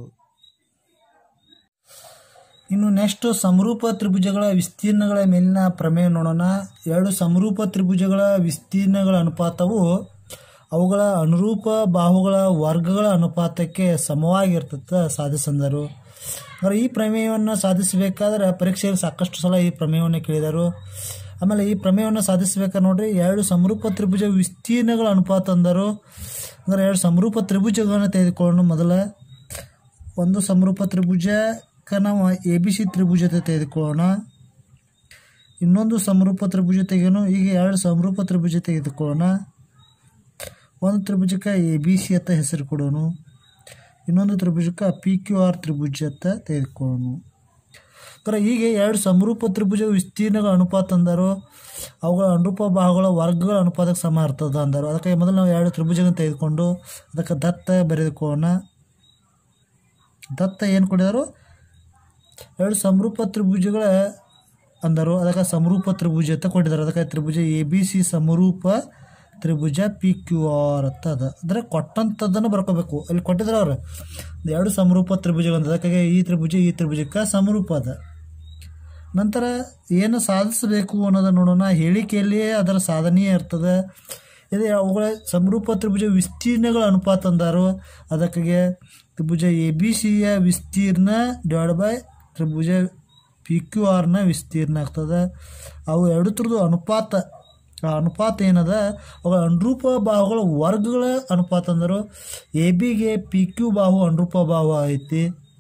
[SPEAKER 2] ಇನ್ನು ನೆಕ್ಸ್ಟ್ ಸಮರೂಪ ತ್ರಿಭುಜಗಳ ವಿಸ್ತೀರ್ಣಗಳ ಮೇಲಿನ ಪ್ರಮೇಯ ನೋಡೋಣ. ಎರಡು ಸಮರೂಪ ತ್ರಿಭುಜಗಳ ವಿಸ್ತೀರ್ಣಗಳ ಅನುಪಾತವು ಅವುಗಳ ಅನುರೂಪ ಬಾಹುಗಳ ವರ್ಗಗಳ ಅನುಪಾತಕ್ಕೆ ಸಮವಾಗಿರ್ತದೆ ಸಾಧಿಸಂದರು. ಅಂದರೆ ಈ ಪ್ರಮೇಯವನ್ನು ಸಾಧಿಸಬೇಕಾದ್ರೆ ಪರೀಕ್ಷೆಯಲ್ಲಿ ಸಾಕಷ್ಟು ಸಲ ಈ ಪ್ರಮೇಯವನ್ನು ಕೇಳಿದರು. ಆಮೇಲೆ ಈ ಪ್ರಮೇಯವನ್ನು ಸಾಧಿಸಬೇಕಾದ್ರೆ ನೋಡ್ರಿ, ಎರಡು ಸಮರೂಪ ತ್ರಿಭುಜ ವಿಸ್ತೀರ್ಣಗಳ ಅನುಪಾತ ಅಂದರು. ಅಂದರೆ ಎರಡು ಸಮರೂಪ ತ್ರಿಭುಜಗಳನ್ನು ತೆಗೆದುಕೊಳ್ಳೋಣ. ಮೊದಲ ಒಂದು ಸಮರೂಪ ತ್ರಿಭುಜಕ್ಕೆ ನಾವು ABC ತ್ರಿಭುಜ ತೆಗೆದುಕೊಳ್ಳೋಣ. ಇನ್ನೊಂದು ಸಮರೂಪ ತ್ರಿಭುಜ ತೆಗೆಯೋಣ. ಈಗ ಎರಡು ಸಮರೂಪ ತ್ರಿಭುಜ ತೆಗೆದುಕೊಳ್ಳೋಣ. ಒಂದು ತ್ರಿಭುಜಕ್ಕೆ ABC ಅಂತ ಹೆಸರು ಕೊಡೋಣ. ಇನ್ನೊಂದು ತ್ರಿಭುಜಕ್ಕೆ PQR ತ್ರಿಭುಜ ಅಂತ ತೆಗೆದುಕೊಳ್ಳೋಣ. ಅಂದರೆ ಹೀಗೆ ಎರಡು ಸಮರೂಪ ತ್ರಿಭುಜ ವಿಸ್ತೀರ್ಣಗಳ ಅನುಪಾತ ಅಂದರು. ಅವುಗಳ ಅನುರೂಪ ಬಾಹುಗಳ ವರ್ಗಗಳ ಅನುಪಾತಕ್ಕೆ ಸಮ ಇರ್ತದೆ ಅಂದರು. ಅದಕ್ಕೆ ಮೊದಲು ನಾವು ಎರಡು ತ್ರಿಭುಜಗಳನ್ನು ತೆಗೆದುಕೊಂಡು ಅದಕ್ಕೆ ದತ್ತ ಬರೆದುಕೊಳ್ಳೋಣ. ದತ್ತ ಏನು ಕೊಡಿದರು, ಎರಡು ಸಮರೂಪ ತ್ರಿಭುಜಗಳ ಅಂದರು. ಅದಕ್ಕೆ ಸಮರೂಪ ತ್ರಿಭುಜ ಅಂತ ಕೊಟ್ಟಿದ್ದಾರೆ. ಅದಕ್ಕೆ ತ್ರಿಭುಜ ABC ಸಮರೂಪ ತ್ರಿಭುಜ PQR ಅಂತ ಅದ. ಅಂದರೆ ಕೊಟ್ಟಂಥದ್ದನ್ನು ಬರ್ಕೋಬೇಕು. ಅಲ್ಲಿ ಕೊಟ್ಟಿದ್ರೆ ಅವ್ರು ಎರಡು ಸಮರೂಪ ತ್ರಿಭುಜಗಳು ಅಂತ. ಅದಕ್ಕಾಗಿ ಈ ತ್ರಿಭುಜಕ್ಕೆ ಸಮರೂಪ ಅದ. ನಂತರ ಏನು ಸಾಧಿಸಬೇಕು ಅನ್ನೋದನ್ನು ನೋಡೋಣ. ಹೇಳಿಕೆಯಲ್ಲಿಯೇ ಅದರ ಸಾಧನೆಯೇ ಇರ್ತದೆ. ಇದು ಅವುಗಳ ಸಮರೂಪ ತ್ರಿಭುಜ ವಿಸ್ತೀರ್ಣಗಳ ಅನುಪಾತ ಅಂದರು. ಅದಕ್ಕಾಗಿ ತ್ರಿಭುಜ ABCಯ ವಿಸ್ತೀರ್ಣ ಡಿವೈಡ್ ಬೈ ತ್ರಿಭುಜ PQRನ ವಿಸ್ತೀರ್ಣ ಆಗ್ತದೆ. ಅವು ಎರಡು ಥರದ್ದು ಅನುಪಾತ. ಆ ಅನುಪಾತ ಏನದ, ಅವುಗಳ ಅನುರೂಪ ಬಾಹುಗಳ ವರ್ಗಗಳ ಅನುಪಾತ ಅಂದರು. ABಗೆ PQ ಬಾಹು ಅನುರೂಪ ಬಾಹು ಐತಿ.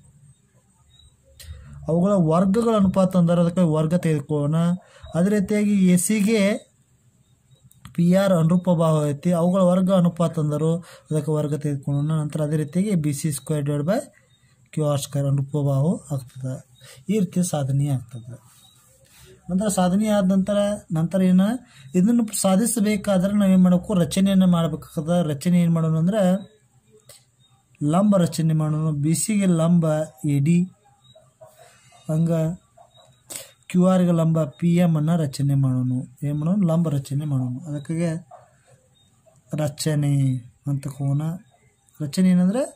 [SPEAKER 2] ಅವುಗಳ ವರ್ಗಗಳ ಅನುಪಾತ ಅಂದರು. ಅದಕ್ಕೆ ವರ್ಗ ತೆಗೆದುಕೊಳ್ಳೋಣ. ಅದೇ ರೀತಿಯಾಗಿ ACಗೆ PR ಅನುರೂಪ ಬಾಹು ಐತಿ. ಅವುಗಳ ವರ್ಗ ಅನುಪಾತ ಅಂದರು. ಅದಕ್ಕೆ ವರ್ಗ ತೆಗೆದುಕೊಳ್ಳೋಣ. ನಂತರ ಅದೇ ರೀತಿಯಾಗಿ BC square divide by QR square ಅನುರೂಪ ಬಾಹು ಆಗ್ತದೆ. ಈ ರೀತಿ ಸಾಧನೆ ಆಗ್ತದೆ. ನಂತರ ಸಾಧನೆ ಆದ ನಂತರ ಏನು, ಇದನ್ನು ಸಾಧಿಸಬೇಕಾದ್ರೆ ನಾವೇನು ಮಾಡಬೇಕು, ರಚನೆಯನ್ನು ಮಾಡಬೇಕಾಗ್ತದೆ. ರಚನೆ ಏನು ಮಾಡೋಣ ಅಂದರೆ ಲಂಬ ರಚನೆ ಮಾಡೋಣ. BCಗೆ ಲಂಬ AD, ಹಂಗೆ QRಗೆ ಲಂಬ PM ಅನ್ನು ರಚನೆ ಮಾಡೋಣ. ಏನು ಮಾಡೋಣ, ಲಂಬ ರಚನೆ ಮಾಡೋಣ. ಅದಕ್ಕಾಗಿ ರಚನೆ ಅಂತ ಕೋನ ರಚನೆ ಏನಂದರೆ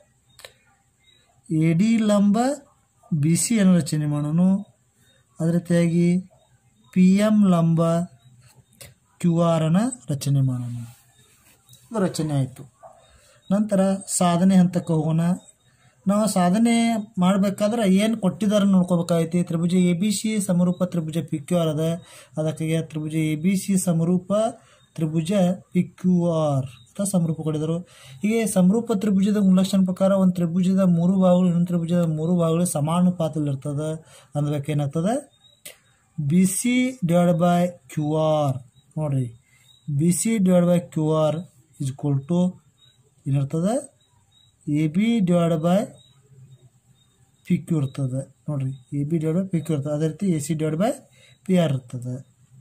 [SPEAKER 2] AD ಲಂಬ BC ಅನ್ನು ರಚನೆ ಮಾಡೋಣ. ಅದೇ ರೀತಿಯಾಗಿ ಪಿ ಎಮ್ ಲಂಬ ಕ್ಯೂ ಆರನ್ನು ರಚನೆ ಮಾಡೋಣ. ಇದು ರಚನೆ ಆಯಿತು. ನಂತರ ಸಾಧನೆ ಹಂತಕ್ಕೆ ಹೋಗೋಣ. ನಾವು ಸಾಧನೆ ಮಾಡಬೇಕಾದ್ರೆ ಏನು ಕೊಟ್ಟಿದ್ದಾರೆ ನೋಡ್ಕೋಬೇಕಾಗೈತಿ. ತ್ರಿಭುಜ ಎ ಬಿ ಸಿ ಸಮರೂಪ ತ್ರಿಭುಜ ಪಿ ಕ್ಯೂ ಆರ್ ಅದ. ಅದಕ್ಕಾಗಿ ತ್ರಿಭುಜ ಎ ಬಿ ಸಿ ಸಮರೂಪ ತ್ರಿಭುಜ ಪಿ ಕ್ಯೂ ಆರ್ ಅಂತ ಸಮರೂಪ ಕೊಟ್ಟಿದ್ದರು. ಹೀಗೆ ಸಮರೂಪ ತ್ರಿಭುಜದ ಗುಣಲಕ್ಷಣ ಪ್ರಕಾರ ಒಂದು ತ್ರಿಭುಜದ 3 ಭಾಗಗಳು ಇನ್ನೊಂದು ತ್ರಿಭುಜದ 3 ಭಾಗಗಳು ಸಮಾನುಪಾತದಲ್ಲಿರ್ತದೆ. ಅಂದಬೇಕು ಏನಾಗ್ತದೆ, B C divide by Q R. ನೋಡಿರಿ, B C divide by Q R is equal to ಏನಿರ್ತದೆ, A B divide by P Q ಇರ್ತದೆ. ನೋಡಿರಿ, A B divide by P Q ಇರ್ತದೆ. ಅದೇ ರೀತಿ A C divide by P R ಇರ್ತದೆ.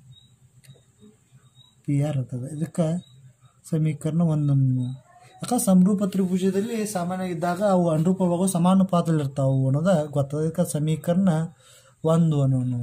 [SPEAKER 2] ಇದಕ್ಕೆ ಸಮೀಕರಣ 1. ಯಾಕಂದ್ರೆ ಸಮರೂಪ ತ್ರಿಭುಜದಲ್ಲಿ ಸಾಮಾನ್ಯ ಇದ್ದಾಗ ಅವು ಅನುರೂಪ ಭಾಗವು ಸಮಾನುಪಾತದಲ್ಲಿರ್ತಾವೆ ಅನ್ನೋದು ಗೊತ್ತದ. ಇದಕ್ಕೆ ಸಮೀಕರಣ 1 ಅನ್ನೋನು.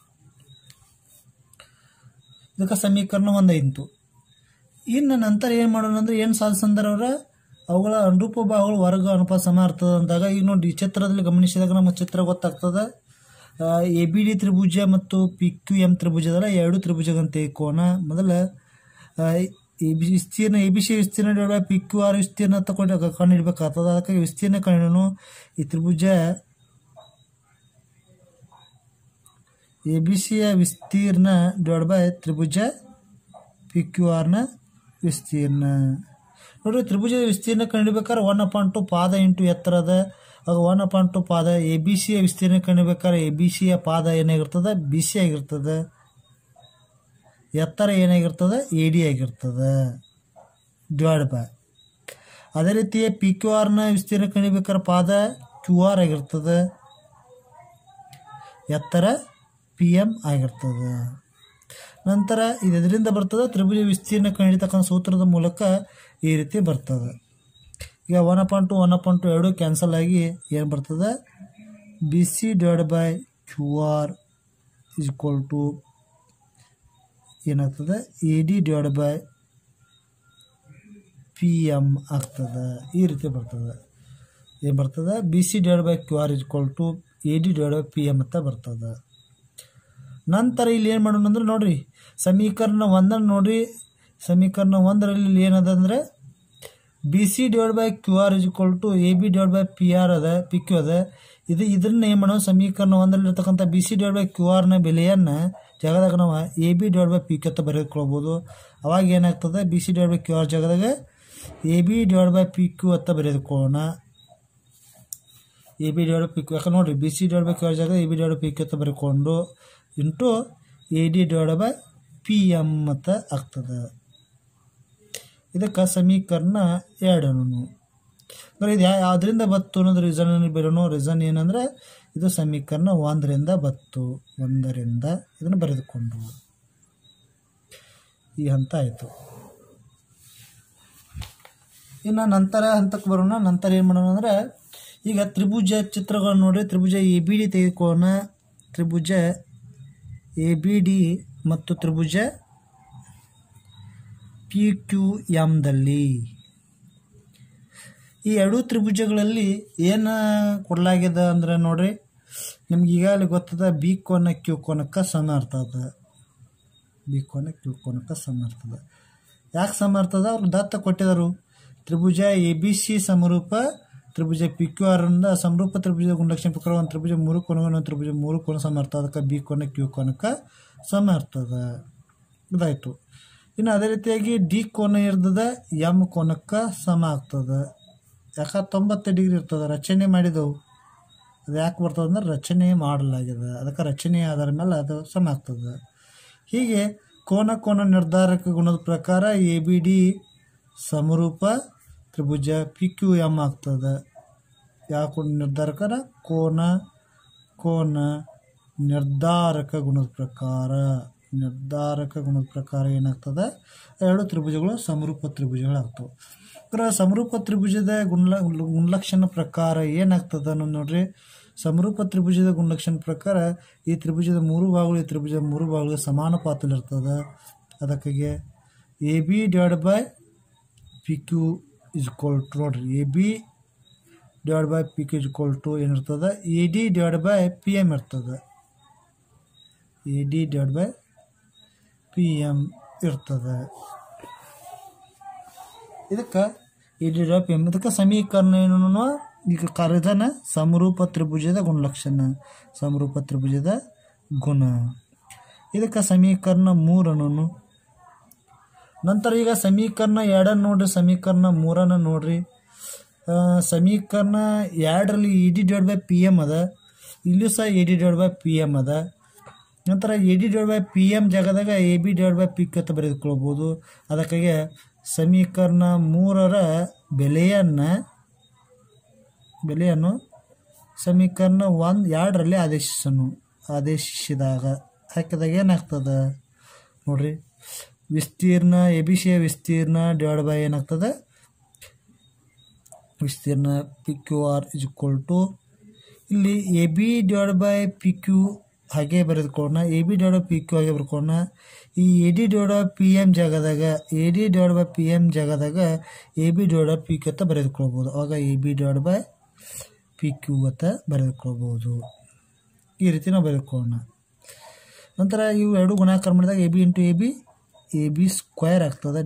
[SPEAKER 2] ಇದಕ್ಕೆ ಸಮೀಕರಣ 1 ಆಯಿತು. ಇನ್ನು ನಂತರ ಏನು ಮಾಡೋಣ ಅಂದರೆ, ಏನು ಸಾಧಿಸಂದ್ರೆ ಅವುಗಳ ಅನುರೂಪ ಭಾಗಗಳು ವರ್ಗ ಅನುಪಾತ ಸಮ ಇರ್ತದೆ ಅಂದಾಗ, ಈಗ ನೋಡಿ ಈ ಚಿತ್ರದಲ್ಲಿ ಗಮನಿಸಿದಾಗ ನಮ್ಮ ಚಿತ್ರ ಗೊತ್ತಾಗ್ತದೆ. ಎ ಬಿ ಡಿ ತ್ರಿಭುಜ ಮತ್ತು ಪಿ ಕ್ಯೂ ಎಮ್ ತ್ರಿಭುಜದಲ್ಲ, ಎರಡು ತ್ರಿಭುಜಗಂತ ತೆಗೆದುಕೋಣ. ಮೊದಲ ಎ ಬಿ ವಿಸ್ತೀರ್ಣ, ಎ ಬಿ ಸಿ ವಿಸ್ತೀರ್ಣ divide by P Q R ವಿಸ್ತೀರ್ಣ ತಗೊಂಡು ಕಂಡುಹಿಡಬೇಕಾಗ್ತದೆ. ಅದಕ್ಕಾಗಿ ವಿಸ್ತೀರ್ಣ ಕಂಡುಹಿಡೋಣ. ಈ ತ್ರಿಭುಜ ಎ ಬಿ ಸಿಯ ವಿಸ್ತೀರ್ಣ ಡಿವೈಡ್ ಬೈ ತ್ರಿಭುಜ ಪಿ ಕ್ಯೂ ಆರ್ನ ವಿಸ್ತೀರ್ಣ. ನೋಡಿರಿ, ತ್ರಿಭುಜದ ವಿಸ್ತೀರ್ಣ ಕಂಡುಹಿಡಬೇಕಾದ್ರೆ 1/2 ಪಾದ ಇಂಟು ಎತ್ತರ ಅದ. ಆಗ 1/2 ಪಾದ. ಎ ಬಿ ಸಿಯ ವಿಸ್ತೀರ್ಣ ಕಂಡುಹಿಡಬೇಕಾದ್ರೆ ಎ ಬಿ ಸಿಯ ಪಾದ ಏನಾಗಿರ್ತದೆ, ಬಿ ಸಿ ಆಗಿರ್ತದೆ. ಎತ್ತರ ಏನಾಗಿರ್ತದೆ, ಎ ಡಿ ಆಗಿರ್ತದೆ ಡಿವೈಡ್ ಬೈ. ಅದೇ ರೀತಿ ಪಿ ಕ್ಯೂ ಆರ್ನ ವಿಸ್ತೀರ್ಣ ಕಂಡುಹಿಡಬೇಕಾದ್ರೆ ಪಾದ ಕ್ಯೂ ಆರ್ ಆಗಿರ್ತದೆ, ಎತ್ತರ ಪಿ ಎಮ್ ಆಗಿರ್ತದೆ. ನಂತರ ಇದರಿಂದ ಬರ್ತದೆ ತ್ರಿಭುಜ ವಿಸ್ತೀರ್ಣ ಕಂಡುಹಿಡಿತಕ್ಕಂಥ ಸೂತ್ರದ ಮೂಲಕ ಈ ರೀತಿ ಬರ್ತದೆ. ಈಗ 1/2 ಎರಡು ಕ್ಯಾನ್ಸಲ್ ಆಗಿ ಏನು ಬರ್ತದೆ, B C divide by Q R is equal to ಏನಾಗ್ತದೆ, A D divide by P M ಆಗ್ತದೆ. ಈ ರೀತಿ ಬರ್ತದೆ. ಏನು ಬರ್ತದೆ, B C divide by Q R is equal to A D divide by P M ಅಂತ ಬರ್ತದೆ. ನಂತರ ಇಲ್ಲಿ ಏನು ಮಾಡೋಣ ಅಂದ್ರೆ, ನೋಡಿರಿ ಸಮೀಕರಣ 1 ನೋಡಿರಿ. ಸಮೀಕರಣ 1ರಲ್ಲಿ ಏನದ ಅಂದರೆ, B C divide by Q R is equal to A B divide by P R ಅದ, ಪಿ ಕ್ಯೂ ಅದ. ಇದನ್ನ ಏನು ಮಾಡೋಣ, ಸಮೀಕರಣ 1ರಲ್ಲಿರ್ತಕ್ಕಂಥ B C divide by Q ಆರ್ನ ಬೆಲೆಯನ್ನು ಜಾಗದಾಗ ನಾವು A B divide by P Q ಅಂತ ಬರೆದುಕೊಳ್ಬೋದು. ಅವಾಗ ಏನಾಗ್ತದೆ, B C divide by Q R ಜಾಗದಾಗ A B divide by P Q ಅಂತ ಬರೆದುಕೊಳ್ಳೋಣ. A B divide by P Q, ಯಾಕಂದ್ರೆ ನೋಡಿರಿ B C divide by Q R ಜಾಗ A B divide by P Q ಅಂತ ಬರೆದುಕೊಂಡು into A D divide by P M ಅಂತ ಆಗ್ತದೆ. ಇದಕ್ಕೆ ಸಮೀಕರಣ 2. ಇದು ಅದರಿಂದ ಬತ್ತು ಅನ್ನೋದು ರೀಸನ್ ಬರೋಣ. ರೀಸನ್ ಏನಂದರೆ, ಇದು ಸಮೀಕರಣ 1ರಿಂದ ಬತ್ತು. 1ರಿಂದ ಇದನ್ನು ಬರೆದುಕೊಂಡು ಈ ಹಂತ ಆಯಿತು. ಇನ್ನು ನಂತರ ಹಂತಕ್ಕೆ ಬರೋಣ. ನಂತರ ಏನು ಮಾಡೋಣ ಅಂದರೆ, ಈಗ ತ್ರಿಭುಜ ಚಿತ್ರಗಳನ್ನು ನೋಡಿ. ತ್ರಿಭುಜ ಎ ಬಿ ಡಿ ತೆಗೆದುಕೊಳ್ಳೋಣ. ತ್ರಿಭುಜ ಎ ಬಿ ಡಿ ಮತ್ತು ತ್ರಿಭುಜ ಪಿ ಕ್ಯೂ ಎಮ್ದಲ್ಲಿ ಈ ಎರಡೂ ತ್ರಿಭುಜಗಳಲ್ಲಿ ಏನು ಕೊಡಲಾಗಿದೆ ಅಂದರೆ, ನೋಡಿರಿ ನಿಮ್ಗೆ ಈಗಾಗಲೇ ಗೊತ್ತದ, ಬಿ ಕೋನ ಕ್ಯೂ ಕೋನಕ್ಕೆ ಸಮ ಇರ್ತದೆ. ಬಿ ಕೋನ ಕ್ಯೂ ಕೋನಕ್ಕೆ ಸಮ ಇರ್ತದೆ. ಯಾಕೆ ಸಮ ಇರ್ತದೆ, ಅವ್ರು ದತ್ತ ಕೊಟ್ಟಿದ್ದಾರೆ. ತ್ರಿಭುಜ ಎ ಬಿ ಸಿ ಸಮರೂಪ ತ್ರಿಭುಜ ಪಿ ಕ್ಯೂ ಆರಿಂದ ಸಮರೂಪ ತ್ರಿಭುಜದ ಗುಣಲಕ್ಷಣ ಪ್ರಕಾರ ಒಂದು ತ್ರಿಭುಜ 3 ಕೋನಗಳು ಒಂದು ತ್ರಿಭುಜ 3 ಕೋನ ಸಮ ಇರ್ತದೆ. ಅದಕ್ಕೆ ಬಿ ಕೋನ ಕ್ಯೂ ಕೋನಕ್ಕೆ ಸಮ ಇರ್ತದೆ. ಇದಾಯಿತು. ಇನ್ನು ಅದೇ ರೀತಿಯಾಗಿ ಡಿ ಕೋನ ಇರ್ತದೆ, ಎಮ್ ಕೋನಕ್ಕೆ ಸಮ ಆಗ್ತದೆ. ಯಾಕೆ 90 ಡಿಗ್ರಿ ಇರ್ತದೆ. ರಚನೆ ಮಾಡಿದವು. ಅದು ಯಾಕೆ ಬರ್ತದೆ ಅಂದ್ರೆ, ರಚನೆ ಮಾಡಲಾಗಿದೆ. ಅದಕ್ಕೆ ರಚನೆ ಆಧಾರ ಮೇಲೆ ಅದು ಸಮ ಆಗ್ತದೆ. ಹೀಗೆ ಕೋನ ನಿರ್ಧಾರಕ ಗುಣದ ಪ್ರಕಾರ ಎ ಬಿ ಡಿ ಸಮರೂಪ ತ್ರಿಭುಜ ಪಿ ಕ್ಯೂ ಎಮ್ ಆಗ್ತದೆ. ಯಾವ ನಿರ್ಧಾರಕರ, ಕೋನ ನಿರ್ಧಾರಕ ಗುಣದ ಪ್ರಕಾರ ಏನಾಗ್ತದೆ, ಎರಡು ತ್ರಿಭುಜಗಳು ಸಮರೂಪ ತ್ರಿಭುಜಗಳಾಗ್ತವೆ. ಅದರ ಸಮರೂಪ ತ್ರಿಭುಜದ ಗುಣಲಕ್ಷಣ ಪ್ರಕಾರ ಏನಾಗ್ತದೆ ಅನ್ನೋದು ನೋಡ್ರಿ. ಸಮರೂಪ ತ್ರಿಭುಜದ ಗುಣಲಕ್ಷಣ ಪ್ರಕಾರ ಈ ತ್ರಿಭುಜದ 3 ಭಾಗಗಳು ಈ ತ್ರಿಭುಜದ 3 ಭಾಗಗಳು ಸಮಾನುಪಾತದಲ್ಲಿರ್ತದೆ. ಅದಕ್ಕಾಗಿ A B divide by P Q is equal to, ನೋಡ್ರಿ A B divide by P Q is equal to ಏನಿರ್ತದೆ, A D divide by P M ಇರ್ತದೆ. A D divide by PM ಇರ್ತದೆ. ಇದಕ್ಕೆ AD/PM ಇದಕ್ಕೆ ಸಮೀಕರಣ ಏನು? ಈಗ ಕರೆದನ ಸಮರೂಪ ತ್ರಿಭುಜದ ಗುಣಲಕ್ಷಣ, ಸಮರೂಪ ತ್ರಿಭುಜದ ಗುಣ. ಇದಕ್ಕೆ ಸಮೀಕರಣ 3 ನಂತರ ಈಗ ಸಮೀಕರಣ 2 ನೋಡ್ರಿ, ಸಮೀಕರಣ 3 ನೋಡ್ರಿ. ಸಮೀಕರಣ 2ರಲ್ಲಿ AD/PM ಅದ, ಇಲ್ಲೂ ಸಹ AD/PM ಅದ. ನಂತರ AD/PM ಜಾಗದಾಗ AB/PQ ಅಂತ ಬರೆದುಕೊಳ್ಬೋದು. ಅದಕ್ಕಾಗಿ ಸಮೀಕರಣ 3ರ ಬೆಲೆಯನ್ನು ಸಮೀಕರಣ 2ರಲ್ಲಿ ಆದೇಶಿಸಿದಾಗ ಹಾಕಿದಾಗ ಏನಾಗ್ತದೆ ನೋಡ್ರಿ, ವಿಸ್ತೀರ್ಣ ABCಯ ವಿಸ್ತೀರ್ಣ ಡಿವೈಡ್ ಬೈ ಏನಾಗ್ತದೆ, ವಿಸ್ತೀರ್ಣ PQR = ಇಲ್ಲಿ AB/PQ ಹಾಗೆ ಬರೆದುಕೊಳ್ಳೋಣ, AB/PQ ಹಾಗೆ ಬರ್ಕೊಳ್ಳೋಣ. ಈ AD/PM ಜಾಗದಾಗ AB/PQ ಅಂತ ಬರೆದುಕೊಳ್ಬೋದು. ಆವಾಗ AB/PQ ಅಂತ ಬರೆದುಕೊಳ್ಬೋದು. ಈ ರೀತಿ ನಾವು ಬರೆದುಕೊಳ್ಳೋಣ. ನಂತರ ಇವು ಎರಡು ಗುಣಾಕಾರ ಮಾಡಿದಾಗ AB ಸ್ಕ್ವೇರ್ ಆಗ್ತದೆ,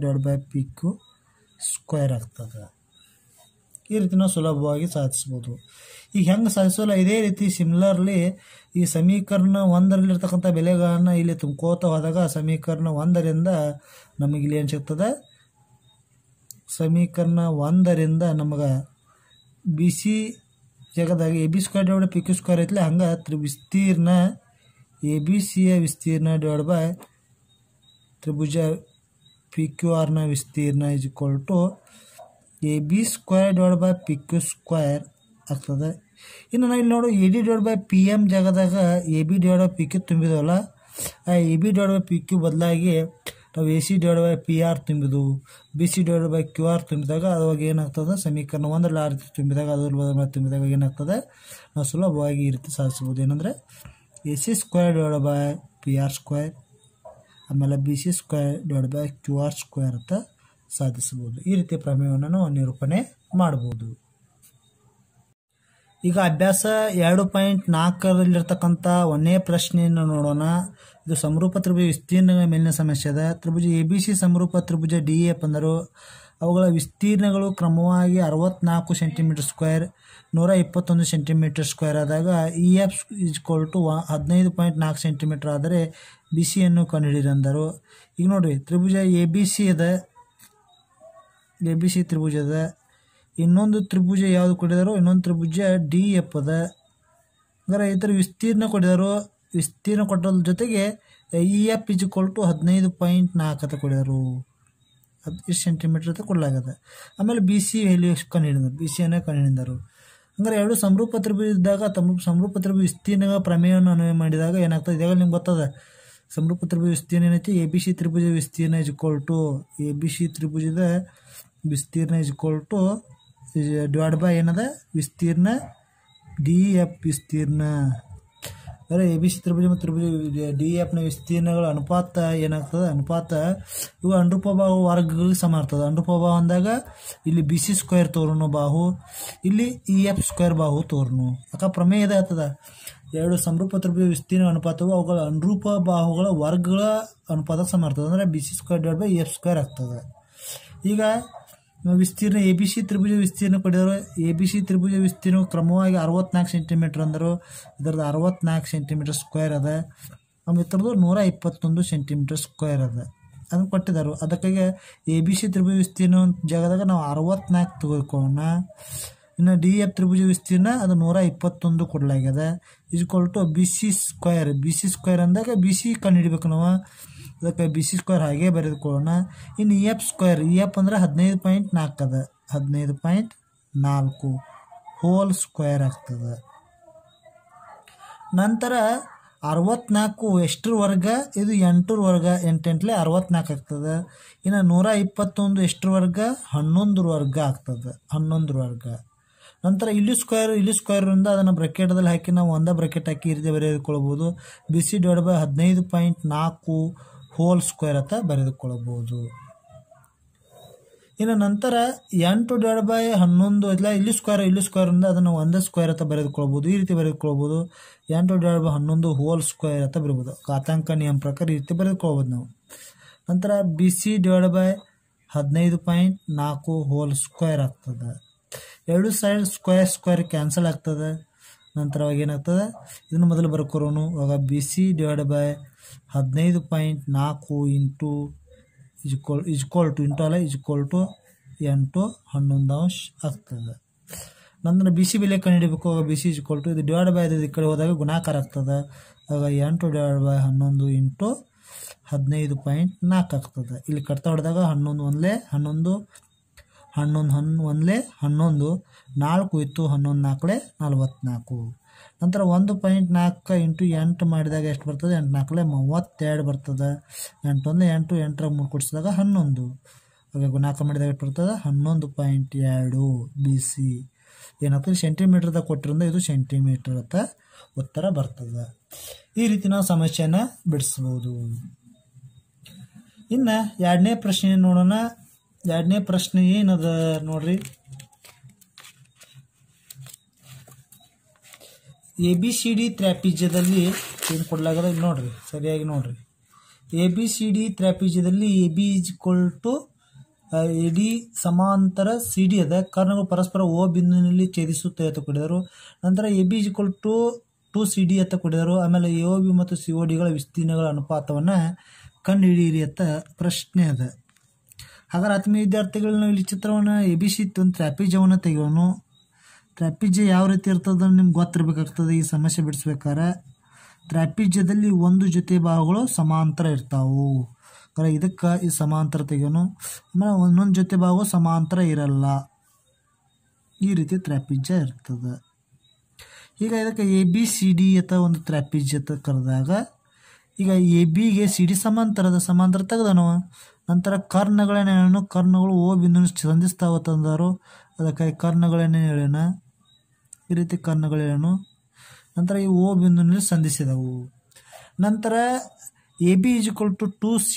[SPEAKER 2] /PQ² ಆಗ್ತದೆ. ಈ ರೀತಿ ನಾವು ಸುಲಭವಾಗಿ ಸಾಧಿಸ್ಬೋದು. ಈಗ ಹೆಂಗೆ ಸಾಧಿಸೋಲ್ಲ, ಇದೇ ರೀತಿ ಸಿಮಿಲರ್ಲಿ ಈ ಸಮೀಕರಣ 1ರಲ್ಲಿರ್ತಕ್ಕಂಥ ಬೆಲೆಗಳನ್ನು ಇಲ್ಲಿ ತುಂಬ್ಕೋತಾ ಹೋದಾಗ ಸಮೀಕರಣ 1ರಿಂದ ನಮಗೆ ಇಲ್ಲಿ ಏನು ಸಿಗ್ತದೆ, ಸಮೀಕರಣ 1ರಿಂದ ನಮಗೆ BC ಜಾಗದಾಗ AB² PQ² ಐತಲ್ಲ, ಹಂಗೆ ವಿಸ್ತೀರ್ಣ ABCಯ ವಿಸ್ತೀರ್ಣ ಡಿವೈಡ್ ಬೈ ತ್ರಿಭುಜ PQRನ ವಿಸ್ತೀರ್ಣ = AB² / PQ² ಆಗ್ತದೆ. ಇನ್ನು ನಾವು ಇಲ್ಲಿ ನೋಡು AD/PM ಜಾಗದಾಗ AB/PQ ತುಂಬಿದವಲ್ಲ, ಆ AB/PQ ಬದಲಾಗಿ ನಾವು AC/PR ತುಂಬಿದ್ವು, BC/QR ತುಂಬಿದಾಗ ಅವಾಗ ಏನಾಗ್ತದೆ, ಸಮೀಕರಣ 1ರಲ್ಲಿ ಆ ರೀತಿ ತುಂಬಿದಾಗ ತುಂಬಿದಾಗ ಏನಾಗ್ತದೆ, ನಾವು ಸುಲಭವಾಗಿ ಈ ರೀತಿ ಸಾಧಿಸ್ಬೋದು. ಏನಂದರೆ AC² / PR² ಆಮೇಲೆ BC² / QR² ಅಂತ ಸಾಧಿಸಬಹುದು. ಈ ರೀತಿಯ ಪ್ರಮೇಯವನ್ನು ನಾವು ನಿರೂಪಣೆ ಮಾಡ್ಬೋದು. ಈಗ ಅಭ್ಯಾಸ 2.4ರಲ್ಲಿರ್ತಕ್ಕಂಥ 1ನೇ ಪ್ರಶ್ನೆಯನ್ನು ನೋಡೋಣ. ಇದು ಸಮರೂಪ ತ್ರಿಭುಜ ವಿಸ್ತೀರ್ಣಗಳ ಮೇಲಿನ ಸಮಸ್ಯೆ ಅದ. ತ್ರಿಭುಜ ABC ಸಮರೂಪ ತ್ರಿಭುಜ DF ಅಂದರು. ಅವುಗಳ ವಿಸ್ತೀರ್ಣಗಳು ಕ್ರಮವಾಗಿ 64 cm², 121 cm² ಆದಾಗ EF = 15.4 cm ಆದರೆ BCಯನ್ನು ಕಂಡುಹಿಡಿದಂದರು. ಈಗ ನೋಡಿರಿ, ತ್ರಿಭುಜ ABC ತ್ರಿಭುಜದ ಇನ್ನೊಂದು ತ್ರಿಭುಜ ಯಾವುದು ಕೊಟ್ಟಿದಾರೋ, ಇನ್ನೊಂದು ತ್ರಿಭುಜ DF ಅದ. ಅಂದರೆ ಈ ಥರ ವಿಸ್ತೀರ್ಣ ಕೊಟ್ಟಿದಾರೋ, ವಿಸ್ತೀರ್ಣ ಕೊಟ್ಟೋದ್ರ ಜೊತೆಗೆ EF = 15.4 ಅಂತ ಕೊಟ್ಟಿದ್ದಾರೆ, 10 cm ಅಂತ ಕೊಡಲಾಗದ. ಆಮೇಲೆ BC ವ್ಯಾಲ್ಯೂ ಕಂಡುಹಿಡಿದರು, BCಯನ್ನು ಕಂಡುಹಿಡಿದರು. ಅಂದರೆ ಎರಡು ಸಮರೂಪ ತ್ರಿಭುಜ ಇದ್ದಾಗ ಸಮರೂಪ ತ್ರಿಭುಜ ವಿಸ್ತೀರ್ಣಗಳ ಪ್ರಮೇಯವನ್ನು ಅನ್ವಯ ಮಾಡಿದಾಗ ಏನಾಗ್ತದೆ, ಇದಾಗ ನಿಮ್ಗೆ ಗೊತ್ತದ ಸಮರೂಪ ತ್ರಿಭುಜ ವಿಸ್ತೀರ್ಣ ಏನೈತಿ, ABC ತ್ರಿಭುಜ ವಿಸ್ತೀರ್ಣ ABC ತ್ರಿಭುಜದ ವಿಸ್ತೀರ್ಣ ಡಿವೈಡ್ ಬೈ ಏನದ ವಿಸ್ತೀರ್ಣ DF ವಿಸ್ತೀರ್ಣ. ಅಂದರೆ ABC ತ್ರಿಭುಜ ಮತ್ತು ತ್ರಿಭುಜ DFನ ವಿಸ್ತೀರ್ಣಗಳ ಅನುಪಾತ ಏನಾಗ್ತದೆ, ಅನುಪಾತ ಇವು ಅನುರೂಪ ಬಾಹು ವರ್ಗಗಳಿಗೆ ಸಮ ಇರ್ತದೆ. ಅನುರೂಪ ಬಾಹು ಅಂದಾಗ ಇಲ್ಲಿ BC² ತೋರ್ನು ಬಾಹು, ಇಲ್ಲಿ EF² ಬಾಹು ತೋರ್ನು. ಯಾಕೆ ಪ್ರಮೇಯ ಆಗ್ತದ, ಎರಡು ಸಮರೂಪ ತ್ರಿಭುಜ ವಿಸ್ತೀರ್ಣ ಅನುಪಾತವು ಅವುಗಳ ಅನುರೂಪ ಬಾಹುಗಳ ವರ್ಗಗಳ ಅನುಪಾತ ಸಮ ಇರ್ತದೆ. ಅಂದರೆ BC² / EF² ಆಗ್ತದೆ. ಈಗ ವಿಸ್ತೀರ್ಣ ABC ತ್ರಿಭುಜ ವಿಸ್ತೀರ್ಣ ಪಡೆದರು. ABC ತ್ರಿಭುಜ ವಿಸ್ತೀರ್ಣ ಕ್ರಮವಾಗಿ 64 cm ಅಂದರು. ಇದರದ್ದು 64 cm² ಅದ. ಇತರದ್ದು 121 cm² ಅದ. ಅದನ್ನು ಕೊಟ್ಟಿದ್ದಾರೆ. ಅದಕ್ಕಾಗಿ ABC ತ್ರಿಭುಜ ವಿಸ್ತೀರ್ಣ ಜಾಗದಾಗ ನಾವು 64 ತೆಗೆದುಕೊಳ್ಳೋಣ. ಇನ್ನು DF ತ್ರಿಭುಜ ವಿಸ್ತೀರ್ಣ ಅದು 121 ಕೊಡಲಾಗ್ಯದ. BC² BC² ಅಂದಾಗ BC ಕಂಡುಹಿಡಬೇಕು ನಾವು. ಅದಕ್ಕೆ BC² ಹಾಗೆ ಬರೆದುಕೊಳ್ಳೋಣ. ಇನ್ನು EF² ಅಂದರೆ 15.4 ಅದ, 15.4 ಹೋಲ್² ಆಗ್ತದೆ. ನಂತರ 64 ಎಷ್ಟರ ವರ್ಗ, ಇದು 8ರ ವರ್ಗ, 8 64 ಆಗ್ತದೆ. ಇನ್ನು 121 ಎಷ್ಟರ ವರ್ಗ, 11ರ ವರ್ಗ ಆಗ್ತದೆ, 11ರ ವರ್ಗ. ನಂತರ ಇಲ್ಲಿ ಸ್ಕ್ವೇರಿಂದ ಅದನ್ನು ಬ್ರಾಕೆಟದಲ್ಲಿ ಹಾಕಿ ನಾವು ಒಂದೇ ಬ್ರಾಕೆಟ್ ಹಾಕಿ ಈ ರೀತಿ ಬರೆದುಕೊಳ್ಳಬಹುದು. BC / 15.4 ಹೋಲ್² ಅಂತ ಬರೆದುಕೊಳ್ಳಬಹುದು. ಇನ್ನು ನಂತರ 8/11 ಇಲ್ಲ ಇಲ್ಲಿ ಸ್ಕ್ವೇರ್ ಇಂದ ಅದನ್ನು ಒಂದೇ ಸ್ಕ್ವೇರ್ ಅಂತ ಬರೆದುಕೊಳ್ಬೋದು. ಈ ರೀತಿ ಬರೆದುಕೊಳ್ಬೋದು. 8/11 ಹೋಲ್ ಸ್ಕ್ವೇರ್ ಅಂತ ಬರೀಬೋದು. ಘಾತಾಂಕ ನಿಯಮ ಪ್ರಕಾರ ಈ ರೀತಿ ಬರೆದುಕೊಳ್ಬೋದು ನಾವು. ನಂತರ BC/15.4 ಹೋಲ್ ಸ್ಕ್ವೇರ್ ಆಗ್ತದೆ. ಎರಡು ಸೈಡ್ ಸ್ಕ್ವೇರ್ ಕ್ಯಾನ್ಸಲ್ ಆಗ್ತದೆ. ನಂತರ ಅವಾಗ ಏನಾಗ್ತದೆ, ಇದನ್ನು ಮೊದಲು ಬರ್ಕೋರೋನು. ಅವಾಗ BC/15.4 ಇಂಟು ಈಜ್ಕೊಲ್ ಟು 8/11 ಆಗ್ತದೆ. ನಂತರ BC ಬೆಲೆ ಕಂಡುಹಿಡಬೇಕು. ಆಗ BC = ಇದು ಡಿವೈಡ್ ಬೈ ಈ ಕಡೆ ಹೋದಾಗ ಗುಣಾಕಾರ ಆಗ್ತದೆ. ಆಗ 8/11 ಇಂಟು 15.4 ಆಗ್ತದೆ. ಇಲ್ಲಿ ಕಟ್ತಾ ಹೊಡೆದಾಗ 11 1 11 11 1 11 4 ಇತ್ತು. 11 4 44. ನಂತರ 1.4 ಇಂಟು 8 ಮಾಡಿದಾಗ ಎಷ್ಟು ಬರ್ತದೆ? 8 4 32 ಬರ್ತದೆ. 8 1 8 8 3 ಕೊಡಿಸಿದಾಗ 11. ಹಾಗೆ ಗುಣಾಕಾರ ಮಾಡಿದಾಗ ಎಷ್ಟು ಬರ್ತದೆ? 11.2 BC. ಏನಾಗ್ತದೆ? ಸೆಂಟಿಮೀಟರ್ದಾಗ ಕೊಟ್ಟಿರೋದ್ರಿಂದ ಇದು ಸೆಂಟಿಮೀಟರ್ ಅಂತ ಉತ್ತರ ಬರ್ತದೆ. ಈ ರೀತಿ ನಾವು ಸಮಸ್ಯೆಯನ್ನು ಬಿಡಿಸ್ಬೋದು. ಇನ್ನು ಎರಡನೇ ಪ್ರಶ್ನೆ ನೋಡೋಣ. ಎರಡನೇ ಪ್ರಶ್ನೆ ಏನದ ನೋಡ್ರಿ. ABCD ತ್ರಾಪಿಜ್ಯದಲ್ಲಿ ಏನು ಕೊಡಲಾಗದ ನೋಡ್ರಿ, ಸರಿಯಾಗಿ ನೋಡ್ರಿ. ABCD ತ್ರಾಪಿಜ್ಯದಲ್ಲಿ AB = AD ಸಮಾಂತರ CD ಅದ. ಕರ್ಣಗಳು ಪರಸ್ಪರ O ಬಿಂದುವಿನಲ್ಲಿ ಛೇದಿಸುತ್ತವೆ ಅಂತ ಕೊಟ್ಟಿದ್ದಾರೆ. ನಂತರ AB = 2CD ಅಂತ ಕೊಟ್ಟಿದ್ದಾರೆ. ಆಮೇಲೆ AOB ಮತ್ತು CODಗಳ ವಿಸ್ತೀರ್ಣಗಳ ಅನುಪಾತವನ್ನು ಕಂಡುಹಿಡಿಯಿರಿ ಅಂತ ಪ್ರಶ್ನೆ ಅದ. ಹಾಗಾದ್ರೆ ಆತ್ಮೀಯ ವಿದ್ಯಾರ್ಥಿಗಳು, ನಾವು ಇಲ್ಲಿ ಚಿತ್ರವನ್ನು ABC ಒಂದು ತ್ರಾಪಿಜ್ಯವನ್ನು ತೆಗೆಯೋನು. ತ್ರಾಪಿಜ್ಯ ಯಾವ ರೀತಿ ಇರ್ತದೆ ನಿಮ್ಗೆ ಗೊತ್ತಿರಬೇಕಾಗ್ತದೆ ಈ ಸಮಸ್ಯೆ ಬಿಡಿಸ್ಬೇಕಾರೆ. ತ್ರಾಪಿಜ್ಯದಲ್ಲಿ ಒಂದು ಜೊತೆ ಭಾಗಗಳು ಸಮಾಂತರ ಇರ್ತಾವು. ಇದಕ್ಕೆ ಈ ಸಮಾಂತರ ತೆಗೆಯೋನು. ಆಮೇಲೆ ಒಂದೊಂದು ಜೊತೆ ಭಾಗವು ಸಮಾಂತರ ಇರಲ್ಲ. ಈ ರೀತಿ ತ್ರಾಪಿಜ್ಯ ಇರ್ತದೆ. ಈಗ ಇದಕ್ಕೆ ABCD ಅಂತ ಒಂದು ತ್ರಾಪಿಜ್ಯ ಅಂತ ಕರೆದಾಗ, ಈಗ ABಗೆ CD ಸಮಾಂತರ ತೆಗೆದನವ. ನಂತರ ಕರ್ಣಗಳೇನು ಕರ್ಣಗಳು O ಬಿಂದುವನ್ನು ಸಂಧಿಸ್ತಾವ ತಂದರು. ಅದಕ್ಕಾಗಿ ಕರ್ಣಗಳೇನೇ ಹೇಳೋಣ, ಈ ರೀತಿ ಕರ್ಣಗಳೇನು. ನಂತರ ಈ O ಬಿಂದುವಿನಲ್ಲಿ ಸಂಧಿಸಿದವು. ನಂತರ AB =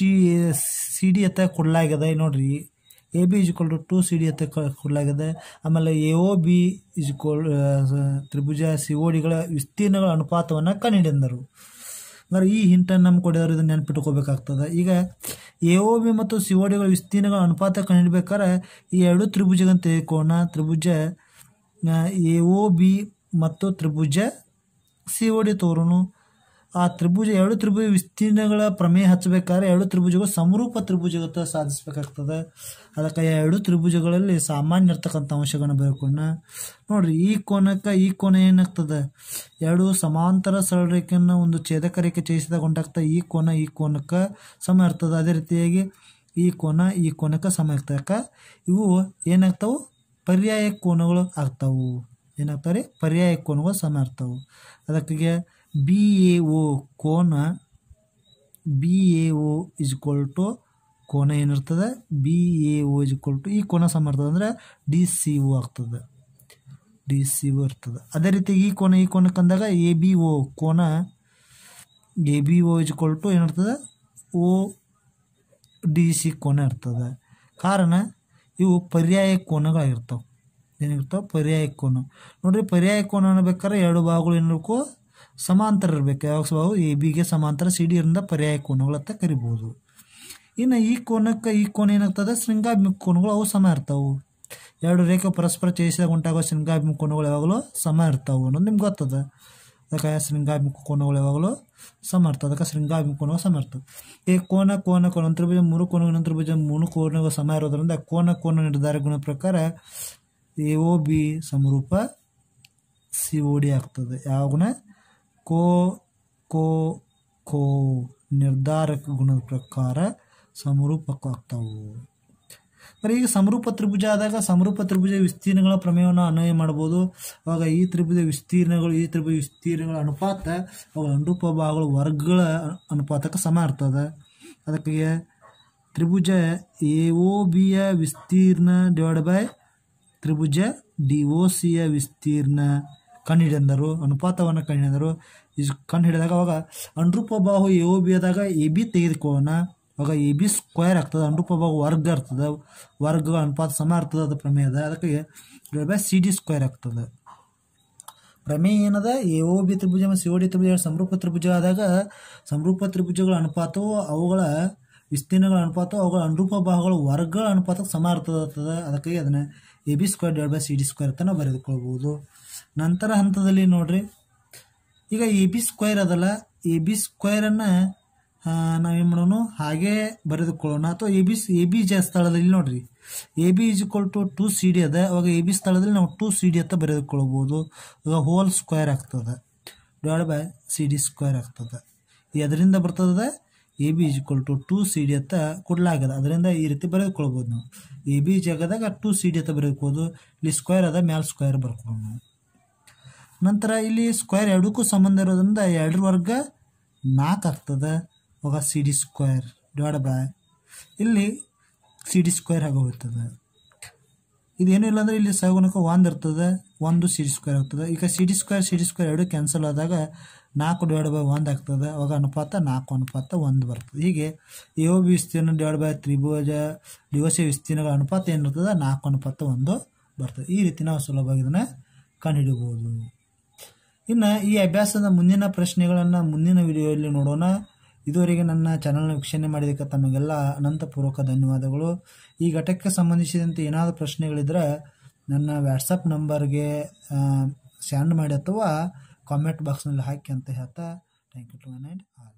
[SPEAKER 2] 2CD ಅಂತ ಕೊಡಲಾಗಿದೆ ನೋಡ್ರಿ. AB = 2CD ಅಂತ ಕೊಡಲಾಗಿದೆ. ಆಮೇಲೆ AOB ತ್ರಿಭುಜ CODಗಳ ವಿಸ್ತೀರ್ಣಗಳ ಅನುಪಾತವನ್ನು ಕಂಡುಹಿಡಿದರು. ಅಂದರೆ ಈ ಹಿಂಟನ್ನು ನಮ್ಗೆ ಕೊಡಿದವರು ಇದನ್ನು ನೆನಪಿಟ್ಕೋಬೇಕಾಗ್ತದೆ. ಈಗ AOB ಮತ್ತು CODಗಳ ವಿಸ್ತೀರ್ಣಗಳ ಅನುಪಾತ ಕಂಡುಹಿಡಬೇಕಾದ್ರೆ ಈ ಎರಡು ತ್ರಿಭುಜಗಳನ್ನು ತೆಗೆದುಕೋಣ. ತ್ರಿಭುಜ AOB ಮತ್ತು ತ್ರಿಭುಜ COD ತೋರೋನು. ಆ ಎರಡು ತ್ರಿಭುಜ ವಿಸ್ತೀರ್ಣಗಳ ಪ್ರಮೇಯ ಹಚ್ಚಬೇಕಾದ್ರೆ ಎರಡು ತ್ರಿಭುಜಗಳು ಸಮರೂಪ ತ್ರಿಭುಜಗತ ಸಾಧಿಸಬೇಕಾಗ್ತದೆ. ಅದಕ್ಕೆ ಎರಡು ತ್ರಿಭುಜಗಳಲ್ಲಿ ಸಾಮಾನ್ಯ ಇರ್ತಕ್ಕಂಥ ಅಂಶಗಳನ್ನು ಬರೆದುಕೊಂಡ ನೋಡ್ರಿ. ಈ ಕೋನಕ್ಕೆ ಈ ಕೋನ ಏನಾಗ್ತದೆ? ಎರಡು ಸಮಾಂತರ ಸರಳ ರೇಖೆಯನ್ನು ಒಂದು ಛೇದಕ ರೇಖೆ ಛೇದಿಸಿದಾಗ ಉಂಟಾಗ್ತದೆ. ಈ ಕೋನಕ್ಕೆ ಸಮ ಇರ್ತದೆ. ಅದೇ ರೀತಿಯಾಗಿ ಈ ಕೋನಕ್ಕೆ ಸಮ ಇರ್ತಕ್ಕ. ಇವು ಏನಾಗ್ತಾವು? ಪರ್ಯಾಯ ಕೋನಗಳು ಆಗ್ತಾವು. ಏನಾಗ್ತಾವ್ರಿ? ಪರ್ಯಾಯ ಕೋನಗಳು ಸಮ ಇರ್ತಾವು. ಅದಕ್ಕೆ BAO ಕೋನ ಕೋನ ಏನಿರ್ತದೆ? BAO ಈ ಕೋನ ಸಮ ಇರ್ತದೆ ಅಂದರೆ DCO ಆಗ್ತದೆ. DCO ಇರ್ತದೆ. ಅದೇ ರೀತಿ ಈ ಕೋನಕ್ಕೆ ಅಂದಾಗ ABO ಕೋನ ABO ಏನಿರ್ತದೆ? ODC ಕೋನ ಇರ್ತದೆ. ಕಾರಣ ಇವು ಪರ್ಯಾಯ ಕೋನಗಳಾಗಿರ್ತಾವೆ. ಏನಿರ್ತಾವೆ? ಪರ್ಯಾಯ ಕೋನ. ನೋಡ್ರಿ, ಪರ್ಯಾಯ ಕೋನ ಅನ್ನಬೇಕಾದ್ರೆ ಎರಡು ಭಾಗಗಳು ಏನಿರಬೇಕು? ಸಮಾಂತರ ಇರಬೇಕು. ಯಾವ ಭಾಗ? ABಗೆ ಸಮಾಂತರ CD ಇರಿಂದ ಪರ್ಯಾಯ ಕೋನಗಳು ಅಂತ ಕರಿಬೋದು. ಇನ್ನು ಈ ಕೋನಕ್ಕೆ ಈ ಕೋನ ಏನಾಗ್ತದೆ? ಶೃಂಗಾಭಿಮುಖ ಕೋನಗಳು ಅವು ಸಮ ಇರ್ತಾವೆ. ಎರಡು ರೇಖೆ ಪರಸ್ಪರ ಛೇದಿಸಿದಾಗ ಉಂಟಾಗುವ ಶೃಂಗಾಭಿಮುಖ ಕೋನಗಳು ಯಾವಾಗಲೂ ಸಮ ಇರ್ತಾವೆ ಅನ್ನೋದು ನಿಮ್ಗೆ ಗೊತ್ತದ. ಅದಕ್ಕೆ ಶೃಂಗಾಭಿಮುಖ ಕೋನಗಳು ಯಾವಾಗಲೂ ಸಮ ಇರ್ತವೆ. ಅದಕ್ಕೆ ಶೃಂಗಾಭಿಮುಖ ಕೋನಗಳು ಸಮ ಇರ್ತವೆ. ಈ ಕೋನ ಒಂದು ತ್ರಿಭುಜ 3 ಕೋನಗಳು ಇನ್ನೊಂದು ತ್ರಿಭುಜ 3 ಕೋನಗಳು ಸಮ ಇರೋದ್ರಿಂದ ಕೋನ ನಿರ್ಧಾರ ಗುಣ ಪ್ರಕಾರ AOB ಸಮರೂಪ COD ಆಗ್ತದೆ. ಯಾವ ಗುಣ? ಕೋ ನಿರ್ಧಾರಕ ಗುಣದ ಪ್ರಕಾರ ಸಮರೂಪಕ್ಕಾಗ್ತಾವು. ಈಗ ಸಮರೂಪ ತ್ರಿಭುಜ ಆದಾಗ ಸಮರೂಪ ತ್ರಿಭುಜ ವಿಸ್ತೀರ್ಣಗಳ ಪ್ರಮೇಯವನ್ನು ಅನ್ವಯ ಮಾಡ್ಬೋದು. ಆವಾಗ ಈ ತ್ರಿಭುಜ ವಿಸ್ತೀರ್ಣಗಳ ಅನುಪಾತ ಅವು ಅನುರೂಪ ಭಾಗಗಳ ವರ್ಗಗಳ ಅನುಪಾತಕ್ಕೆ ಸಮ ಇರ್ತದೆ. ಅದಕ್ಕೆ ತ್ರಿಭುಜ AOBಯ ವಿಸ್ತೀರ್ಣ / ತ್ರಿಭುಜ DOCಯ ವಿಸ್ತೀರ್ಣ ಕಂಡುಹಿಡಿದರು. ಅನುಪಾತವನ್ನು ಕಂಡುಹಿಡಿದರು. ಕಂಡುಹಿಡಿದಾಗ ಅವಾಗ ಅನುರೂಪ ಬಾಹು AOB ಆದಾಗ AB ತೆಗೆದುಕೊಳ್ಳೋಣ. ಅವಾಗ ಎ ಬಿ ಸ್ಕ್ವೇರ್ ಆಗ್ತದೆ. ಅನುರೂಪ ಭಾಗ ವರ್ಗ ಇರ್ತದೆ, ವರ್ಗ ಅನುಪಾತ ಸಮ ಇರ್ತದೆ ಅದು ಪ್ರಮೇಯದ. ಅದಕ್ಕೆ divide by C D square ಆಗ್ತದೆ. ಪ್ರಮೇಯ ಏನದ, ಎ ಒ ಬಿ ತ್ರಿಭುಜ ಮತ್ತು ಸಿ ಒ ಡಿ ತ್ರಿಭುಜ ಸಮರೂಪ ತ್ರಿಭುಜ ಆದಾಗ ಸಮರೂಪ ತ್ರಿಭುಜಗಳ ಅನುಪಾತವು ಅವುಗಳ ವಿಸ್ತೀರ್ಣಗಳ ಅನುಪಾತವು ಅವುಗಳ ಅನುರೂಪ ಭಾಗಗಳ ವರ್ಗಗಳ ಅನುಪಾತಕ್ಕೆ ಸಮ ಇರ್ತದೆ. ಅದಕ್ಕಾಗಿ ಅದನ್ನು A B square divide by C D square ಅಂತ ನಾವು ಬರೆದುಕೊಳ್ಬೋದು. ನಂತರ ಹಂತದಲ್ಲಿ ನೋಡ್ರಿ, ಈಗ ಎ ಬಿ ಸ್ಕ್ವೇರ್ ಅದಲ್ಲ, ಎ ಬಿ ಸ್ಕ್ವೇರನ್ನು ನಾವೇನು ಮಾಡೋಣ, ಹಾಗೆ ಬರೆದುಕೊಳ್ಳೋಣ. ಅಥವಾ ಎ ಬಿ ಸ್ಥಳದಲ್ಲಿ ನೋಡ್ರಿ, A B is equal to 2CD ಅದ. ಅವಾಗ ಎ ಬಿ ಸ್ಥಳದಲ್ಲಿ ನಾವು 2CD ಅಂತ ಬರೆದುಕೊಳ್ಬೋದು. ಅವಾಗ ಹೋಲ್ ಸ್ಕ್ವೇರ್ ಆಗ್ತದೆ divide by C D square ಆಗ್ತದೆ. ಅದರಿಂದ ಬರ್ತದೆ A B is equal to 2CD ಅಂತ ಕೊಡಲಾಗದ. ಅದರಿಂದ ಈ ರೀತಿ ಬರೆದುಕೊಳ್ಬೋದು ನಾವು. ಎ ಬಿ ಜಾಗದಾಗ 2CD ಅಂತ ಬರೆದುಕೋದು. ಇಲ್ಲಿ ಸ್ಕ್ವೇರ್ ಅದ, ಮ್ಯಾಲ ಸ್ಕ್ವೇರ್ ಬರ್ಕೊಳ್ಳೋಣ ನಾವು. ನಂತರ ಇಲ್ಲಿ ಸ್ಕ್ವೇರ್ ಎರಡಕ್ಕೂ ಸಂಬಂಧ ಇರೋದ್ರಿಂದ 2 ವರ್ಗ 4 ಆಗ್ತದೆ. ಅವಾಗ C D square divide by ಇಲ್ಲಿ ಸಿ ಡಿ ಸ್ಕ್ವೇರ್ ಆಗೋಗ್ತದೆ. ಇದೇನೂ ಇಲ್ಲ ಅಂದರೆ ಇಲ್ಲಿ ಸಹಗುಣಕ 1 ಇರ್ತದೆ, 1 ಸಿ ಡಿ ಸ್ಕ್ವೇರ್ ಆಗ್ತದೆ. ಈಗ ಸಿ ಡಿ ಸ್ಕ್ವೇರ್ ಎರಡು ಕ್ಯಾನ್ಸಲ್ ಆದಾಗ 4 ಡಿವೈಡ್ ಬೈ 1 ಆಗ್ತದೆ. ಅವಾಗ ಅನುಪಾತ 4:1 ಬರ್ತದೆ. ಹೀಗೆ ಎ ಒ ಬಿ ವಿಸ್ತೀರ್ಣ ಡಿವೈಡ್ ಬೈ ತ್ರಿಭುಜ ಡಿ ಒ ಸಿ ವಿಸ್ತೀರ್ಣಗಳ ಅನುಪಾತ ಏನಿರ್ತದೆ 4:1 ಬರ್ತದೆ. ಈ ರೀತಿ ನಾವು ಸುಲಭವಾಗಿ ಇದನ್ನು ಕಂಡುಹಿಡಿಯಬಹುದು. ಇನ್ನು ಈ ಅಭ್ಯಾಸದ ಮುಂದಿನ ಪ್ರಶ್ನೆಗಳನ್ನು ಮುಂದಿನ ವಿಡಿಯೋದಲ್ಲಿ ನೋಡೋಣ. ಇದುವರೆಗೆ ನನ್ನ ಚಾನಲ್ನ ವೀಕ್ಷಣೆ ಮಾಡಿದ್ದಕ್ಕೆ ತಮಗೆಲ್ಲ ಅನಂತಪೂರ್ವಕ ಧನ್ಯವಾದಗಳು. ಈ ಘಟಕಕ್ಕೆ ಸಂಬಂಧಿಸಿದಂತೆ ಏನಾದರೂ ಪ್ರಶ್ನೆಗಳಿದ್ದರೆ ನನ್ನ ವ್ಯಾಟ್ಸಪ್ ನಂಬರ್ಗೆ ಸೆಂಡ್ ಮಾಡಿ ಅಥವಾ ಕಾಮೆಂಟ್ ಬಾಕ್ಸ್ನಲ್ಲಿ ಹಾಕಿ ಅಂತ ಹೇಳ್ತಾ ಥ್ಯಾಂಕ್ ಯು ಟು ಆಲ್.